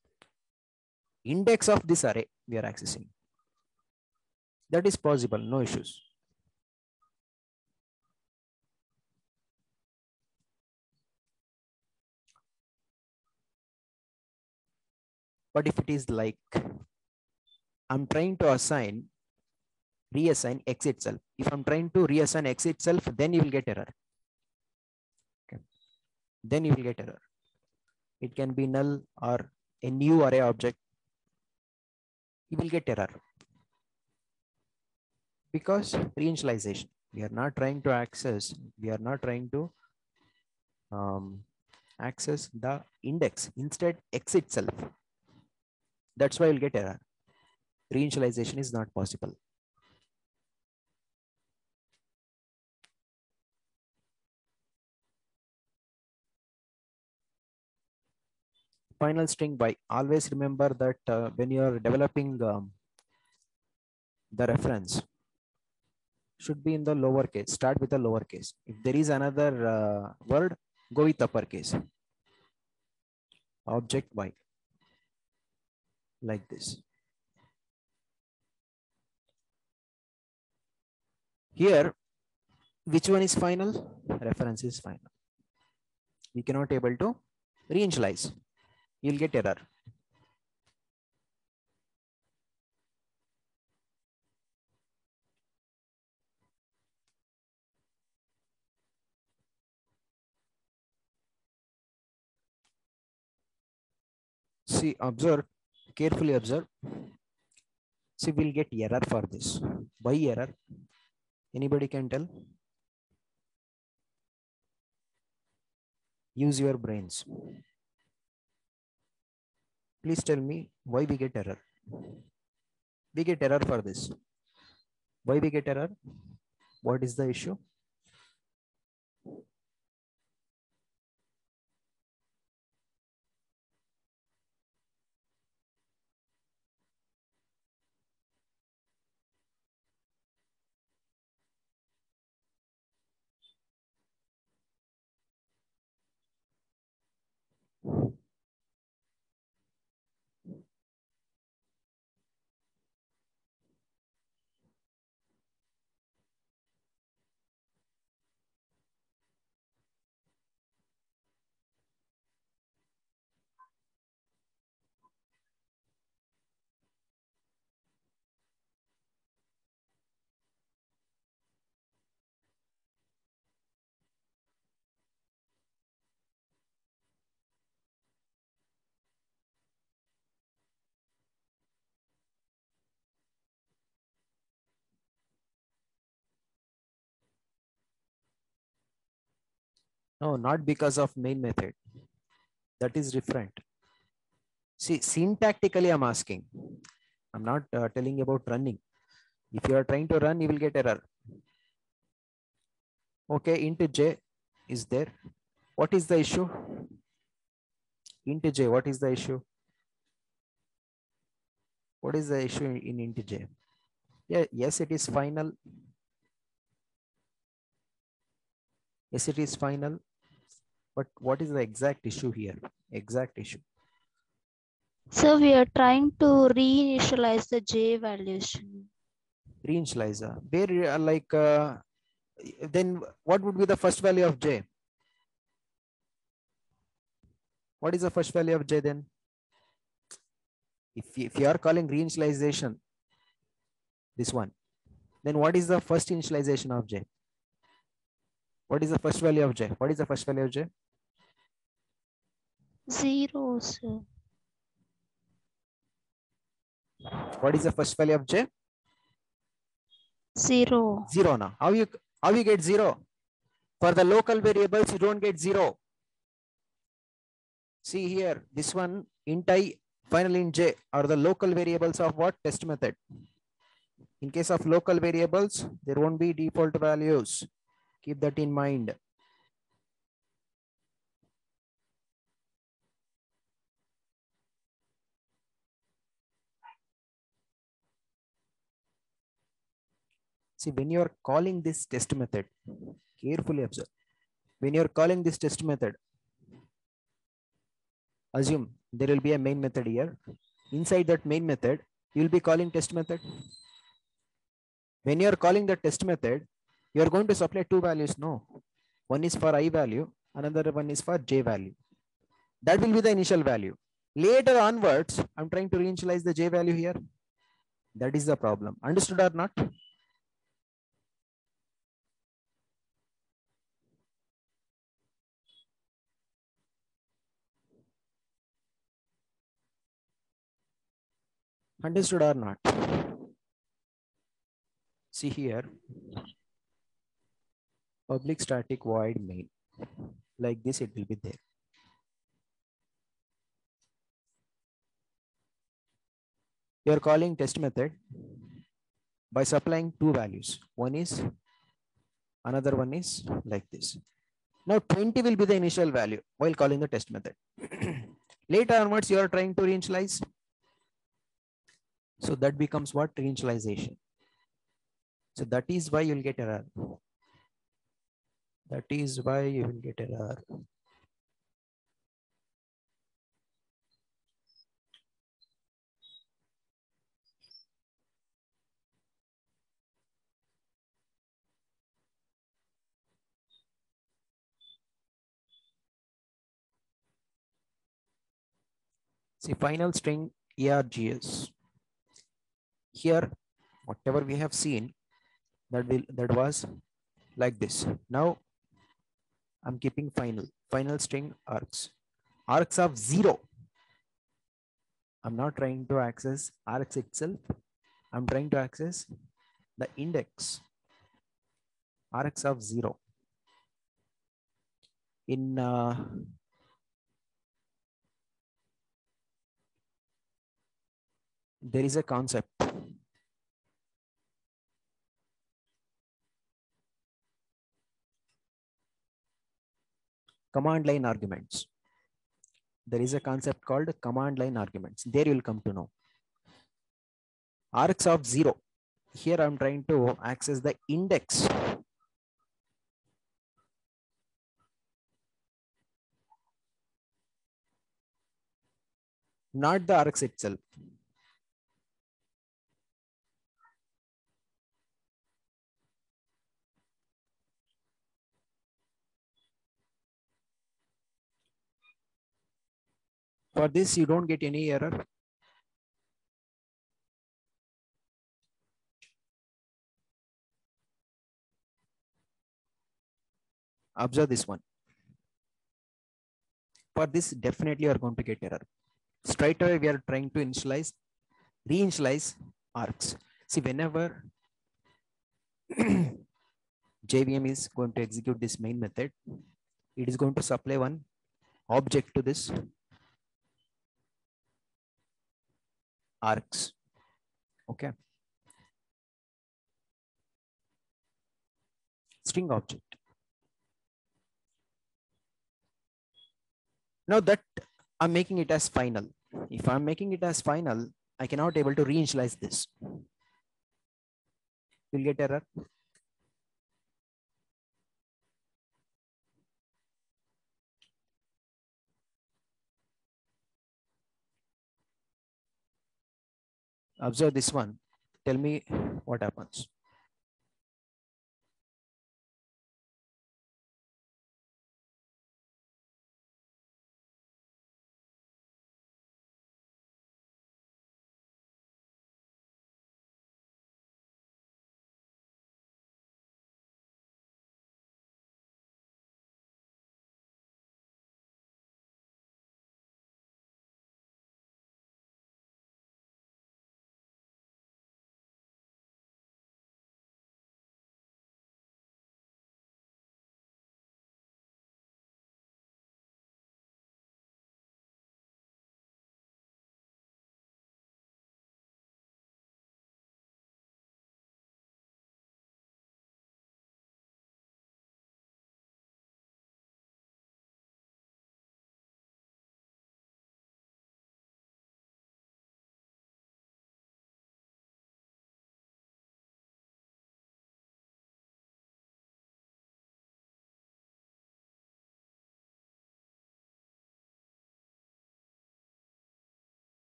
Index of this array we are accessing. That is possible. No issues. But if it is like I'm trying to assign reassign X itself. If I'm trying to reassign X itself, then you will get error. Okay. Then you will get error. It can be null or a new array object. You will get error. Because reinitialization, we are not trying to access, we are not trying to um, access the index, instead X itself. That's why you'll get error. Reinitialization is not possible. Final string by. Always remember that uh, when you are developing um, the reference, should be in the lowercase. Start with the lowercase. If there is another uh, word, go with uppercase. Object Y. Like this. Here, which one is final? Reference is final. We cannot able to reinitialize. You'll get error. See, observe, carefully observe. See, we'll get error for this. Why error? Anybody can tell? Use your brains. Please tell me why we get error. We get error for this. Why we get error? What is the issue? No, not because of main method. That is different. See, syntactically I'm asking. I'm not uh, telling about running. If you are trying to run, you will get error. Okay, int j is there. What is the issue? Int j, what is the issue? What is the issue in int j? Yeah, yes, it is final. Yes, it is final. But what is the exact issue here? Exact issue. So we are trying to reinitialize the J values. Reinitialize. Where uh, like uh, then what would be the first value of J? What is the first value of J then? If, if you are calling reinitialization, this one, then what is the first initialization of J? What is the first value of J? What is the first value of J? Zero, sir. What is the first value of J? Zero. Zero now. How you how you get zero? For the local variables, you don't get zero. See here, this one int I, final int j are the local variables of what? Test method. In case of local variables, there won't be default values. Keep that in mind. See, when you are calling this test method, carefully observe. When you are calling this test method, assume there will be a main method here. Inside that main method, you will be calling test method. When you are calling the test method, you are going to supply two values. No, one is for I value, another one is for j value. That will be the initial value. Later onwards, I'm trying to reinitialize the j value here. That is the problem. Understood or not? Understood or not? See here, public static void main. Like this, it will be there. You are calling test method by supplying two values. One is, another one is like this. Now twenty will be the initial value while calling the test method. Later onwards, you are trying to reinitialize. So that becomes what? Reinitialization. So that is why you will get error. That is why you will get error. See, final string args. Here, whatever we have seen, that will that was like this. Now I'm keeping final final string args. Args of zero. I'm not trying to access args itself. I'm trying to access the index args of zero. In uh, there is a concept. Command line arguments. There is a concept called command line arguments. There you will come to know. Args of zero. Here I'm trying to access the index. Not the args itself. For this, you don't get any error. Observe this one. For this, definitely you are going to get error. Straight away, we are trying to initialize, reinitialize args. See, whenever J V M is going to execute this main method, it is going to supply one object to this args. Okay. String object. Now that I'm making it as final. If I'm making it as final, I cannot able to reinitialize this. You'll get error. Observe this one. Tell me what happens.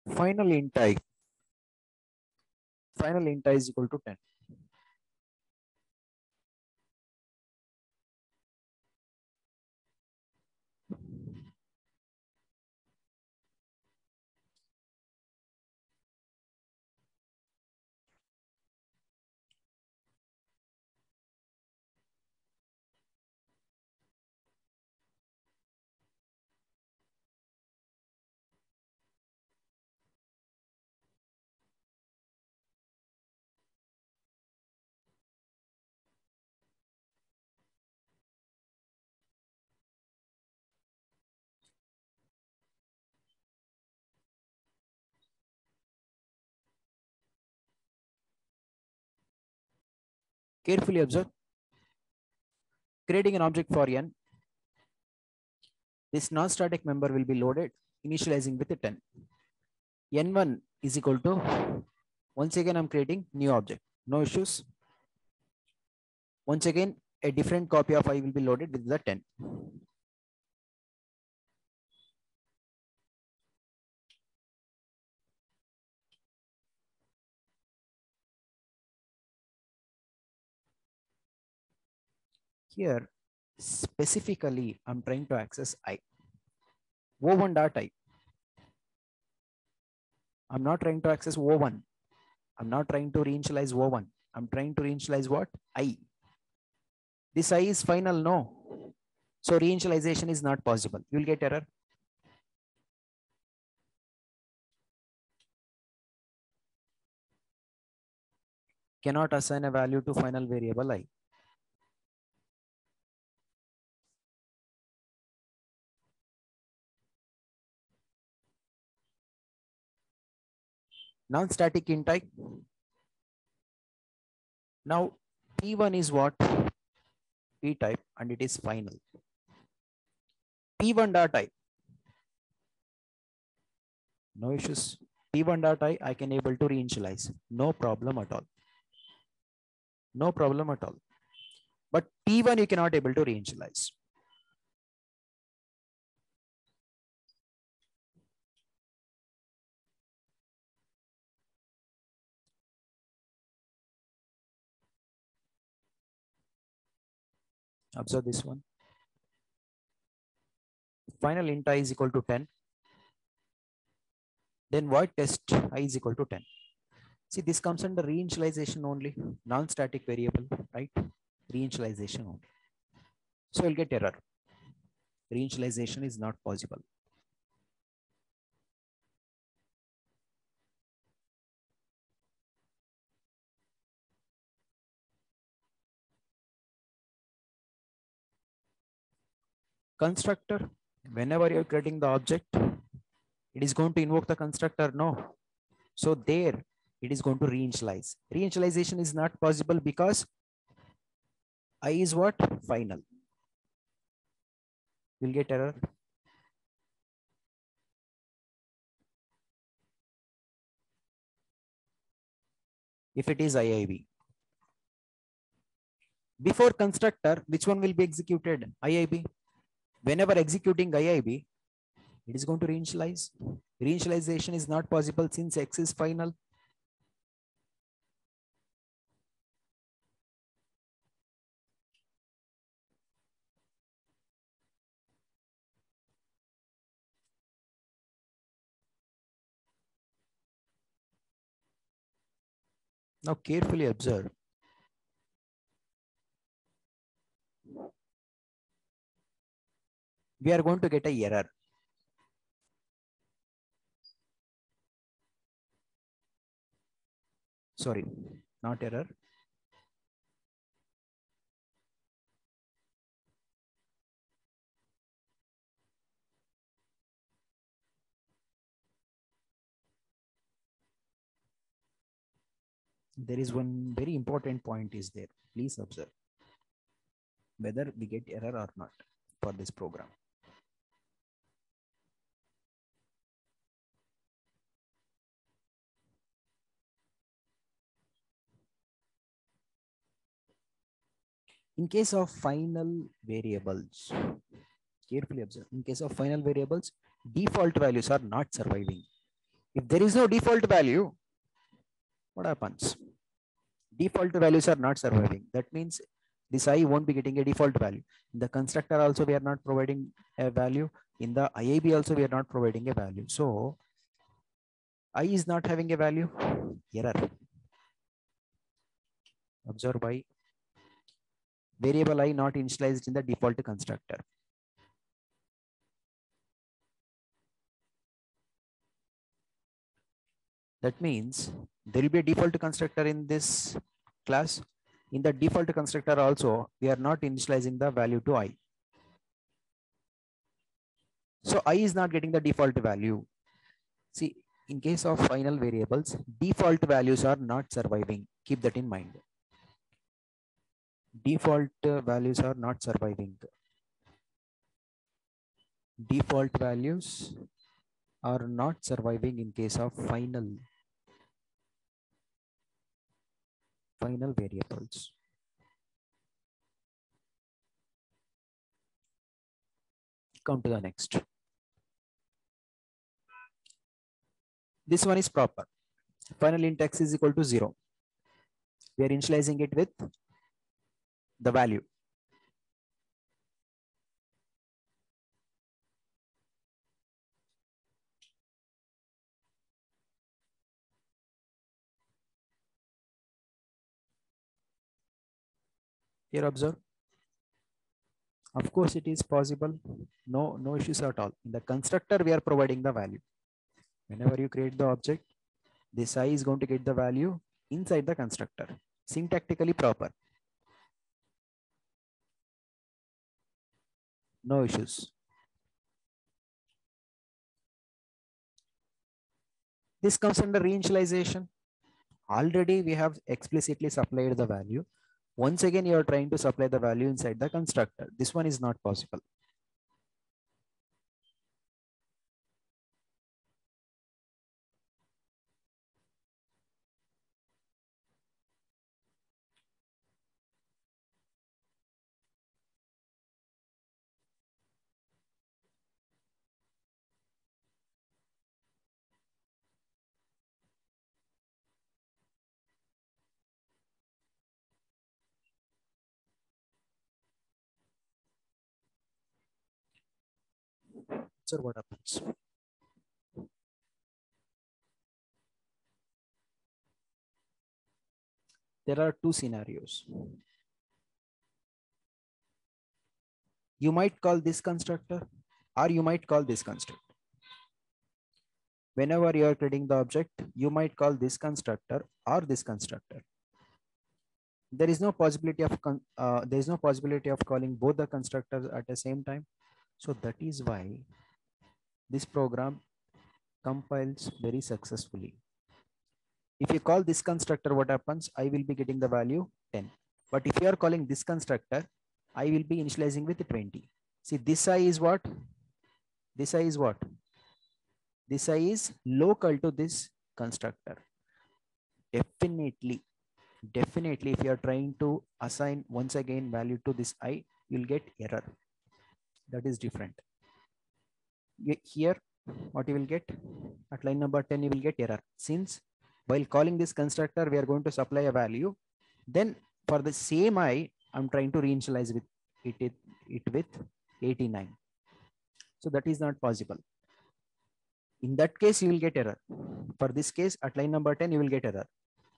final int I, final int I is equal to ten. Carefully observe. Creating an object for n. This non-static member will be loaded, initializing with a ten. n one is equal to, once again I'm creating new object, no issues. Once again, a different copy of I will be loaded with the ten. Here, specifically, I'm trying to access I. O one dot I. I'm not trying to access O one. I'm not trying to reinitialize O one. I'm trying to reinitialize what? I. This I is final, no. So reinitialization is not possible. You will get error. Cannot assign a value to final variable I. Non-static int I. Now P one is what? P type and it is final. P one dot I. No issues. P one dot I, I can able to reinitialize. No problem at all. No problem at all. But P one you cannot able to reinitialize. Observe this one. Final int I is equal to ten. Then void test I is equal to ten. See, this comes under reinitialization only, non-static variable, right? Reinitialization only. So you'll get error. Reinitialization is not possible. Constructor, whenever you're creating the object, it is going to invoke the constructor, no. So there, it is going to reinitialize. Reinitialization is not possible because I is what? Final. You'll get error. If it is I I B. Before constructor, which one will be executed? I I B. Whenever executing I I B, it is going to reinitialize. Reinitialization is not possible since X is final. Now carefully observe. We are going to get a error. Sorry, not error. There is one very important point is there. Please observe whether we get error or not for this program. In case of final variables, carefully observe, in case of final variables, default values are not surviving. If there is no default value, what happens? Default values are not surviving. That means this I won't be getting a default value. In the constructor also, we are not providing a value. In the I A B also, we are not providing a value. So I is not having a value. Error. Observe why. Variable I not initialized in the default constructor. That means there will be a default constructor in this class. In the default constructor also, we are not initializing the value to I. So I is not getting the default value. See, in case of final variables, default values are not surviving. Keep that in mind. Default values are not surviving. Default values are not surviving in case of final final variables. Come to the next. This one is proper. Final int x is equal to zero. We are initializing it with the value. Here observe. Of course, it is possible. No, no issues at all. In the constructor, we are providing the value. Whenever you create the object, this I is going to get the value inside the constructor. Syntactically proper. No issues. This comes under reinitialization. Already we have explicitly supplied the value. Once again, you are trying to supply the value inside the constructor. This one is not possible. So what happens? There are two scenarios. You might call this constructor or you might call this constructor. Whenever you are creating the object, you might call this constructor or this constructor. There is no possibility of uh, there is no possibility of calling both the constructors at the same time. So that is why this program compiles very successfully. If you call this constructor, what happens? I will be getting the value ten. But if you are calling this constructor, I will be initializing with twenty. See, this I is what? This I is what? This I is local to this constructor. Definitely, definitely, if you are trying to assign once again value to this I, you'll get error. That is different. Here, what you will get? At line number ten, you will get error. Since while calling this constructor, we are going to supply a value. Then for the same I, I'm trying to reinitialize with it, it, it with eighty-nine. So that is not possible. In that case, you will get error. For this case, at line number ten, you will get error.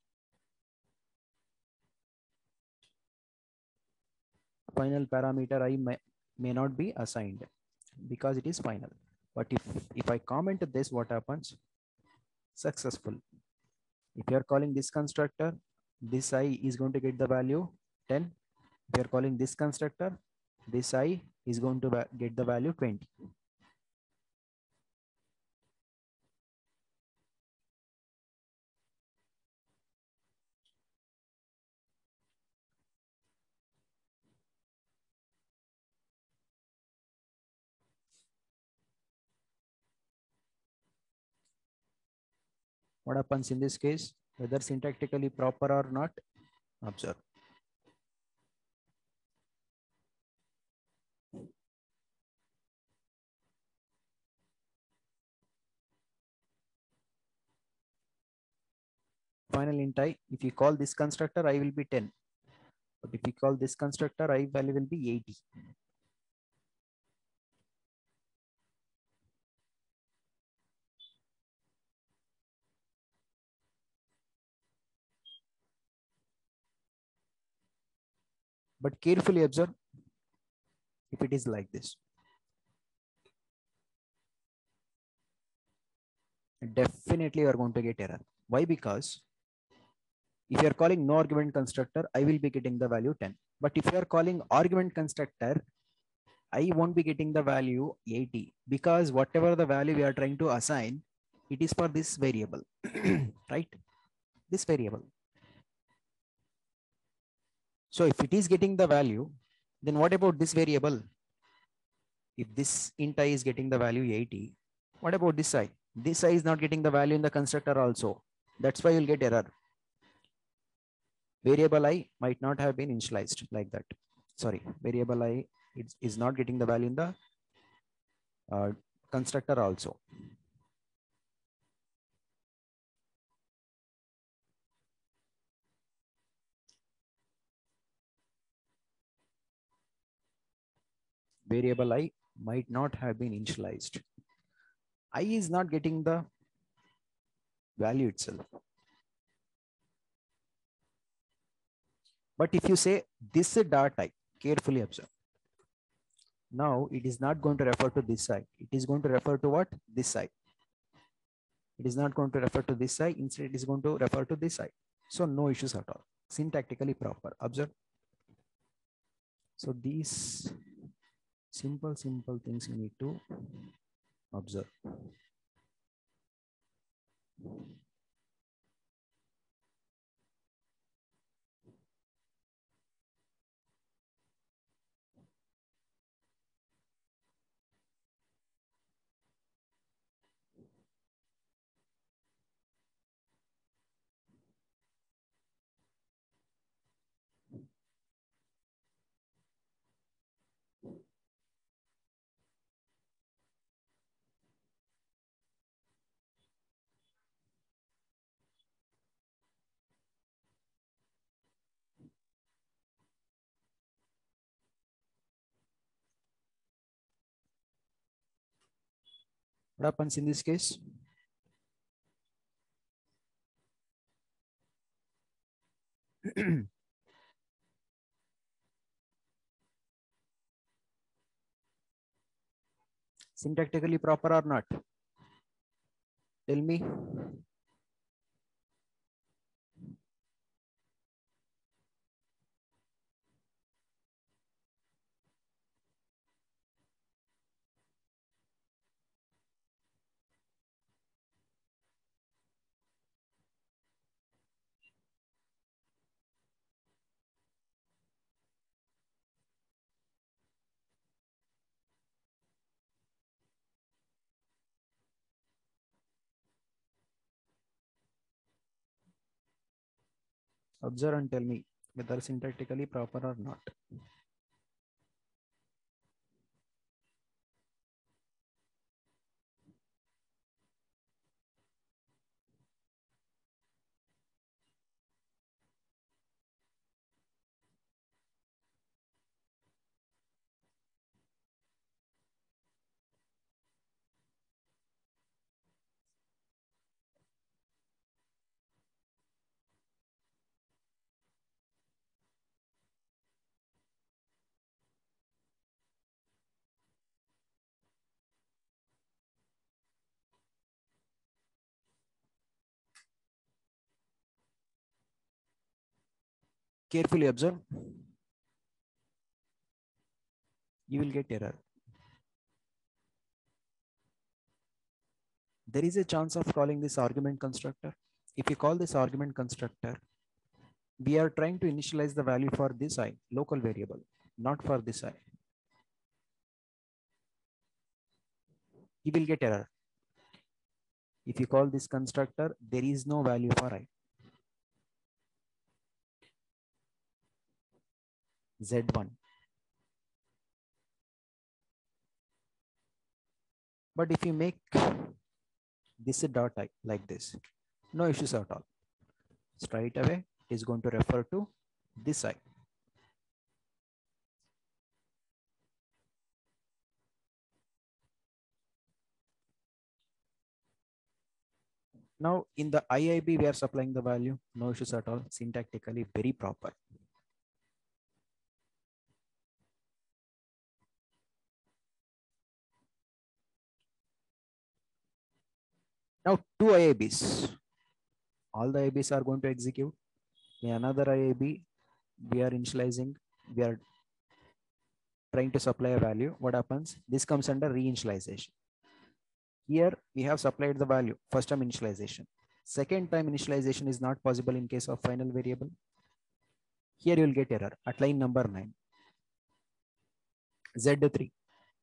Final parameter I may, may not be assigned because it is final. But if, if I comment this, what happens? Successful. If you are calling this constructor, this I is going to get the value ten. If you are calling this constructor, this I is going to get the value twenty. What happens in this case? Whether syntactically proper or not, observe. final int I. If you call this constructor, I will be ten. But if you call this constructor, I value will be eighty. But carefully observe if it is like this. Definitely you are going to get error. Why? Because if you are calling no argument constructor, I will be getting the value ten. But if you are calling argument constructor, I won't be getting the value eighty, because whatever the value we are trying to assign, it is for this variable, right? This variable. So if it is getting the value, then what about this variable? If this int I is getting the value eighty, what about this I? This I is not getting the value in the constructor also. That's why you'll get error. Variable I might not have been initialized like that. Sorry, variable I is, is not getting the value in the uh, constructor also. Variable I might not have been initialized. I is not getting the value itself. But if you say this dot I, carefully observe. Now it is not going to refer to this side. It is going to refer to what? This side. It is not going to refer to this side. Instead, it is going to refer to this side. So no issues at all. Syntactically proper. Observe. So these simple, simple things you need to observe. What happens in this case? Syntactically proper or not? Tell me. Observe and tell me whether syntactically proper or not. Carefully observe. You will get error. There is a chance of calling this argument constructor. If you call this argument constructor, we are trying to initialize the value for this I, local variable, not for this I. You will get error. If you call this constructor, there is no value for I. Z one. But if you make this a dot I like this, no issues at all. Straight away it is going to refer to this I. Now in the I I B we are supplying the value, no issues at all, syntactically very proper. Now two I I Bs, all the I I Bs are going to execute. In another I I B we are initializing, we are trying to supply a value. What happens? This comes under reinitialization. Here we have supplied the value, first time initialization. Second time initialization is not possible in case of final variable. Here you will get error at line number nine. Z three.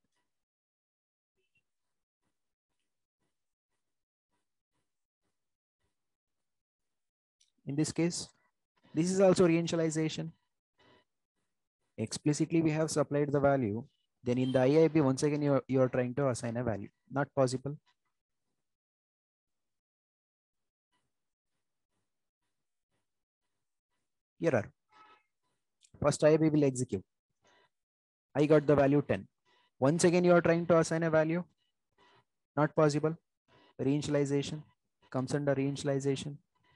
In this case, this is also reinitialization. Explicitly we have supplied the value. Then in the I I B, once again, you you are trying to assign a value. Not possible. Error. First I I B will execute. I got the value ten. Once again, you are trying to assign a value. Not possible. Reinitialization comes under reinitialization.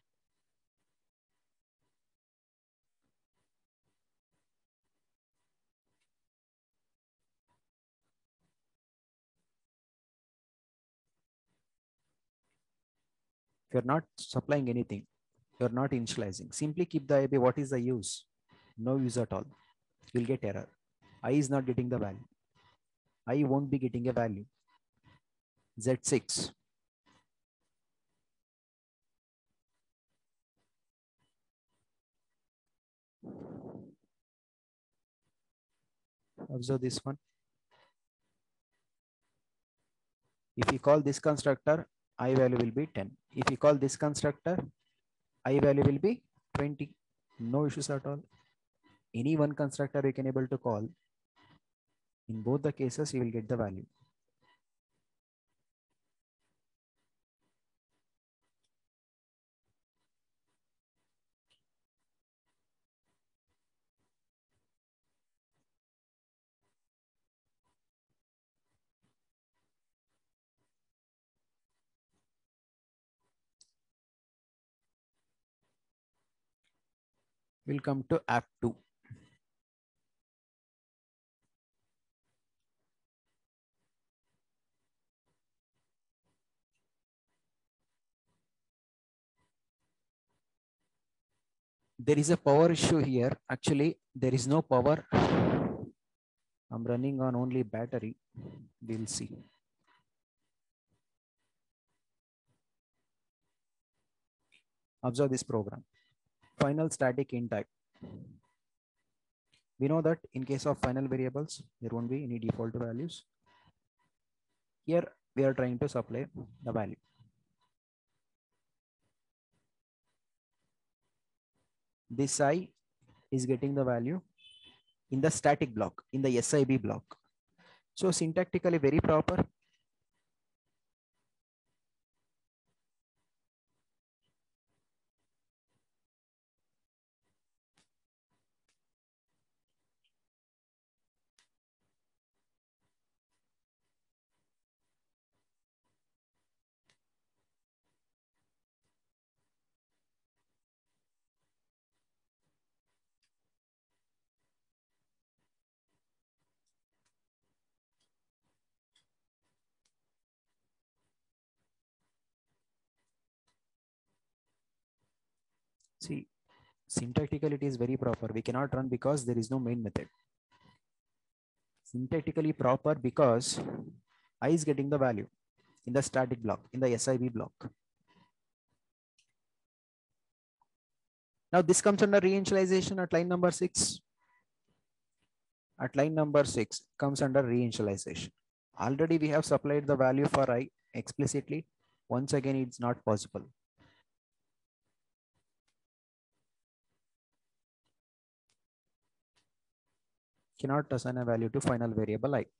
If you're not supplying anything, you're not initializing, simply keep the I I B. What is the use? No use at all. You'll get error. I is not getting the value. I won't be getting a value. Z six. Observe this one. If you call this constructor, I value will be ten. If you call this constructor, I value will be twenty. No issues at all. Any one constructor you can able to call. In both the cases, you will get the value. We'll come to app two. There is a power issue here. Actually, there is no power. I'm running on only battery. We'll see. Observe this program. Final static int type. We know that in case of final variables, there won't be any default values. Here we are trying to supply the value. This I is getting the value in the static block, in the S I B block. So syntactically very proper. See, syntactically it is very proper. We cannot run because there is no main method. Syntactically proper because I is getting the value in the static block, in the S I B block. Now this comes under reinitialization at line number six. At line number six comes under reinitialization. Already we have supplied the value for I explicitly. Once again, it's not possible. Cannot assign a value to final variable I.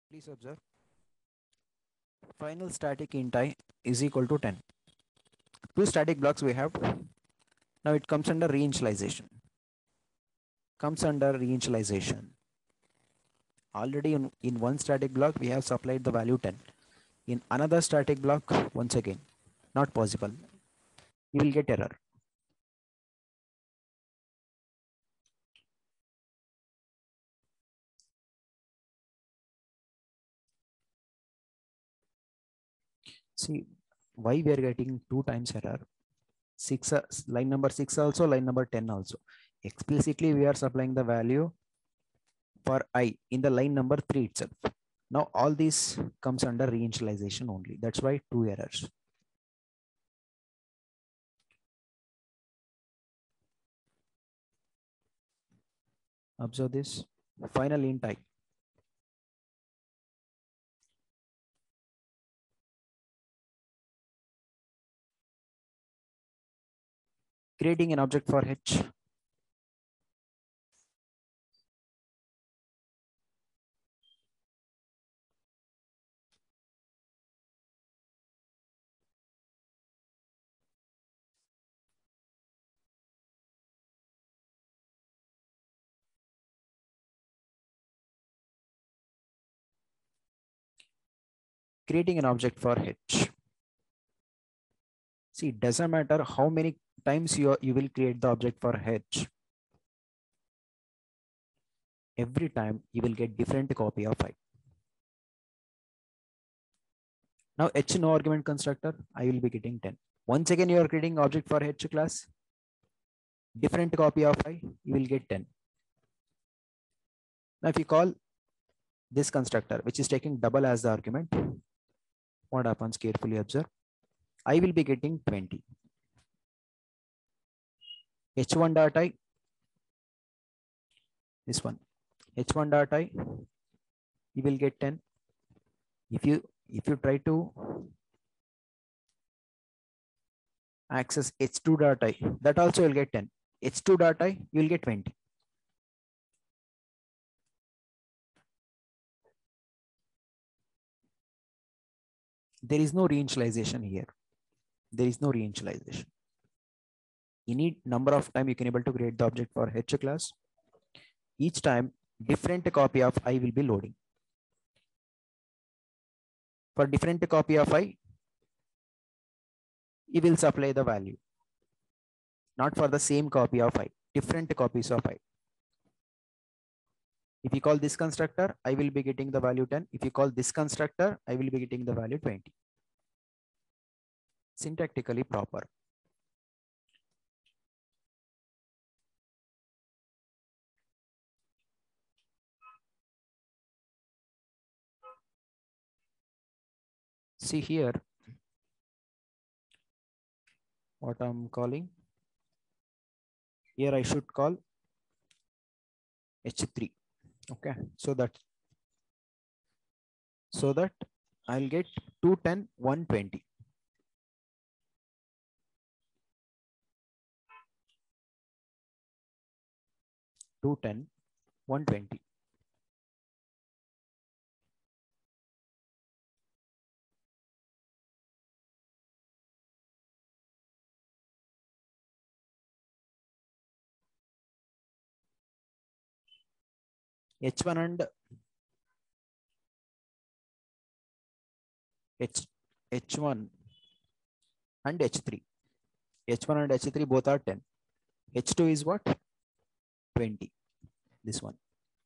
Please observe. Final static int I is equal to ten. Two static blocks we have. Now it comes under reinitialization. Comes under reinitialization. Already in, in one static block, we have supplied the value ten. In another static block, once again, not possible. You will get error. See, why we are getting two times error? Six, uh, line number six also, line number ten also. Explicitly, we are supplying the value for I in the line number three itself. Now all this comes under reinitialization only. That's why two errors. Observe this. Final int I. Creating an object for H. Creating an object for H. See, it doesn't matter how many times you, you will create the object for H. Every time you will get different copy of I. Now H no argument constructor, I will be getting ten. Once again, you are creating object for H class. Different copy of I, you will get ten. Now if you call this constructor, which is taking double as the argument, what happens? Carefully observe. I will be getting twenty. H one dot I, this one, H one dot I, you will get ten. If you if you try to access H two dot I, that also will get ten. H two dot I, you will get twenty. There is no reinitialization here. There is no reinitialization. You need number of time you can able to create the object for H class. Each time different copy of I will be loading. For different copy of I, you will supply the value. Not for the same copy of I, different copies of I. If you call this constructor, I will be getting the value ten. If you call this constructor, I will be getting the value twenty. Syntactically proper. See here, what I'm calling. Here I should call H three. Okay, so that so that I'll get two ten, one twenty. two ten, one twenty. H one and H, H1 and H three. H one and H three both are ten. H two is what? twenty. This one.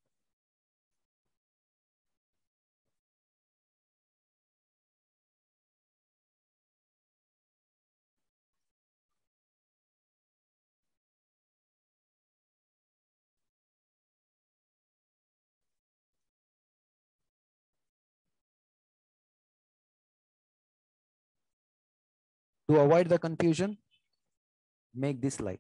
To avoid the confusion, make this like.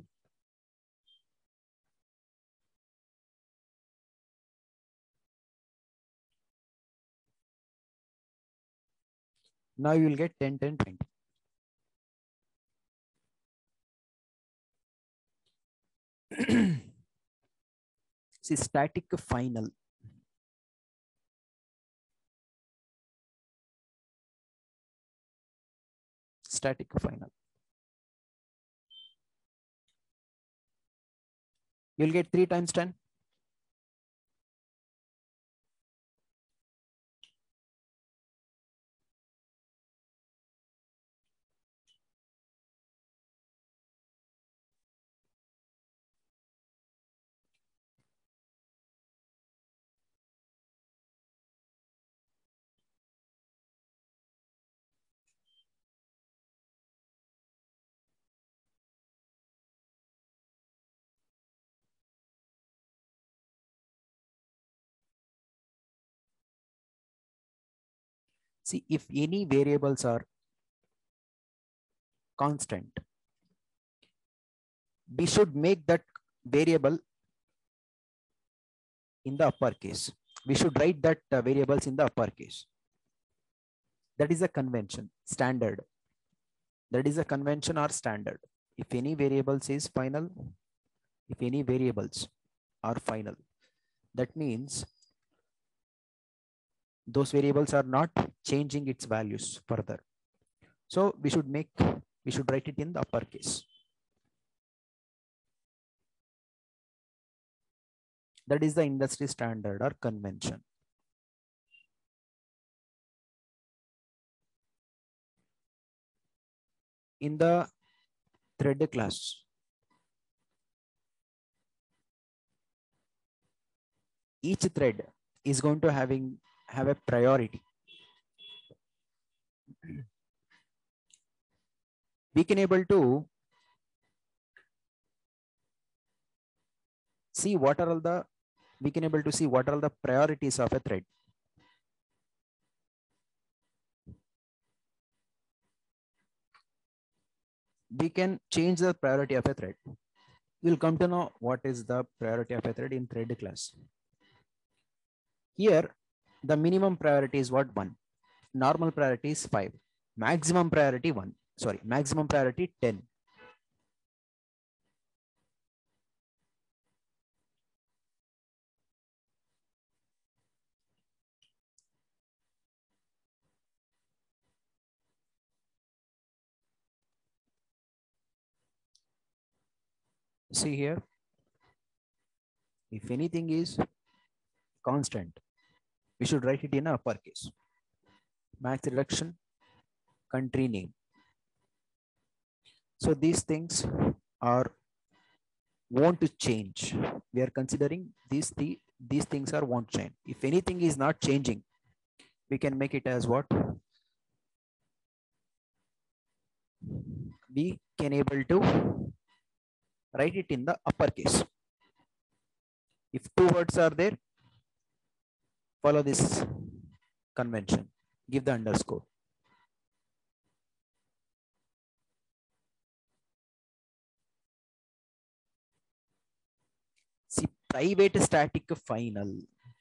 Now you will get ten, ten, twenty. See, static final. static final. You'll get three times ten. See, if any variables are constant, we should make that variable in the uppercase. We should write that uh, variables in the uppercase. That is a convention, standard. That is a convention or standard. If any variables is final, if any variables are final, that means those variables are not changing its values further. So we should make, we should write it in the uppercase. That is the industry standard or convention. In the thread class, each thread is going to having have a priority. We can able to see what are all the, we can able to see what are all the priorities of a thread. We can change the priority of a thread. We'll come to know what is the priority of a thread in thread class. Here, the minimum priority is what? One. Normal priority is five. Maximum priority one. Sorry, maximum priority ten. See here, if anything is constant, we should write it in uppercase. Max reduction, country name. So these things are want to change. We are considering these the these things are won't change. If anything is not changing, we can make it as what? We can able to write it in the uppercase. If two words are there, follow this convention. Give the underscore. See, private static final.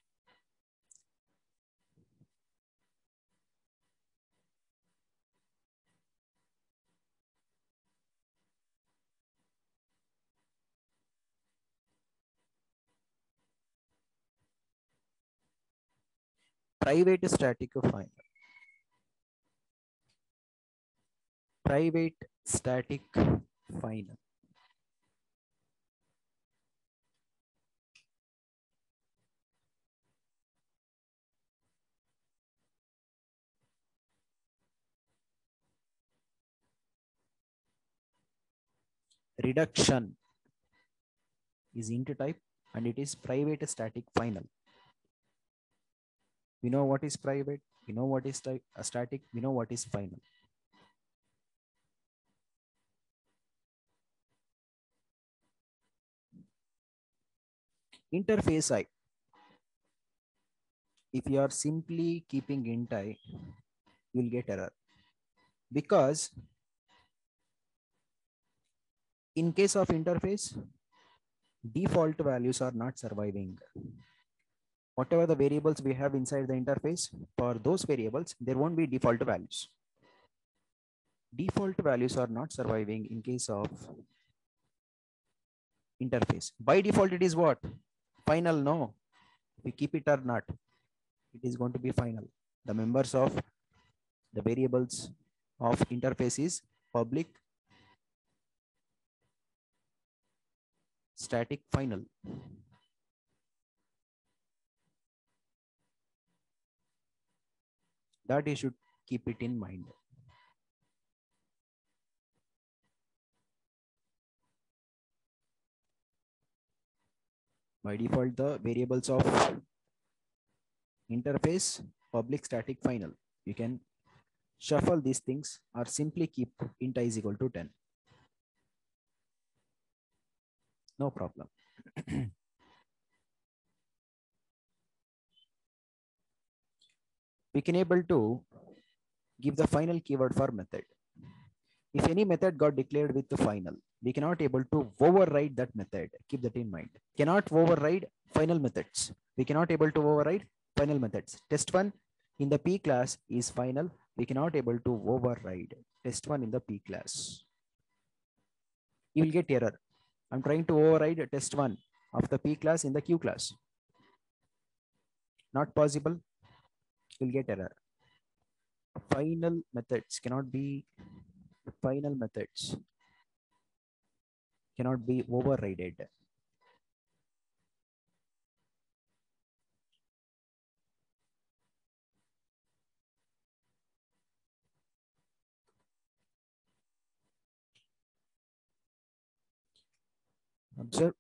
Private static final. Private static final. Reduction is int type and it is private static final. We know what is private, we know what is type, a static, we know what is final. Interface I. If you are simply keeping int I, you will get error. Because in case of interface, default values are not surviving. Whatever the variables we have inside the interface, for those variables, there won't be default values. Default values are not surviving in case of interface. By default, it is what? Final, no. We keep it or not, it is going to be final. The members of the variables of interface is public static final. That you should keep it in mind. By default, the variables of interface, public static final. You can shuffle these things or simply keep int I is equal to ten. No problem. We can able to give the final keyword for method. If any method got declared with the final, we cannot able to override that method. Keep that in mind. Cannot override final methods. We cannot able to override final methods. Test one in the P class is final. We cannot able to override test one in the P class. You will get error. I'm trying to override test one of the P class in the Q class. Not possible. You'll get error. Final methods cannot be final methods cannot be overridden. Observe.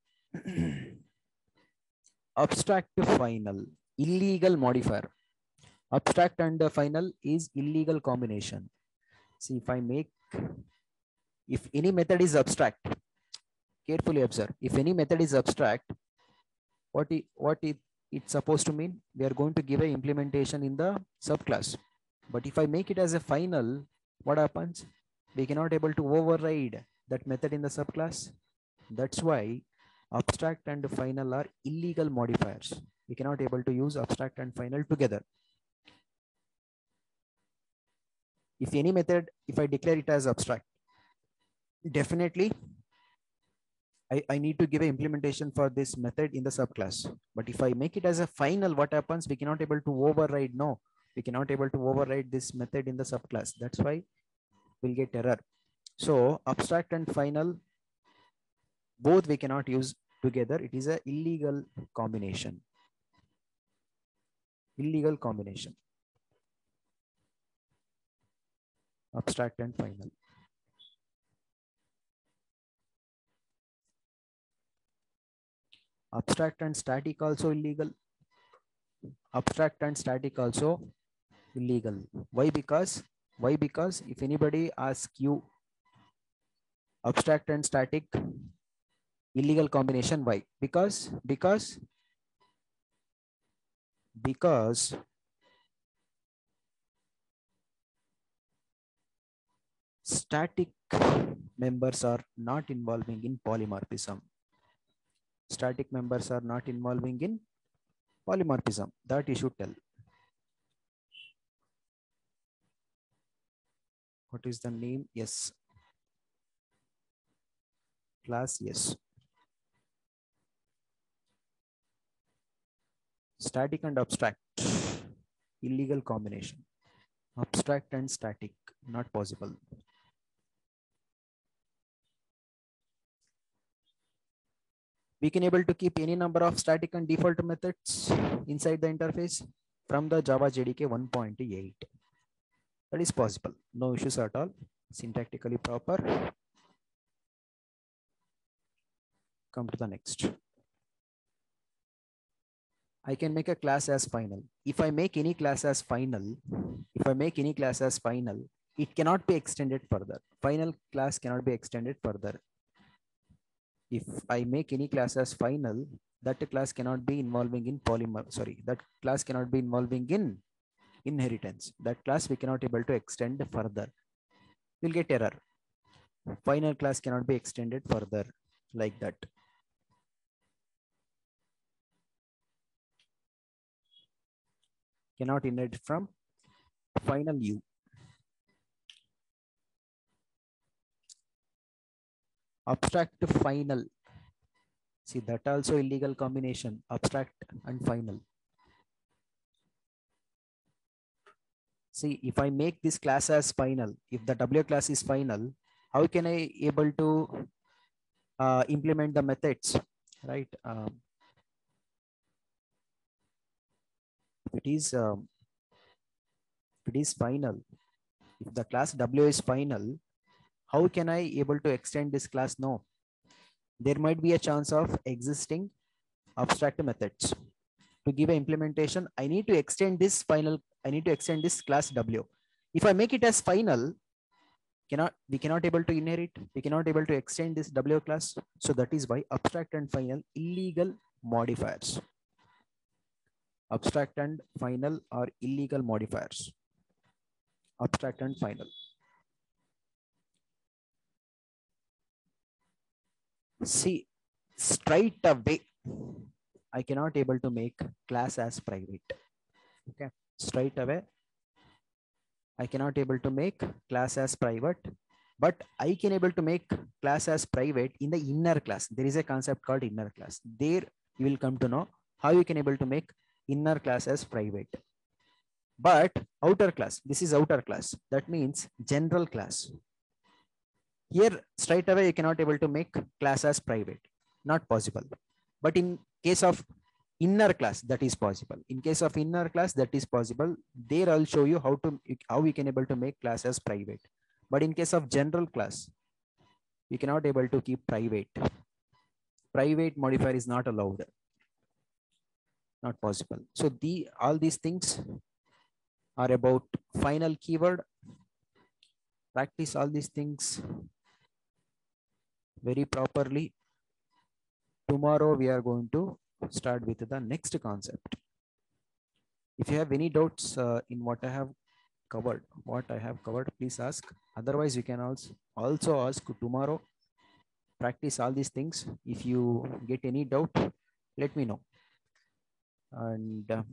Abstract to final, illegal modifier. Abstract and the final is illegal combination. See, if I make, if any method is abstract, carefully observe. If any method is abstract, what it, what it, it's supposed to mean? We are going to give a implementation in the subclass. But if I make it as a final, what happens? We cannot able to override that method in the subclass. That's why abstract and final are illegal modifiers. We cannot able to use abstract and final together. If any method, if I declare it as abstract, definitely I, I need to give an implementation for this method in the subclass. But if I make it as a final, what happens? We cannot able to override. No, we cannot able to override this method in the subclass. That's why we'll get error. So abstract and final, both we cannot use together. It is a illegal combination. Illegal combination. Abstract and final. Abstract and static also illegal. Abstract and static also illegal. Why? Because why? Because if anybody asks you abstract and static illegal combination, why? Because because because static members are not involving in polymorphism. Static members are not involving in polymorphism. That you should tell. What is the name? Yes. Class, yes. Static and abstract, illegal combination. Abstract and static, not possible. We can able to keep any number of static and default methods inside the interface from the Java J D K one point eight. That is possible. No issues at all. Syntactically proper. Come to the next. I can make a class as final. If I make any class as final, if I make any class as final, it cannot be extended further. Final class cannot be extended further. If I make any class as final, that class cannot be involving in polymer, sorry, that class cannot be involving in inheritance. That class we cannot able to extend further. We'll get error. Final class cannot be extended further like that. Cannot inherit from final U. Abstract to final. See, that also illegal combination, abstract and final. See, if I make this class as final, if the W class is final, how can I able to uh, implement the methods, right? Um, it is um, it is final. If the class W is final, how can I able to extend this class? No, there might be a chance of existing abstract methods. To give an implementation, I need to extend this final, I need to extend this class W. If I make it as final, cannot we cannot able to inherit, we cannot able to extend this W class. So that is why abstract and final illegal modifiers. Abstract and final are illegal modifiers. Abstract and final. See, straight away, I cannot able to make class as private. Okay, straight away, I cannot able to make class as private, but I can able to make class as private in the inner class. There is a concept called inner class. There you will come to know how you can able to make inner class as private. But outer class, this is outer class. That means general class. Here straight away you cannot able to make class as private. Not possible. But in case of inner class, that is possible. In case of inner class, that is possible. There I'll show you how to how we can able to make class as private. But in case of general class, you cannot able to keep private. Private modifier is not allowed. Not possible. So the all these things are about final keyword. Practice all these things very properly. Tomorrow we are going to start with the next concept. If you have any doubts uh, in what I have covered, what I have covered, please ask. Otherwise, you can also also ask tomorrow. Practice all these things. If you get any doubt, let me know. And uh,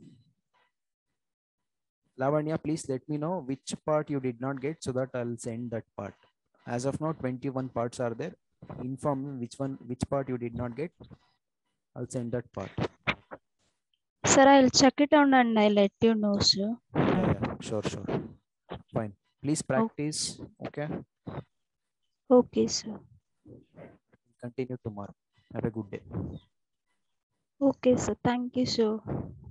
Lavanya, please let me know which part you did not get so that I'll send that part. As of now, twenty-one parts are there. Inform me which one, which part you did not get. I'll send that part. Sir, I'll check it out and I'll let you know, sir. Yeah, yeah, sure, sure. Fine. Please practice. Okay. Okay, sir. Continue tomorrow. Have a good day. Okay, sir. Thank you, sir.